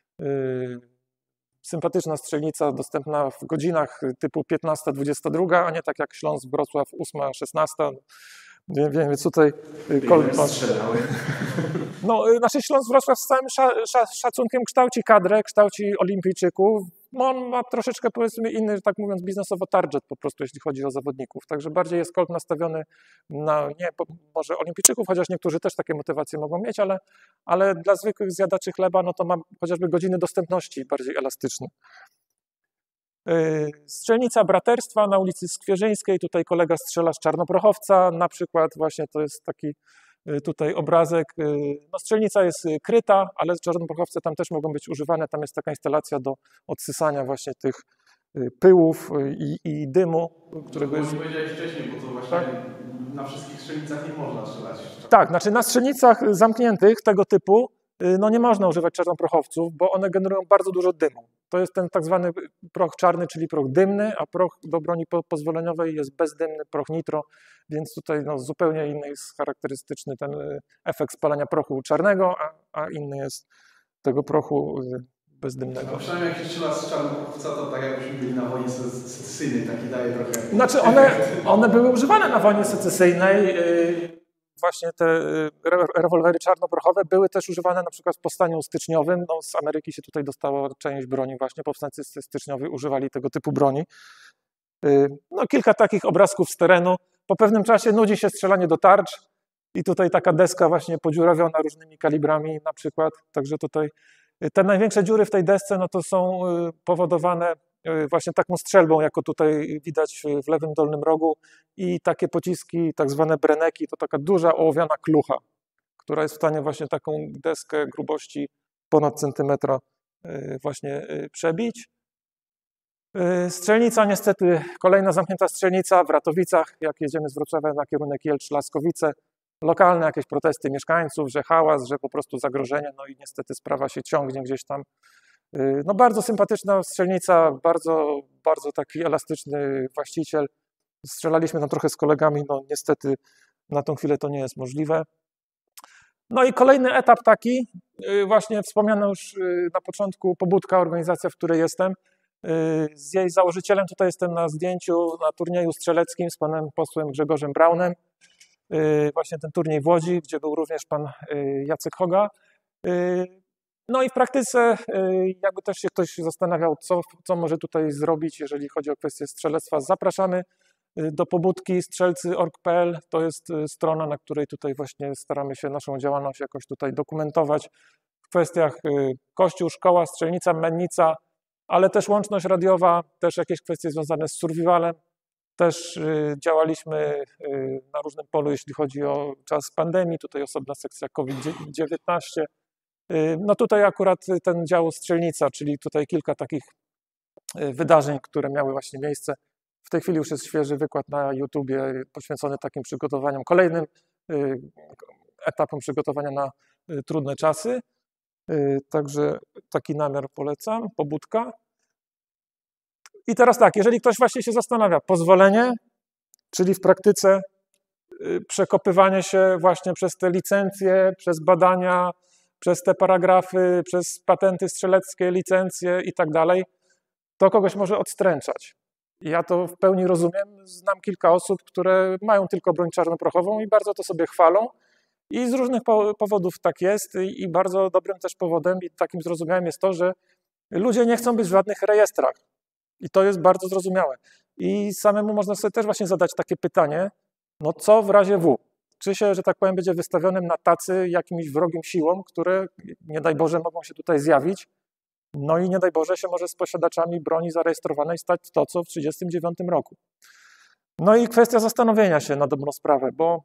sympatyczna strzelnica, dostępna w godzinach typu 15-22, a nie tak jak Śląsk, Wrocław 8-16. Więc tutaj Colt ma... No, znaczy Śląsk Wrocław z całym szacunkiem kształci kadrę, kształci olimpijczyków. On ma troszeczkę, powiedzmy, inny, tak mówiąc, biznesowo target po prostu, jeśli chodzi o zawodników. Także bardziej jest Colt nastawiony na, nie może olimpijczyków, chociaż niektórzy też takie motywacje mogą mieć, ale dla zwykłych zjadaczy chleba, no to ma chociażby godziny dostępności bardziej elastyczne. Strzelnica braterstwa na ulicy Skwierzyńskiej, tutaj kolega strzela z czarnoprochowca, na przykład właśnie to jest taki tutaj obrazek. No, strzelnica jest kryta, ale czarnoprochowce tam też mogą być używane, tam jest taka instalacja do odsysania właśnie tych pyłów i dymu, którego jest... powiedziałeś wcześniej, bo to właśnie tak? Na wszystkich strzelnicach nie można strzelać. Tak, znaczy na strzelnicach zamkniętych tego typu no nie można używać czarnoprochowców, bo one generują bardzo dużo dymu. To jest ten tak zwany proch czarny, czyli proch dymny, a proch do broni pozwoleniowej jest bezdymny, proch nitro, więc tutaj no, zupełnie inny jest charakterystyczny ten efekt spalania prochu czarnego, a inny jest tego prochu bezdymnego. A przynajmniej jak się strzela z czarnoprochowca, to tak jakbyśmy byli na wojnie secesyjnej, taki daje trochę... Znaczy one były używane na wojnie secesyjnej. Właśnie te rewolwery czarnoprochowe były też używane na przykład w powstaniu styczniowym. No, z Ameryki się tutaj dostała część broni właśnie, powstańcy styczniowi używali tego typu broni. No, kilka takich obrazków z terenu. Po pewnym czasie nudzi się strzelanie do tarcz i tutaj taka deska właśnie podziurawiona różnymi kalibrami na przykład. Także tutaj te największe dziury w tej desce no to są powodowane właśnie taką strzelbą, jako tutaj widać w lewym dolnym rogu, i takie pociski, tak zwane breneki, to taka duża ołowiana klucha, która jest w stanie właśnie taką deskę grubości ponad centymetra właśnie przebić. Strzelnica niestety, kolejna zamknięta strzelnica w Ratowicach, jak jedziemy z Wrocławia na kierunek Jelcz-Laskowice, lokalne jakieś protesty mieszkańców, że hałas, że po prostu zagrożenie, no i niestety sprawa się ciągnie gdzieś tam. No bardzo sympatyczna strzelnica, bardzo, bardzo taki elastyczny właściciel. Strzelaliśmy tam trochę z kolegami, no niestety na tą chwilę to nie jest możliwe. No i kolejny etap taki, właśnie wspomniana już na początku Pobudka, organizacja, w której jestem. Z jej założycielem tutaj jestem na zdjęciu na turnieju strzeleckim z panem posłem Grzegorzem Braunem. Właśnie ten turniej w Łodzi, gdzie był również pan Jacek Hoga. No i w praktyce, jakby też się ktoś zastanawiał, co może tutaj zrobić, jeżeli chodzi o kwestię strzelectwa, zapraszamy do Pobudki strzelcy.org.pl. To jest strona, na której tutaj właśnie staramy się naszą działalność jakoś tutaj dokumentować w kwestiach kościół, szkoła, strzelnica, mennica, ale też łączność radiowa, też jakieś kwestie związane z survivalem. Też działaliśmy na różnym polu, jeśli chodzi o czas pandemii, tutaj osobna sekcja COVID-19. No tutaj akurat ten dział strzelnica, czyli tutaj kilka takich wydarzeń, które miały właśnie miejsce. W tej chwili już jest świeży wykład na YouTubie poświęcony takim przygotowaniom, kolejnym etapom przygotowania na trudne czasy. Także taki namiar polecam, Pobudka. I teraz tak, jeżeli ktoś właśnie się zastanawia, pozwolenie, czyli w praktyce przekopywanie się właśnie przez te licencje, przez badania, przez te paragrafy, przez patenty strzeleckie, licencje i tak dalej, to kogoś może odstręczać. Ja to w pełni rozumiem. Znam kilka osób, które mają tylko broń czarnoprochową i bardzo to sobie chwalą. I z różnych powodów tak jest i bardzo dobrym też powodem i takim zrozumiałym jest to, że ludzie nie chcą być w żadnych rejestrach. I to jest bardzo zrozumiałe. I samemu można sobie też właśnie zadać takie pytanie, no co w razie W? Czy się, że tak powiem, będzie wystawionym na tacy jakimś wrogim siłom, które nie daj Boże mogą się tutaj zjawić, no i nie daj Boże się może z posiadaczami broni zarejestrowanej stać to, co w 1939 roku. No i kwestia zastanowienia się na dobrą sprawę, bo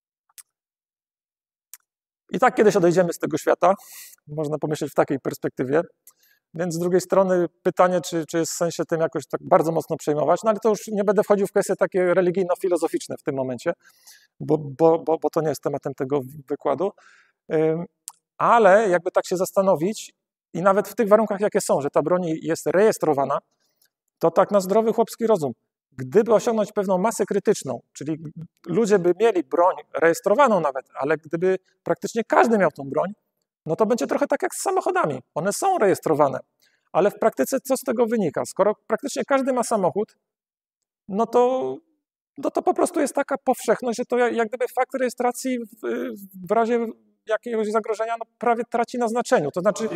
i tak kiedyś odejdziemy z tego świata, można pomyśleć w takiej perspektywie, więc z drugiej strony pytanie, czy jest sens się tym jakoś tak bardzo mocno przejmować, no ale to już nie będę wchodził w kwestie takie religijno-filozoficzne w tym momencie, bo to nie jest tematem tego wykładu, ale jakby tak się zastanowić i nawet w tych warunkach, jakie są, że ta broń jest rejestrowana, to tak na zdrowy chłopski rozum, gdyby osiągnąć pewną masę krytyczną, czyli ludzie by mieli broń rejestrowaną nawet, ale gdyby praktycznie każdy miał tą broń, no to będzie trochę tak jak z samochodami. One są rejestrowane, ale w praktyce co z tego wynika? Skoro praktycznie każdy ma samochód, no to po prostu jest taka powszechność, że to jak gdyby fakt rejestracji w razie jakiegoś zagrożenia no prawie traci na znaczeniu. To znaczy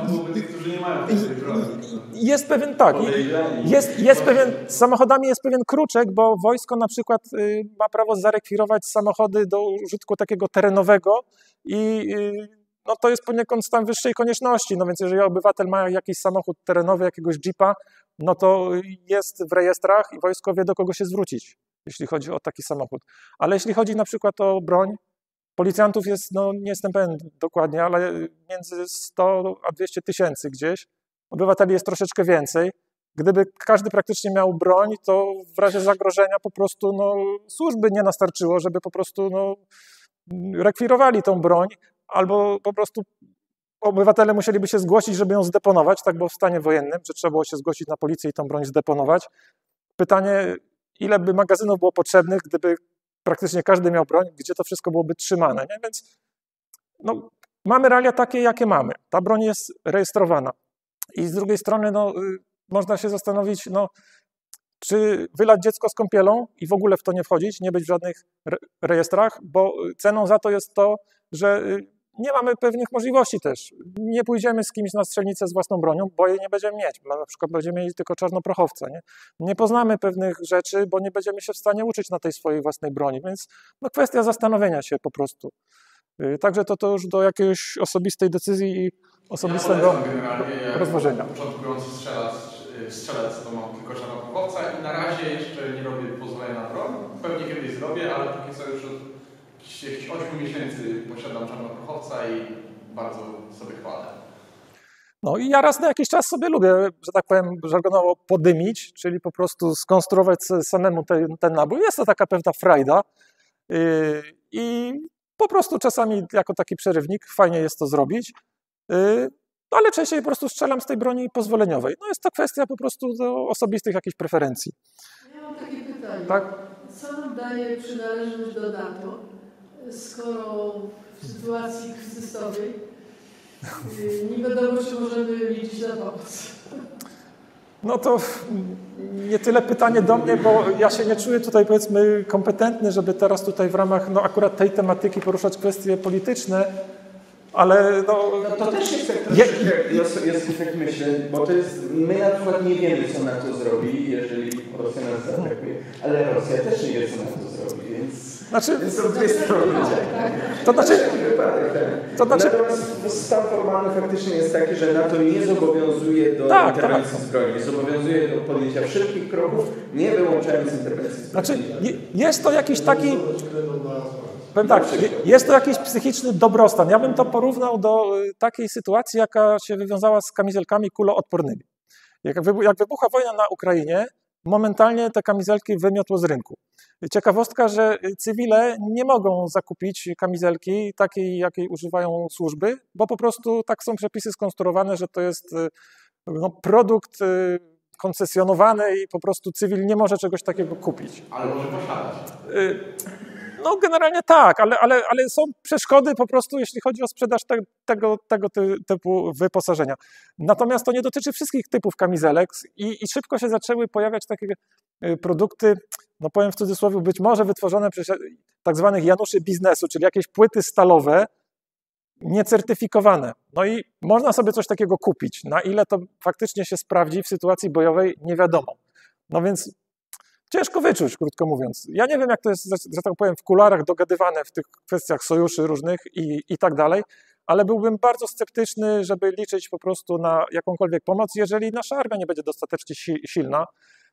jest pewien tak, jest pewien, z samochodami jest pewien kruczek, bo wojsko na przykład ma prawo zarekwirować samochody do użytku takiego terenowego i no to jest poniekąd stan wyższej konieczności, no więc jeżeli obywatel ma jakiś samochód terenowy, jakiegoś jeepa, no to jest w rejestrach i wojsko wie, do kogo się zwrócić, jeśli chodzi o taki samochód. Ale jeśli chodzi na przykład o broń, policjantów jest, no nie jestem pewien dokładnie, ale między 100 a 200 tysięcy gdzieś, obywateli jest troszeczkę więcej. Gdyby każdy praktycznie miał broń, to w razie zagrożenia po prostu no, służby nie nastarczyło, żeby po prostu no, rekwirowali tą broń, albo po prostu obywatele musieliby się zgłosić, żeby ją zdeponować, tak było w stanie wojennym, że trzeba było się zgłosić na policję i tą broń zdeponować. Pytanie, ile by magazynów było potrzebnych, gdyby praktycznie każdy miał broń, gdzie to wszystko byłoby trzymane, nie? Więc no, mamy realia takie, jakie mamy. Ta broń jest rejestrowana. I z drugiej strony no, można się zastanowić, no, czy wylać dziecko z kąpielą i w ogóle w to nie wchodzić, nie być w żadnych rejestrach, bo ceną za to jest to, że nie mamy pewnych możliwości też. Nie pójdziemy z kimś na strzelnicę z własną bronią, bo jej nie będziemy mieć. Na przykład będziemy mieli tylko czarnoprochowca. Nie poznamy pewnych rzeczy, bo nie będziemy się w stanie uczyć na tej swojej własnej broni. Więc no, kwestia zastanowienia się po prostu. Także to już do jakiejś osobistej decyzji i osobistego rozważenia. Początkujący strzelec to mam tylko czarnoprochowca i na razie jeszcze nie robię pozwolenia na broń. Pewnie kiedyś zrobię, ale póki co już od jakichś 8 miesięcy posiadam czarnoprochowca i bardzo sobie chwalę. No i ja raz na jakiś czas sobie lubię, że tak powiem, żargonowo podymić, czyli po prostu skonstruować samemu ten nabój. Jest to taka pewna frajda i po prostu czasami jako taki przerywnik fajnie jest to zrobić, ale częściej po prostu strzelam z tej broni pozwoleniowej. No jest to kwestia po prostu osobistych jakichś preferencji. Ja mam takie pytanie. Tak? Co nam daje przynależność do NATO, skoro w sytuacji kryzysowej nie wiadomo, czy możemy liczyć na pomoc? No to nie tyle pytanie do mnie, bo ja się nie czuję tutaj, powiedzmy, kompetentny, żeby teraz tutaj w ramach no, akurat tej tematyki poruszać kwestie polityczne, ale no... To też jest tak troszeczkę, tak myślę, bo to jest, my na przykład nie wiemy, co na to zrobi, jeżeli Rosja nas zaatakuje, ale Rosja też nie wie, co na to zrobi, więc... Więc są dwie strony. To znaczy... Natomiast stan formalny faktycznie jest taki, że NATO nie zobowiązuje do interwencji zbrojnej, zobowiązuje do podjęcia wszelkich kroków, nie wyłączając interwencji zbrojnej. Znaczy, jest to jakiś taki... Powiem tak, jest to jakiś psychiczny dobrostan. Ja bym to porównał do takiej sytuacji, jaka się wywiązała z kamizelkami kuloodpornymi. Jak wybuchła wojna na Ukrainie, momentalnie te kamizelki wymiotło z rynku. Ciekawostka, że cywile nie mogą zakupić kamizelki takiej, jakiej używają służby, bo po prostu tak są przepisy skonstruowane, że to jest no, produkt koncesjonowany i po prostu cywil nie może czegoś takiego kupić. Ale może posiadać. No generalnie tak, ale są przeszkody po prostu, jeśli chodzi o sprzedaż tego typu wyposażenia. Natomiast to nie dotyczy wszystkich typów kamizelek i szybko się zaczęły pojawiać takie produkty, no powiem w cudzysłowie, być może wytworzone przez tak zwanych Januszy biznesu, czyli jakieś płyty stalowe, niecertyfikowane. No i można sobie coś takiego kupić. Na ile to faktycznie się sprawdzi w sytuacji bojowej, nie wiadomo. No więc ciężko wyczuć, krótko mówiąc. Ja nie wiem, jak to jest, że tak powiem, w kuluarach dogadywane w tych kwestiach sojuszy różnych i tak dalej, ale byłbym bardzo sceptyczny, żeby liczyć po prostu na jakąkolwiek pomoc, jeżeli nasza armia nie będzie dostatecznie silna.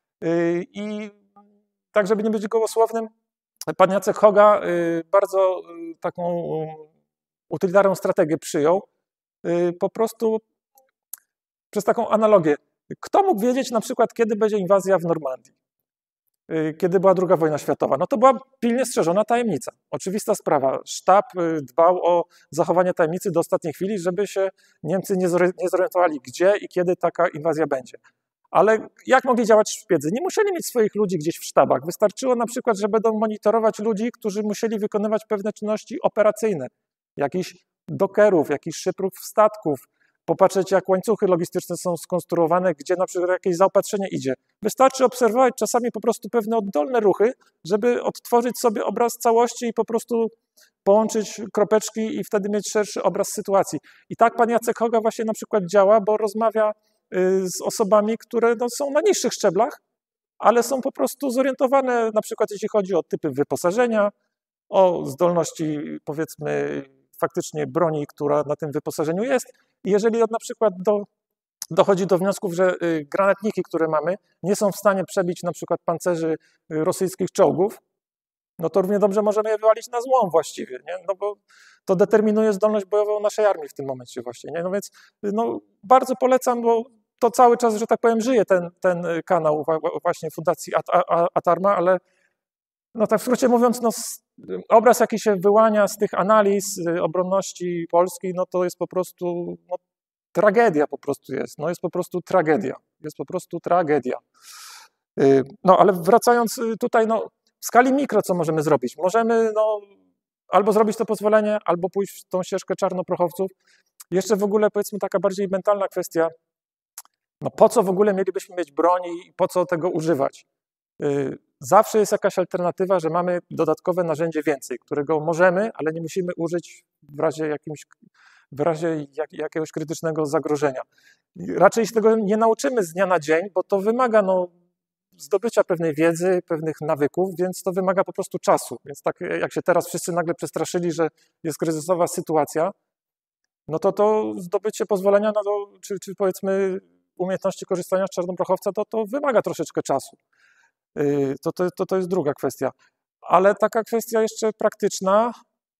I tak, żeby nie być gołosłownym, pan Jacek Hoga bardzo taką utylitarną strategię przyjął, po prostu przez taką analogię. Kto mógł wiedzieć na przykład, kiedy będzie inwazja w Normandii? Kiedy była II wojna światowa? No to była pilnie strzeżona tajemnica. Oczywista sprawa. Sztab dbał o zachowanie tajemnicy do ostatniej chwili, żeby się Niemcy nie zorientowali, gdzie i kiedy taka inwazja będzie. Ale jak mogli działać szpiedzy? Nie musieli mieć swoich ludzi gdzieś w sztabach. Wystarczyło na przykład, że będą monitorować ludzi, którzy musieli wykonywać pewne czynności operacyjne. Jakichś dokerów, jakichś szyprów statków, popatrzeć, jak łańcuchy logistyczne są skonstruowane, gdzie na przykład jakieś zaopatrzenie idzie. Wystarczy obserwować czasami po prostu pewne oddolne ruchy, żeby odtworzyć sobie obraz całości i po prostu połączyć kropeczki i wtedy mieć szerszy obraz sytuacji. I tak pan Jacek Hoga właśnie na przykład działa, bo rozmawia z osobami, które no, są na niższych szczeblach, ale są po prostu zorientowane na przykład jeśli chodzi o typy wyposażenia, o zdolności powiedzmy faktycznie broni, która na tym wyposażeniu jest. I jeżeli na przykład dochodzi do wniosków, że granatniki, które mamy, nie są w stanie przebić na przykład pancerzy rosyjskich czołgów, no to równie dobrze możemy je wywalić na złom właściwie, nie? No bo to determinuje zdolność bojową naszej armii w tym momencie właśnie, nie? No więc no, bardzo polecam, bo to cały czas, że tak powiem, żyje ten kanał właśnie Fundacji Atarma, ale no tak w skrócie mówiąc, no, obraz jaki się wyłania z tych analiz obronności Polski, no to jest po prostu no, tragedia po prostu jest, no jest po prostu tragedia, jest po prostu tragedia. No ale wracając tutaj, no w skali mikro co możemy zrobić? Możemy no, albo zrobić to pozwolenie, albo pójść w tą ścieżkę czarnoprochowców. Jeszcze w ogóle powiedzmy taka bardziej mentalna kwestia, no po co w ogóle mielibyśmy mieć broń i po co tego używać? Zawsze jest jakaś alternatywa, że mamy dodatkowe narzędzie więcej, którego możemy, ale nie musimy użyć w razie jakiegoś krytycznego zagrożenia. Raczej się tego nie nauczymy z dnia na dzień, bo to wymaga no, zdobycia pewnej wiedzy, pewnych nawyków, więc to wymaga po prostu czasu. Więc tak jak się teraz wszyscy nagle przestraszyli, że jest kryzysowa sytuacja, no to zdobycie pozwolenia na to, czy powiedzmy umiejętności korzystania z czarnoprochowca, to wymaga troszeczkę czasu. To jest druga kwestia. Ale taka kwestia jeszcze praktyczna,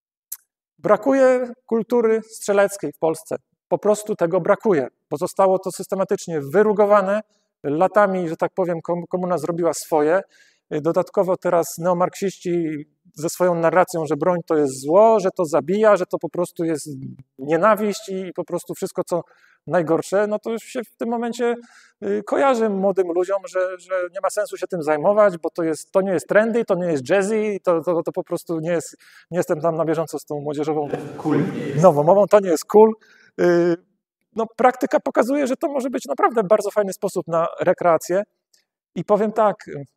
brakuje kultury strzeleckiej w Polsce. Po prostu tego brakuje, bo zostało to systematycznie wyrugowane. Latami, że tak powiem, komuna zrobiła swoje. Dodatkowo teraz neomarksiści ze swoją narracją, że broń to jest zło, że to zabija, że to po prostu jest nienawiść i po prostu wszystko, co najgorsze, no to już się w tym momencie kojarzy młodym ludziom, że nie ma sensu się tym zajmować, bo to nie jest trendy, to nie jest jazzy, to po prostu nie jestem tam na bieżąco z tą młodzieżową nową mową, to nie jest cool. No, praktyka pokazuje, że to może być naprawdę bardzo fajny sposób na rekreację. I powiem tak,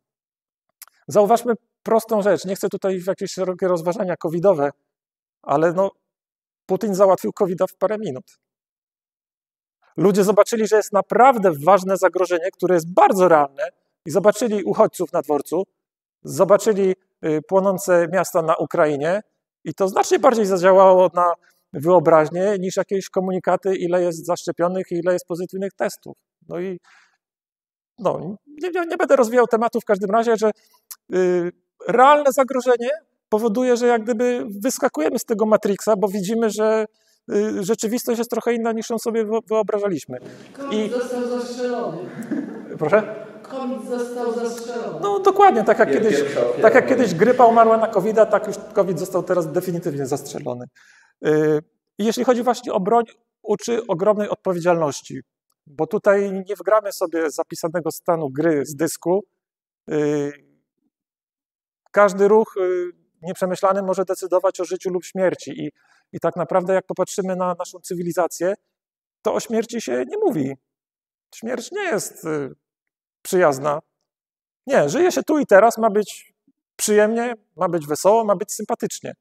zauważmy prostą rzecz. Nie chcę tutaj w jakieś szerokie rozważania covidowe, ale no, Putin załatwił COVID-a w parę minut. Ludzie zobaczyli, że jest naprawdę ważne zagrożenie, które jest bardzo realne i zobaczyli uchodźców na dworcu, zobaczyli płonące miasta na Ukrainie i to znacznie bardziej zadziałało na wyobraźnię niż jakieś komunikaty, ile jest zaszczepionych i ile jest pozytywnych testów. No i no, nie będę rozwijał tematu w każdym razie, że realne zagrożenie powoduje, że jak gdyby wyskakujemy z tego Matrixa, bo widzimy, że rzeczywistość jest trochę inna niż ją sobie wyobrażaliśmy. COVID został zastrzelony. Proszę? COVID został zastrzelony. No dokładnie, tak jak kiedyś grypa umarła na COVID-a, tak już COVID został teraz definitywnie zastrzelony. I jeśli chodzi właśnie o broń, uczy ogromnej odpowiedzialności, bo tutaj nie wgramy sobie zapisanego stanu gry z dysku. Każdy ruch nieprzemyślany może decydować o życiu lub śmierci i tak naprawdę jak popatrzymy na naszą cywilizację, to o śmierci się nie mówi. Śmierć nie jest przyjazna. Nie, żyje się tu i teraz, ma być przyjemnie, ma być wesoło, ma być sympatycznie.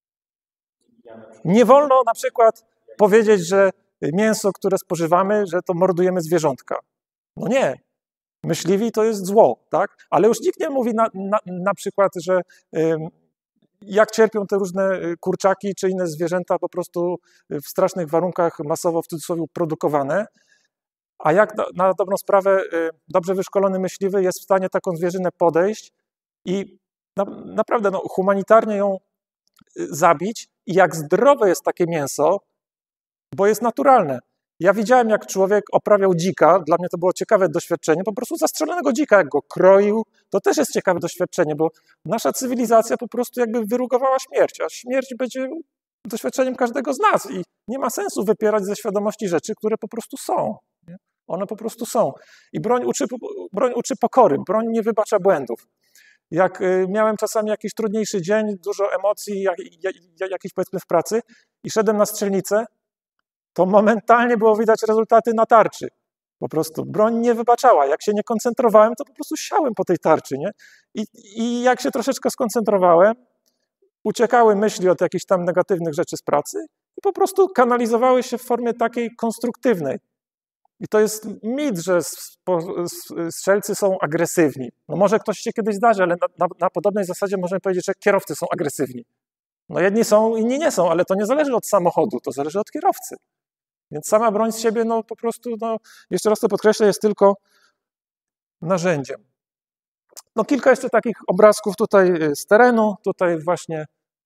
Nie wolno na przykład powiedzieć, że mięso, które spożywamy, że to mordujemy zwierzątka. No nie. Myśliwi to jest zło, tak? Ale już nikt nie mówi na przykład, że jak cierpią te różne kurczaki czy inne zwierzęta po prostu w strasznych warunkach masowo w cudzysłowie produkowane, a jak na dobrą sprawę dobrze wyszkolony myśliwy jest w stanie taką zwierzynę podejść i naprawdę no, humanitarnie ją zabić i jak zdrowe jest takie mięso, bo jest naturalne. Ja widziałem, jak człowiek oprawiał dzika, dla mnie to było ciekawe doświadczenie, po prostu zastrzelonego dzika, jak go kroił, to też jest ciekawe doświadczenie, bo nasza cywilizacja po prostu jakby wyrugowała śmierć, a śmierć będzie doświadczeniem każdego z nas i nie ma sensu wypierać ze świadomości rzeczy, które po prostu są. Nie? One po prostu są. I broń uczy pokory, broń nie wybacza błędów. Jak miałem czasami jakiś trudniejszy dzień, dużo emocji, jakiś powiedzmy w pracy i szedłem na strzelnicę, to momentalnie było widać rezultaty na tarczy. Po prostu broń nie wybaczała. Jak się nie koncentrowałem, to po prostu siałem po tej tarczy. Nie? I jak się troszeczkę skoncentrowałem, uciekały myśli od jakichś tam negatywnych rzeczy z pracy i po prostu kanalizowały się w formie takiej konstruktywnej. I to jest mit, że strzelcy są agresywni. No może ktoś się kiedyś zdarzy, ale na podobnej zasadzie możemy powiedzieć, że kierowcy są agresywni. No jedni są, inni nie są, ale to nie zależy od samochodu, to zależy od kierowcy. Więc sama broń z siebie, no po prostu, no, jeszcze raz to podkreślę, jest tylko narzędziem. No kilka jeszcze takich obrazków tutaj z terenu, tutaj właśnie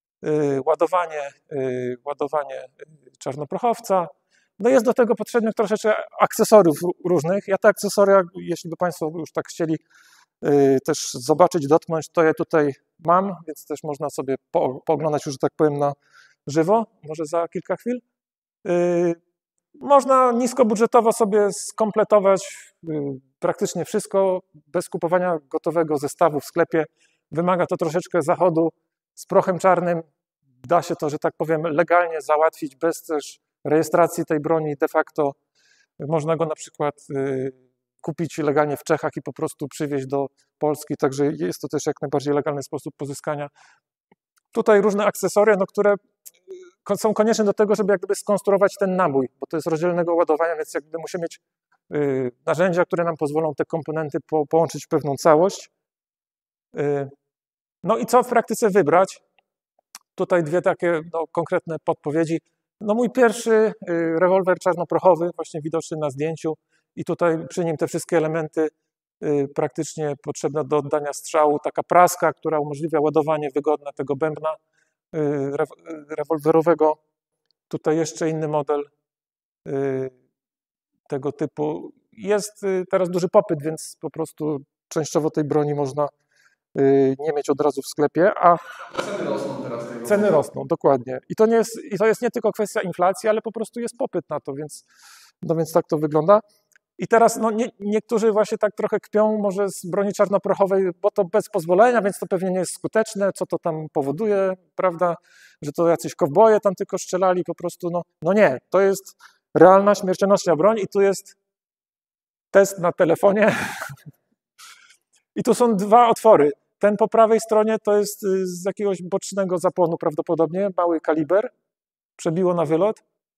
ładowanie czarnoprochowca. No jest do tego potrzebnych troszeczkę akcesoriów różnych. Ja te akcesoria, jeśli by Państwo już tak chcieli też zobaczyć, dotknąć, to je tutaj mam, więc też można sobie pooglądać już, że tak powiem, na żywo, może za kilka chwil. Można niskobudżetowo sobie skompletować praktycznie wszystko bez kupowania gotowego zestawu w sklepie. Wymaga to troszeczkę zachodu z prochem czarnym. Da się to, że tak powiem, legalnie załatwić bez też rejestracji tej broni. De facto można go na przykład kupić legalnie w Czechach i po prostu przywieźć do Polski, także jest to też jak najbardziej legalny sposób pozyskania. Tutaj różne akcesoria, no, które są konieczne do tego, żeby jak gdyby skonstruować ten nabój, bo to jest rozdzielnego ładowania, więc jak gdyby musimy mieć narzędzia, które nam pozwolą te komponenty połączyć w pewną całość. No i co w praktyce wybrać? Tutaj dwie takie konkretne podpowiedzi. No mój pierwszy rewolwer czarnoprochowy, właśnie widoczny na zdjęciu i tutaj przy nim te wszystkie elementy praktycznie potrzebne do oddania strzału. Taka praska, która umożliwia ładowanie wygodne tego bębna rewolwerowego. Tutaj jeszcze inny model tego typu. Jest teraz duży popyt, więc po prostu częściowo tej broni można nie mieć od razu w sklepie, a Ceny rosną teraz tego. ceny rosną, dokładnie. I to jest nie tylko kwestia inflacji, ale po prostu jest popyt na to, więc tak to wygląda. I teraz niektórzy właśnie tak trochę kpią może z broni czarnoprochowej, bo to bez pozwolenia, więc to pewnie nie jest skuteczne, co to tam powoduje, prawda, że to jacyś kowboje tam tylko strzelali po prostu. No nie, to jest realna śmiercionośna broń i tu jest test na telefonie. I tu są dwa otwory. Ten po prawej stronie to jest z jakiegoś bocznego zapłonu prawdopodobnie, mały kaliber, przebiło na wylot.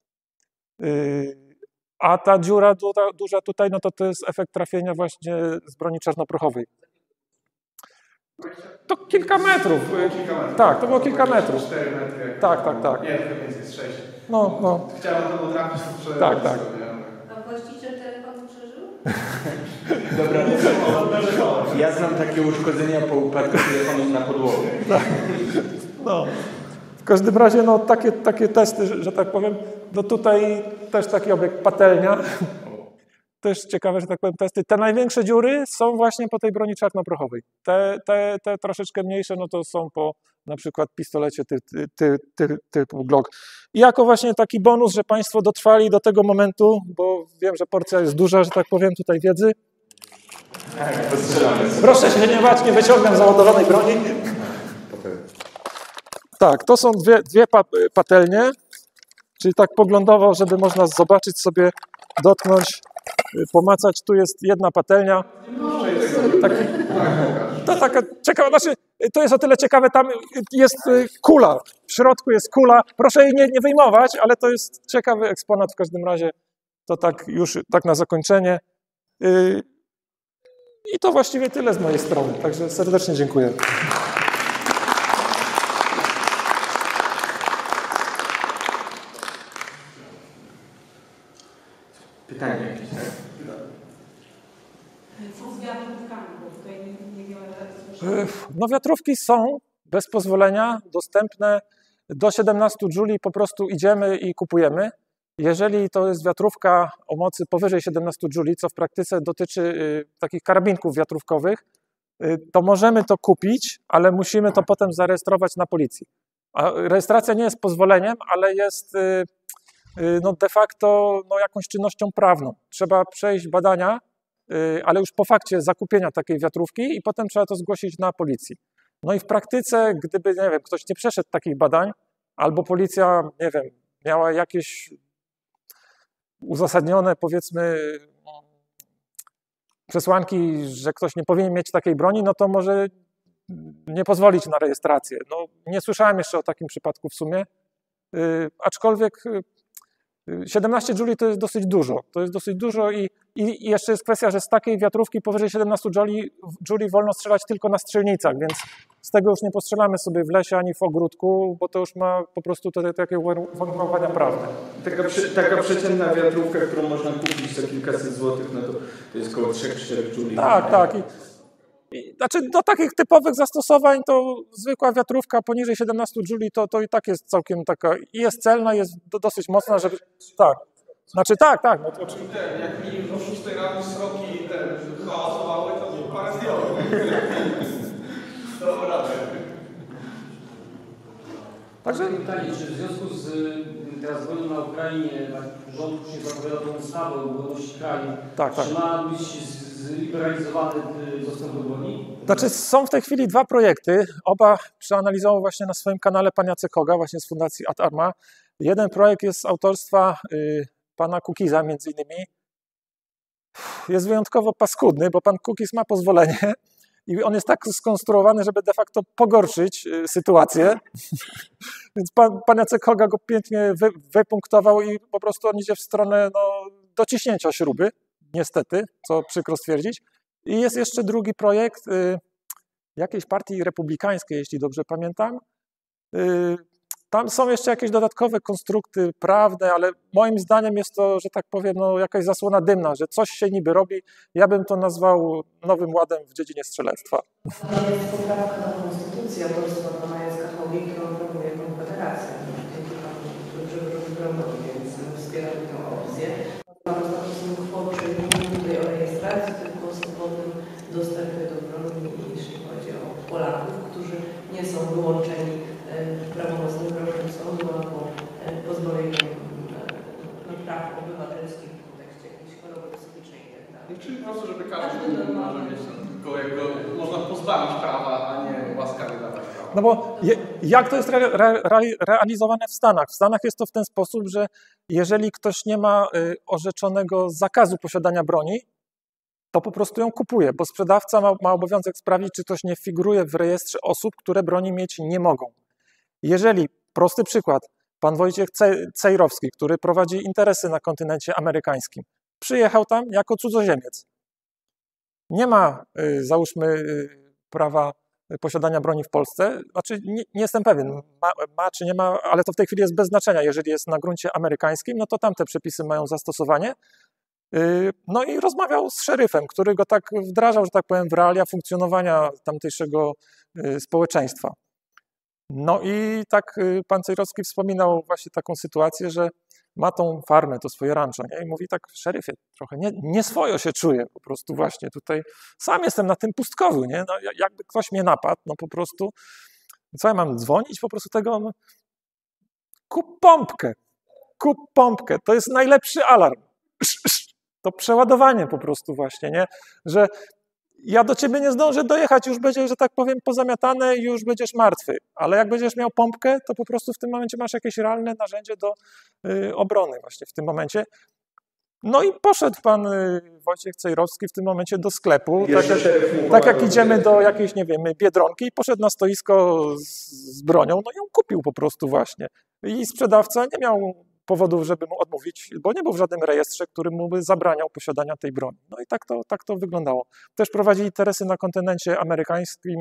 A ta dziura duża tutaj, no to jest efekt trafienia właśnie z broni czarnoprochowej. To kilka metrów. Tak, to było kilka metrów. 4 metry. Tak. Nie, trochę więcej, jest 6. No. Chciałem to potrafić, to Tak. A właściciel telefonu przeżył? Dobra, ja znam takie uszkodzenia po upadku telefonu na podłogę. No. W każdym razie no, takie testy, że tak powiem, no tutaj też taki obiekt patelnia. Też ciekawe, że tak powiem, testy. Te największe dziury są właśnie po tej broni czarnoprochowej. Te troszeczkę mniejsze, no to są po na przykład pistolecie typu Glock. I jako właśnie taki bonus, że Państwo dotrwali do tego momentu, bo wiem, że porcja jest duża, że tak powiem, tutaj wiedzy. Tak, postrzelamy. Proszę się nie bać, nie wyciągam załadowanej broni. Tak, to są dwie patelnie, czyli tak poglądowo, żeby można zobaczyć sobie, dotknąć, pomacać. Tu jest jedna patelnia. To taka ciekawa, znaczy to jest o tyle ciekawe, tam jest kula, w środku jest kula. Proszę jej nie wyjmować, ale to jest ciekawy eksponat w każdym razie. To tak już tak na zakończenie. I to właściwie tyle z mojej strony, także serdecznie dziękuję. Pytanie jakieś, tak? Co z wiatrówkami, bo tutaj niewiele słyszałem. No wiatrówki są bez pozwolenia dostępne do 17 Joule, po prostu idziemy i kupujemy. Jeżeli to jest wiatrówka o mocy powyżej 17 Joule, co w praktyce dotyczy takich karabinków wiatrówkowych, to możemy to kupić, ale musimy to potem zarejestrować na policji. A rejestracja nie jest pozwoleniem, ale jest no de facto jakąś czynnością prawną. Trzeba przejść badania, ale już po fakcie zakupienia takiej wiatrówki i potem trzeba to zgłosić na policji. No i w praktyce, gdyby, nie wiem, ktoś nie przeszedł takich badań, albo policja, nie wiem, miała jakieś uzasadnione, powiedzmy, przesłanki, że ktoś nie powinien mieć takiej broni, no to może nie pozwolić na rejestrację. No, nie słyszałem jeszcze o takim przypadku w sumie, aczkolwiek 17 Joule to jest dosyć dużo. To jest dosyć dużo i jeszcze jest kwestia, że z takiej wiatrówki powyżej 17 Joule wolno strzelać tylko na strzelnicach, więc z tego już nie postrzelamy sobie w lesie ani w ogródku, bo to już ma po prostu takie uwarunkowania prawne. Taka przeciętna wiatrówka, którą można kupić za kilkaset złotych, no to jest około 3-4 juli. Tak. Znaczy do takich typowych zastosowań to zwykła wiatrówka poniżej 17 juli to i tak jest całkiem taka, i jest celna, jest dosyć mocna, żeby... Tak. Znaczy tak. No to oczywiście. Jak mi o 6 rano sroki hałasowały, to parę zdjąłem. Dobra. Także... Pytanie, czy w związku z teraz wojną na Ukrainie rząd już nie zapowiada tą ustawę o obronności kraju, Tak. czy ma być zliberalizowany dostęp do broni? Znaczy są w tej chwili dwa projekty, oba przeanalizował właśnie na swoim kanale pan Jacek Hoga, właśnie z Fundacji Ad Arma. Jeden projekt jest z autorstwa pana Kukiza między innymi. Jest wyjątkowo paskudny, bo pan Kukiz ma pozwolenie i on jest tak skonstruowany, żeby de facto pogorszyć sytuację. Więc pan Jacek Hoga go pięknie wypunktował i po prostu on idzie w stronę dociśnięcia śruby, niestety, co przykro stwierdzić. I jest jeszcze drugi projekt jakiejś partii republikańskiej, jeśli dobrze pamiętam. Tam są jeszcze jakieś dodatkowe konstrukty prawne, ale moim zdaniem jest to, że tak powiem, jakaś zasłona dymna, że coś się niby robi. Ja bym to nazwał nowym ładem w dziedzinie strzelectwa. To jest poprawka na konstytucję autorstwa pana Jacka Hogi, którą proponuje Konfederacja. Dzięki panu Brądowi, więc wspieramy tę opcję. Mamy stosunek wyborczy, nie mówimy tutaj o rejestracji, tylko o swobodnym dostępie do broni, jeśli chodzi o Polaków, którzy nie są wyłączeni prawomocnym wyrokiem sądu albo pozbawieniem praw obywatelskich w kontekście jakiejś choroby psychicznej i tak dalej. Czyli po prostu, żeby każdy może mieć tylko jakby można pozbawić prawa, a nie łaskawie dawać prawa. No bo jak to jest realizowane w Stanach? W Stanach jest to w ten sposób, że jeżeli ktoś nie ma orzeczonego zakazu posiadania broni, to po prostu ją kupuje, bo sprzedawca ma obowiązek sprawdzić, czy ktoś nie figuruje w rejestrze osób, które broni mieć nie mogą. Jeżeli, prosty przykład, pan Wojciech Cejrowski, który prowadzi interesy na kontynencie amerykańskim, przyjechał tam jako cudzoziemiec. Nie ma, załóżmy, prawa posiadania broni w Polsce, znaczy nie jestem pewien, ma czy nie ma, ale to w tej chwili jest bez znaczenia. Jeżeli jest na gruncie amerykańskim, no to tamte przepisy mają zastosowanie. No i rozmawiał z szeryfem, który go tak wdrażał, że tak powiem, w realia funkcjonowania tamtejszego społeczeństwa. No i tak pan Cejrowski wspominał właśnie taką sytuację, że ma tą farmę, to swoje rancho, nie? I mówi tak, szeryfie, trochę nieswojo się czuję, po prostu właśnie tutaj, sam jestem na tym pustkowiu, nie? No, jakby ktoś mnie napadł, no po prostu, co ja mam dzwonić po prostu tego, no, kup pompkę, to jest najlepszy alarm, to przeładowanie po prostu właśnie, nie? Że ja do ciebie nie zdążę dojechać, już będzie, że tak powiem, pozamiatane i już będziesz martwy. Ale jak będziesz miał pompkę, to po prostu w tym momencie masz jakieś realne narzędzie do obrony właśnie w tym momencie. No i poszedł pan Wojciech Cejrowski w tym momencie do sklepu, tak jak idziemy do jakiejś, nie wiem, Biedronki, i poszedł na stoisko z bronią, no i ją kupił po prostu właśnie. I sprzedawca nie miał powodów, żeby mu odmówić, bo nie był w żadnym rejestrze, który mu by zabraniał posiadania tej broni. No i tak to wyglądało. Też prowadzi interesy na kontynencie amerykańskim,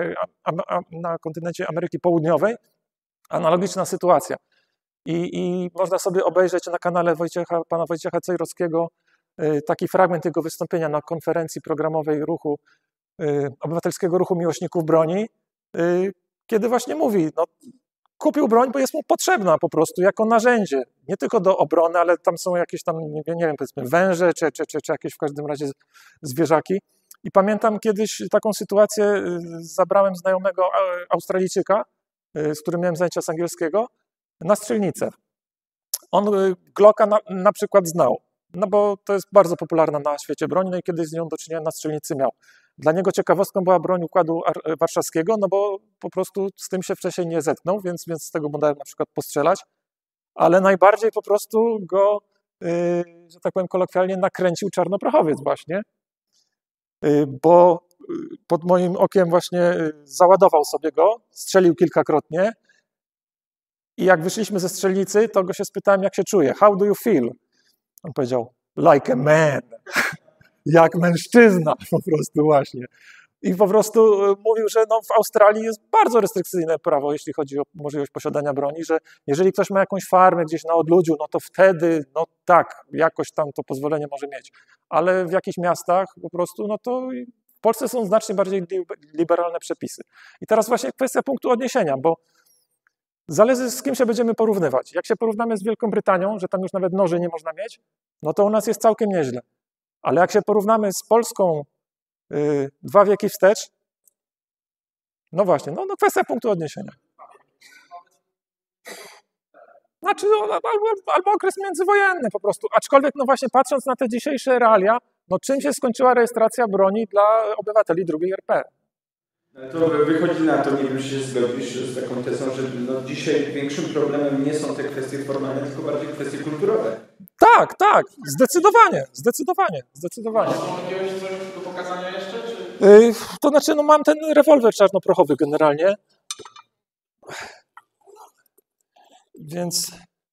na kontynencie Ameryki Południowej. Analogiczna sytuacja. I można sobie obejrzeć na kanale pana Wojciecha Cejrowskiego taki fragment jego wystąpienia na konferencji programowej Obywatelskiego Ruchu Miłośników Broni, kiedy właśnie mówi, no, kupił broń, bo jest mu potrzebna po prostu jako narzędzie, nie tylko do obrony, ale tam są jakieś tam, nie wiem, powiedzmy węże, czy jakieś w każdym razie zwierzaki. I pamiętam kiedyś taką sytuację, zabrałem znajomego Australijczyka, z którym miałem zajęcia z angielskiego, na strzelnicę. On Glocka na przykład znał, no bo to jest bardzo popularna na świecie broń, no i kiedyś z nią do czynienia na strzelnicy miał. Dla niego ciekawostką była broń Układu Warszawskiego, no bo po prostu z tym się wcześniej nie zetknął, więc z tego mu dałem na przykład postrzelać, ale najbardziej po prostu go, że tak powiem kolokwialnie, nakręcił czarnoprochowiec właśnie, bo pod moim okiem właśnie załadował sobie go, strzelił kilkakrotnie i jak wyszliśmy ze strzelnicy, to go się spytałem, jak się czuje. How do you feel? On powiedział, like a man. Jak mężczyzna po prostu właśnie. i po prostu mówił, że no w Australii jest bardzo restrykcyjne prawo, jeśli chodzi o możliwość posiadania broni, że jeżeli ktoś ma jakąś farmę gdzieś na odludziu, no to wtedy, no tak, jakoś tam to pozwolenie może mieć. Ale w jakichś miastach po prostu, no to w Polsce są znacznie bardziej liberalne przepisy. I teraz właśnie kwestia punktu odniesienia, bo zależy z kim się będziemy porównywać. Jak się porównamy z Wielką Brytanią, że tam już nawet noży nie można mieć, no to u nas jest całkiem nieźle. Ale jak się porównamy z Polską 2 wieki wstecz, no właśnie, no kwestia punktu odniesienia. Znaczy, no, albo okres międzywojenny po prostu. Aczkolwiek, no właśnie patrząc na te dzisiejsze realia, no czym się skończyła rejestracja broni dla obywateli II RP? To wychodzi na to, nie wiem, czy się zgodzisz z taką tezą, że no dzisiaj większym problemem nie są te kwestie formalne, tylko bardziej kwestie kulturowe. Tak, tak, zdecydowanie. Masz jakiegoś coś do pokazania jeszcze? Czy... To znaczy, no mam ten rewolwer czarnoprochowy generalnie. Więc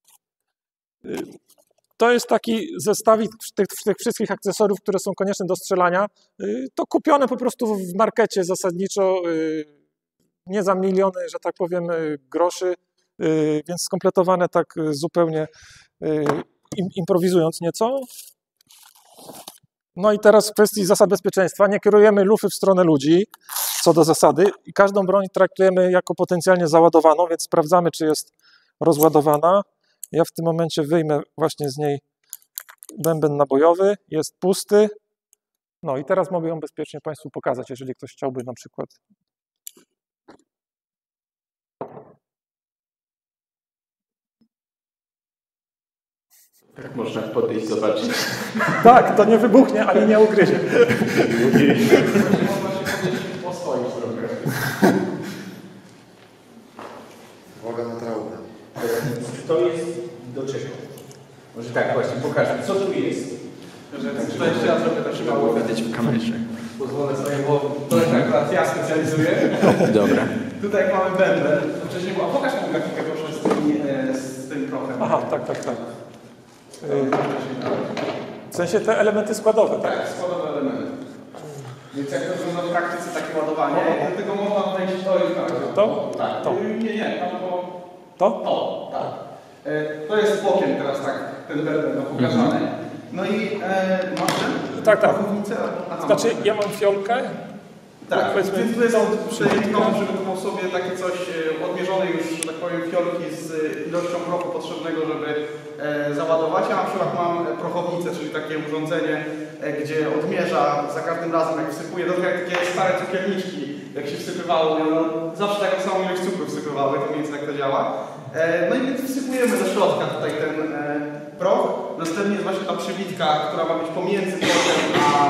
to jest taki zestawik tych wszystkich akcesoriów, które są konieczne do strzelania. To kupione po prostu w markecie zasadniczo, nie za miliony, że tak powiem, groszy, więc skompletowane tak zupełnie improwizując nieco. No i teraz w kwestii zasad bezpieczeństwa nie kierujemy lufy w stronę ludzi, co do zasady, i każdą broń traktujemy jako potencjalnie załadowaną, więc sprawdzamy, czy jest rozładowana. Ja w tym momencie wyjmę właśnie z niej bęben nabojowy, jest pusty. No i teraz mogę ją bezpiecznie Państwu pokazać, jeżeli ktoś chciałby na przykład. Tak można podejść, zobaczyć. Tak, to nie wybuchnie, ani nie ugryzie. Można się podejść oswoić trochę. Uwaga na traumę. To jest do czego? Może tak właśnie, pokażmy, co tu jest. Że tak, tutaj jeszcze ja zrobię też mało widać w kamerze. Pozwolę sobie, bo to jest akurat ja specjalizuję. Dobra. Tutaj jak mamy bęben, wcześniej było, a pokaż tą grafikę proszę z tym prochem. Aha, tak. W sensie te elementy składowe, tak? Tak, składowe elementy. Więc jak to wygląda w praktyce takie ładowanie, dlatego można wejść to i tak. To? Tak. To. Nie, tam To? to, tak. To jest bokiem teraz tak, ten bęben pokazany. No i masz Tak. rachownicę? Znaczy, ja mam fiolkę. Tak, powiedzmy, więc tu jest przygotował sobie takie coś odmierzone już, że tak powiem, fiolki z ilością prochu potrzebnego, żeby załadować. Ja na przykład mam prochownicę, czyli takie urządzenie, gdzie odmierza za każdym razem, jak wsypuję, to jak takie stare cukierniczki, jak się wsypywało, no, zawsze taką samą ilość cukru wsypywały, to mniej więcej tak to działa. No i więc wsypujemy do środka tutaj ten proch. Następnie jest właśnie ta przybitka, która ma być pomiędzy prochem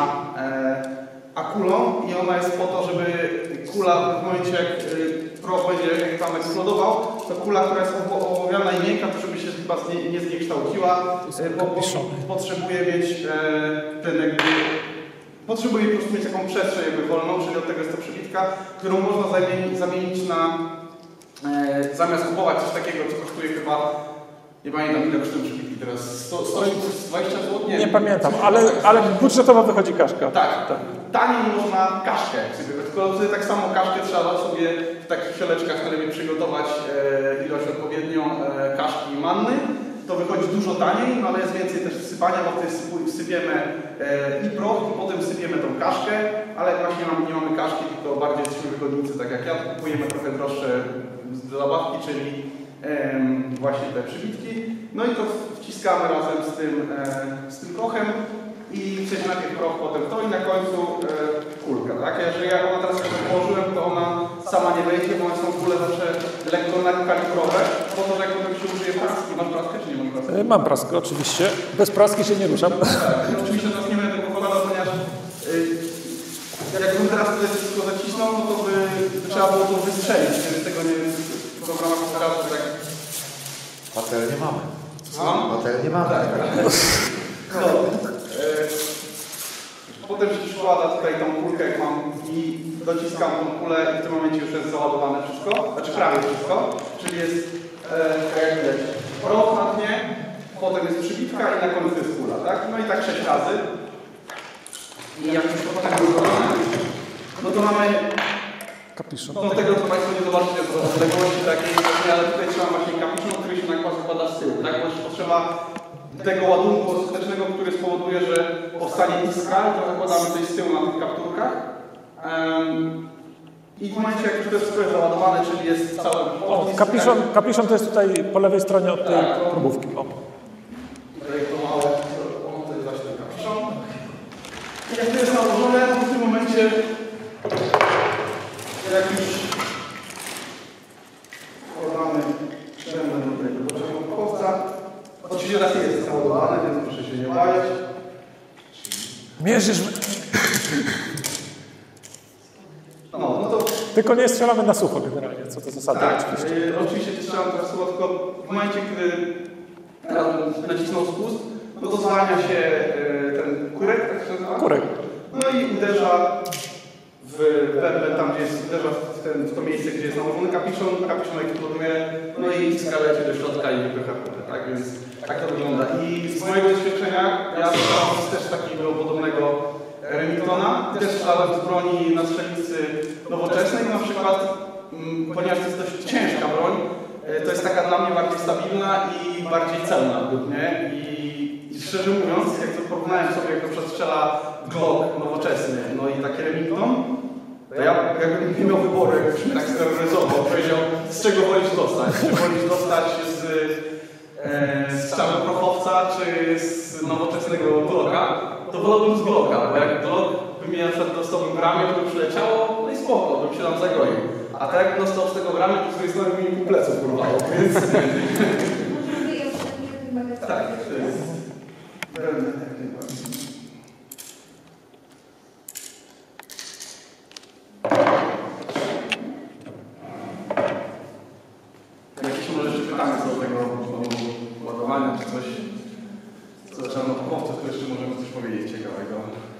a kulą i ona jest po to, żeby kula w momencie jak proch będzie jak tam eksplodował, to kula, która jest ołowiana i miękka, to żeby się chyba nie zniekształciła, bo potrzebuje mieć ten jakby, potrzebuje po prostu mieć taką przestrzeń jakby wolną, czyli od tego jest to przybitka, którą można zamienić na, zamiast kupować coś takiego, co kosztuje chyba, nie pamiętam ile kosztują przybitki teraz, 120 zł? Nie pamiętam, ale budżetowo wychodzi kaszka. Tak. Taniej można kaszkę wsypywać, tylko tak samo kaszkę trzeba sobie w takich fioleczkach najlepiej przygotować ilość odpowiednią kaszki i manny. To wychodzi dużo taniej, no ale jest więcej też wsypania, bo wtedy wsypiemy i proch i potem wsypiemy tą kaszkę, ale właśnie nie mamy kaszki, tylko bardziej jesteśmy wygodnicy, tak jak ja, kupujemy trochę droższe zabawki, czyli właśnie te przybitki. No i to wciskamy razem z tym prochem i wtedy najpierw proch, potem to i na końcu kulka, tak? Jeżeli jak ona teraz położyłem, to ona sama nie wejdzie, bo one są kule zawsze lekko kalibrowe, po to, że jak potem się użyje praski. Masz praskę czy nie masz praski? Mam praskę oczywiście, bez praski się nie ruszam. Tak, oczywiście teraz nie będę tego pogadał, ponieważ jakbym teraz tutaj wszystko zacisnął, no to by trzeba było to wystrzelić, więc tego nie programach operator tak. Patelnię mamy. Mam? Patelnię mamy. Tak. No, potem się przykłada tutaj tą kulkę, jak mam i dociskam tą kulę i w tym momencie już jest załadowane wszystko, znaczy prawie wszystko, czyli jest jak widać proch na dnie, potem jest przybitka i na końcu jest kula, tak? No i tak 6 razy. I jak już to potem wygląda, no to mamy Kapiszon. no tego to Państwo nie zobaczycie z odległości takiej, ale tutaj trzeba właśnie kapiszon, który się nakłada z tyłu, tak? Bo potrzeba tego ładunku ostatecznego, który spowoduje, że powstanie iskra i to nakładamy tutaj z tyłu na tych kapturkach. I w momencie, jak już to jest wszystko załadowane, czyli jest cały... O, kapiszon to jest tutaj po lewej stronie od tej próbówki. O. Tutaj to małe, to jest właśnie ten kapiszon. I jak to jest nałożone, to w tym momencie, jak już wkładamy szczelę do tego prochowca, oczywiście raz jest załadowane, więc proszę się nie obawiać. Mierzysz. No to... Tylko nie strzelamy na sucho generalnie, co to zasada Tak, oczywiście. oczywiście strzelam teraz słowo, tylko w momencie, kiedy nacisnął spust, no to zwalnia się ten kurek, tak się nazywa? Kurek. No i uderza w werbę, tam gdzie jest, uderza w to miejsce, gdzie jest nałożony kapiszon eksploduje, no i iskra leci do środka i wypycha kurę, tak? Więc tak to wygląda. I z mojego doświadczenia, ja strzelałem też takiego podobnego Remingtona, też strzelałem z broni na strzelnicy nowoczesnej, na przykład, ponieważ to jest dość ciężka broń, to jest taka dla mnie bardziej stabilna i bardziej celna według mnie. I szczerze mówiąc, jak to porównałem sobie, jak to przestrzela Glock nowoczesny, no i taki Remington, to ja jakbym nie miał wyboru, jakbyś mnie tak steroryzował, powiedział, z czego wolisz dostać? Czy wolisz dostać z strzału prochowca, czy z nowoczesnego Glocka? To wolałbym z Glocka, bo jak Glock by mnie na przykład dostał w bramie, to by przyleciało, no i spoko, bym się tam zagroił. A tak jak dostał z tego bramie, to z drugiej strony by mi pół pleców urwało, więc... Tak, to jest... Jakieś może jeszcze pytania co do tego ładowania, czy coś, co zaczęło na pochowce, to jeszcze możemy coś powiedzieć ciekawego.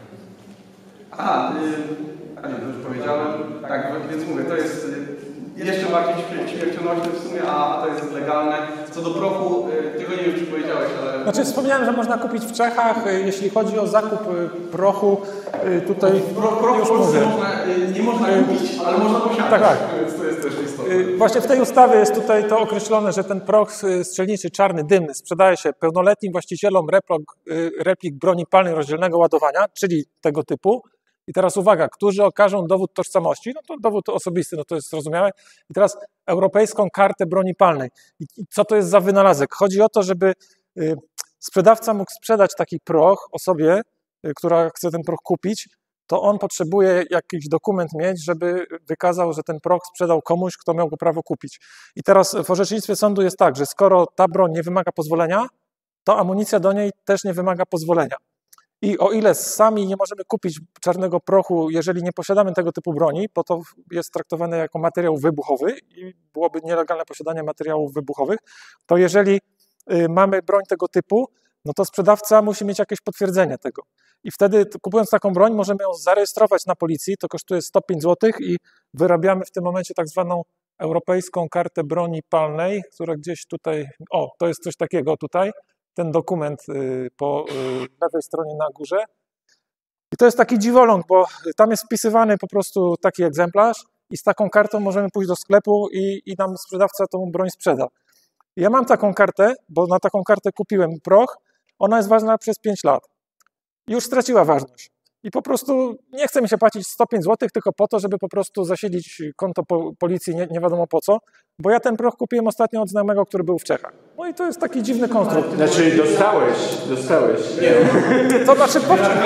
A nie, to już powiedziałem. Tak, więc mówię, to jest jeszcze bardziej śmiercionośne w sumie, a to jest legalne. Co do prochu, tego nie wiem, czy powiedziałeś, ale... Znaczy wspomniałem, że można kupić w Czechach, jeśli chodzi o zakup prochu, tutaj Proch w Polsce nie można kupić, ale można posiadać, tak. Więc to jest też istotne. Właśnie w tej ustawie jest tutaj to określone, że ten proch strzelniczy czarny, dymny sprzedaje się pełnoletnim właścicielom replik broni palnej rozdzielnego ładowania, czyli tego typu. I teraz uwaga, którzy okażą dowód tożsamości, no to dowód osobisty, no to jest zrozumiałe. I teraz europejską kartę broni palnej. I co to jest za wynalazek? Chodzi o to, żeby sprzedawca mógł sprzedać taki proch osobie, która chce ten proch kupić, to on potrzebuje jakiś dokument mieć, żeby wykazał, że ten proch sprzedał komuś, kto miał go prawo kupić. I teraz w orzecznictwie sądu jest tak, że skoro ta broń nie wymaga pozwolenia, to amunicja do niej też nie wymaga pozwolenia. I o ile sami nie możemy kupić czarnego prochu, jeżeli nie posiadamy tego typu broni, bo to jest traktowane jako materiał wybuchowy i byłoby nielegalne posiadanie materiałów wybuchowych, to jeżeli mamy broń tego typu, no to sprzedawca musi mieć jakieś potwierdzenie tego. I wtedy kupując taką broń możemy ją zarejestrować na policji, to kosztuje 105 zł i wyrabiamy w tym momencie tak zwaną europejską kartę broni palnej, która gdzieś tutaj, o, to jest coś takiego tutaj, ten dokument po lewej stronie na górze. I to jest taki dziwoląg, bo tam jest wpisywany po prostu taki egzemplarz i z taką kartą możemy pójść do sklepu i nam sprzedawca tą broń sprzeda. Ja mam taką kartę, bo na taką kartę kupiłem proch, ona jest ważna przez 5 lat. Już straciła ważność. I po prostu nie chce mi się płacić 105 zł tylko po to, żeby po prostu zasilić konto policji nie wiadomo po co, bo ja ten proch kupiłem ostatnio od znajomego, który był w Czechach. No i to jest taki dziwny konstrukt. Znaczy dostałeś. Nie. To znaczy,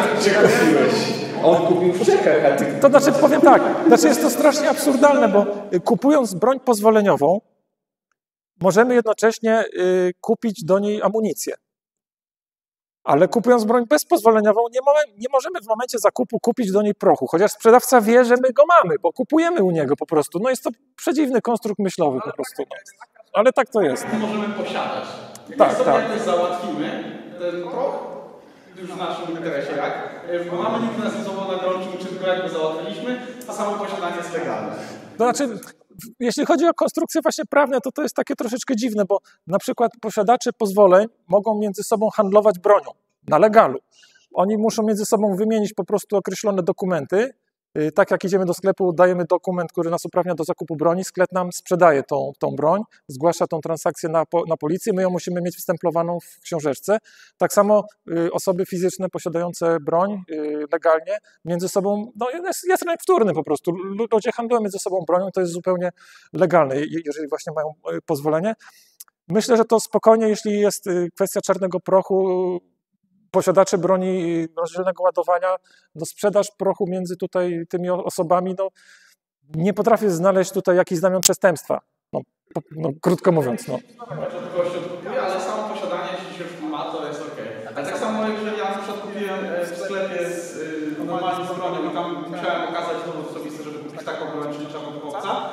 On kupił w Czechach. to znaczy powiem tak, znaczy jest to strasznie absurdalne, bo kupując broń pozwoleniową, możemy jednocześnie kupić do niej amunicję. Ale kupując broń bezpozwoleniową nie możemy w momencie zakupu kupić do niej prochu, chociaż sprzedawca wie, że my go mamy, bo kupujemy u niego po prostu. No jest to przedziwny konstrukt myślowy po prostu. No. Ale tak to jest. Możemy posiadać. Tak, sobie tak. jakoś załatwimy ten proch, już w naszym interesie bo mamy nikt nas nie nagrączył, czy tylko jak go załatwiliśmy, a samo posiadanie jest legalne. To znaczy, jeśli chodzi o konstrukcje właśnie prawne, to jest takie troszeczkę dziwne, bo na przykład posiadacze pozwoleń mogą między sobą handlować bronią na legalu. Oni muszą między sobą wymienić po prostu określone dokumenty Tak jak idziemy do sklepu, dajemy dokument, który nas uprawnia do zakupu broni, sklep nam sprzedaje tą broń, zgłasza tą transakcję na policję, my ją musimy mieć wstemplowaną w książeczce. Tak samo osoby fizyczne posiadające broń legalnie między sobą, no jest rynek wtórny po prostu, ludzie handlują między sobą bronią, to jest zupełnie legalne, jeżeli właśnie mają pozwolenie. Myślę, że to spokojnie, jeśli jest kwestia czarnego prochu, posiadacze broni rozdzielnego ładowania, no sprzedaż prochu między tutaj tymi osobami, no nie potrafię znaleźć tutaj jakichś znamion przestępstwa, no krótko mówiąc. No. Kogoś odkupuję, ale samo posiadanie, jeśli się już ma, to jest okej. Ale tak samo, jeżeli ja na przykład kupiłem w sklepie z normalnie z bronią i tam musiałem okazać dowód osobisty, żeby kupić taką broń, czyli czarnoprochowca.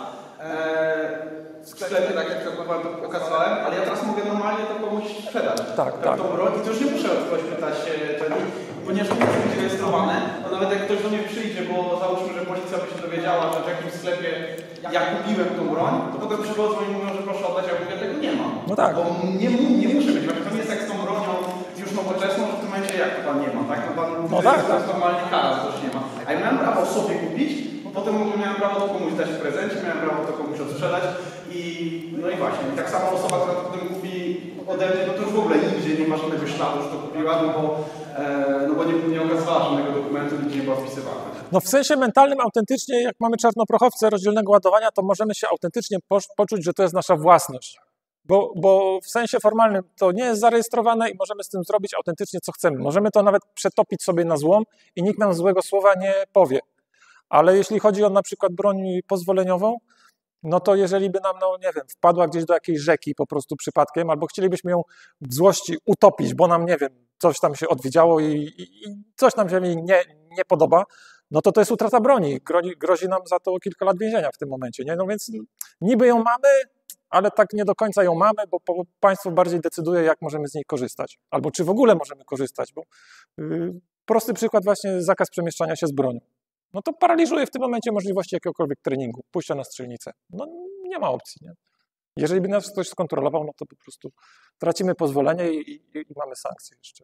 W sklepie, tak jak kupowałem, to pokazałem, ale ja teraz mogę normalnie to komuś sprzedać. Tak. Tą broń i to już nie muszę od kogoś pytać, ponieważ to jest rejestrowane, to nawet jak ktoś do mnie przyjdzie, bo załóżmy, że policja by się dowiedziała, że w jakimś sklepie ja kupiłem tą broń, to potem przychodzą i mówią, że proszę oddać, a ja mówię, tego nie ma. No tak. Bo nie muszę być, to nie jest jak z tą bronią już nowoczesną, że w tym momencie jak to pan nie ma, tak? To pan to jest normalnie kara, że coś nie ma. A ja miałem prawo sobie kupić, potem miałem prawo to komuś dać w prezencie, miałem prawo to komuś odsprzedać no i właśnie, tak samo osoba, która to potem kupi ode mnie, no to już w ogóle nigdzie nie ma żadnego śladu, że to kupiła, no bo nie okazywała żadnego dokumentu, nigdzie nie była wpisywana. No w sensie mentalnym autentycznie, jak mamy czarnoprochowce rozdzielnego ładowania, to możemy się autentycznie poczuć, że to jest nasza własność. Bo w sensie formalnym to nie jest zarejestrowane i możemy z tym zrobić autentycznie co chcemy. Możemy to nawet przetopić sobie na złom i nikt nam złego słowa nie powie. Ale jeśli chodzi o na przykład broń pozwoleniową, no to jeżeli by nam, no nie wiem, wpadła gdzieś do jakiejś rzeki po prostu przypadkiem, albo chcielibyśmy ją w złości utopić, bo nam, nie wiem, coś tam się odwiedziało i coś nam się nie podoba, no to jest utrata broni. Grozi nam za to kilka lat więzienia w tym momencie, nie? No więc niby ją mamy, ale tak nie do końca ją mamy, bo państwo bardziej decyduje, jak możemy z niej korzystać. Albo czy w ogóle możemy korzystać, bo prosty przykład właśnie zakaz przemieszczania się z bronią. No to paraliżuje w tym momencie możliwości jakiegokolwiek treningu, pójścia na strzelnicę. No nie ma opcji, nie? Jeżeli by nas ktoś skontrolował, no to po prostu tracimy pozwolenie i mamy sankcje jeszcze.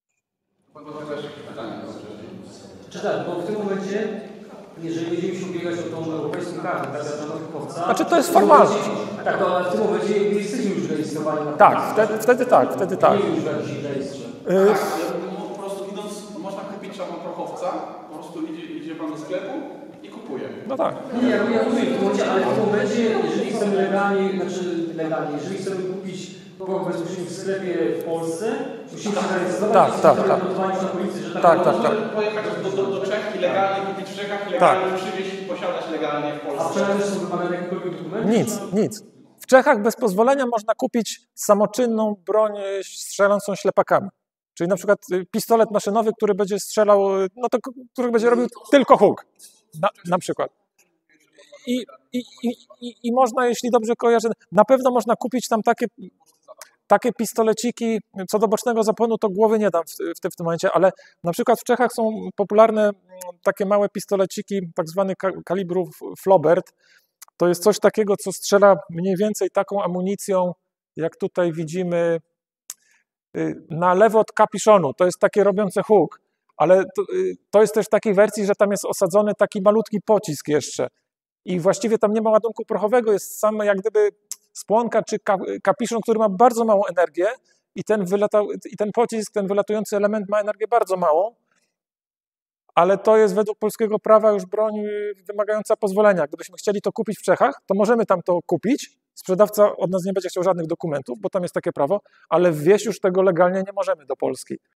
Czy tak, bo w tym momencie, jeżeli będziemy się ubiegać o tą europejską kartę, tak jak czarnoprochowca... Znaczy to jest formalne. Tak, to w tym momencie jesteśmy już rejestrowani. Tak, wtedy tak. Nie już w jakimś rejestrze. Tak, ale po prostu idąc, można kupić czarnoprochowca, po prostu idzie pan do sklepu i kupuje. No tak. Nie, ja rozumiem w tym momencie, ale w tym momencie, jeżeli chcemy legalnie, jeżeli chcemy kupić kogo bezpośrednio w sklepie w Polsce, musimy się zarejestrować Tak. na policji, że Tak. Pojechać do Czech i legalnie kupić w Czechach, legalnie przywieźć i posiadać legalnie w Polsce. A w Czechach też są wymagane jakiekolwiek dokumenty? Nic. W Czechach bez pozwolenia można kupić samoczynną broń strzelającą ślepakami. Czyli na przykład pistolet maszynowy, który będzie strzelał, no to który będzie robił tylko huk. Na przykład. I można, jeśli dobrze kojarzę, na pewno można kupić tam takie pistoleciki, co do bocznego zapłonu to głowy nie dam w tym momencie, ale na przykład w Czechach są popularne takie małe pistoleciki, tak zwany kalibru Flobert. To jest coś takiego, co strzela mniej więcej taką amunicją, jak tutaj widzimy na lewo od kapiszonu. To jest takie robiące huk, ale to jest też w takiej wersji, że tam jest osadzony taki malutki pocisk jeszcze. I właściwie tam nie ma ładunku prochowego, jest sam jak gdyby spłonka czy kapiszon, który ma bardzo małą energię i ten pocisk, ten wylatujący element ma energię bardzo małą, ale to jest według polskiego prawa już broń wymagająca pozwolenia. Gdybyśmy chcieli to kupić w Czechach, to możemy tam to kupić. Sprzedawca od nas nie będzie chciał żadnych dokumentów, bo tam jest takie prawo, ale wwieźć już tego legalnie nie możemy do Polski.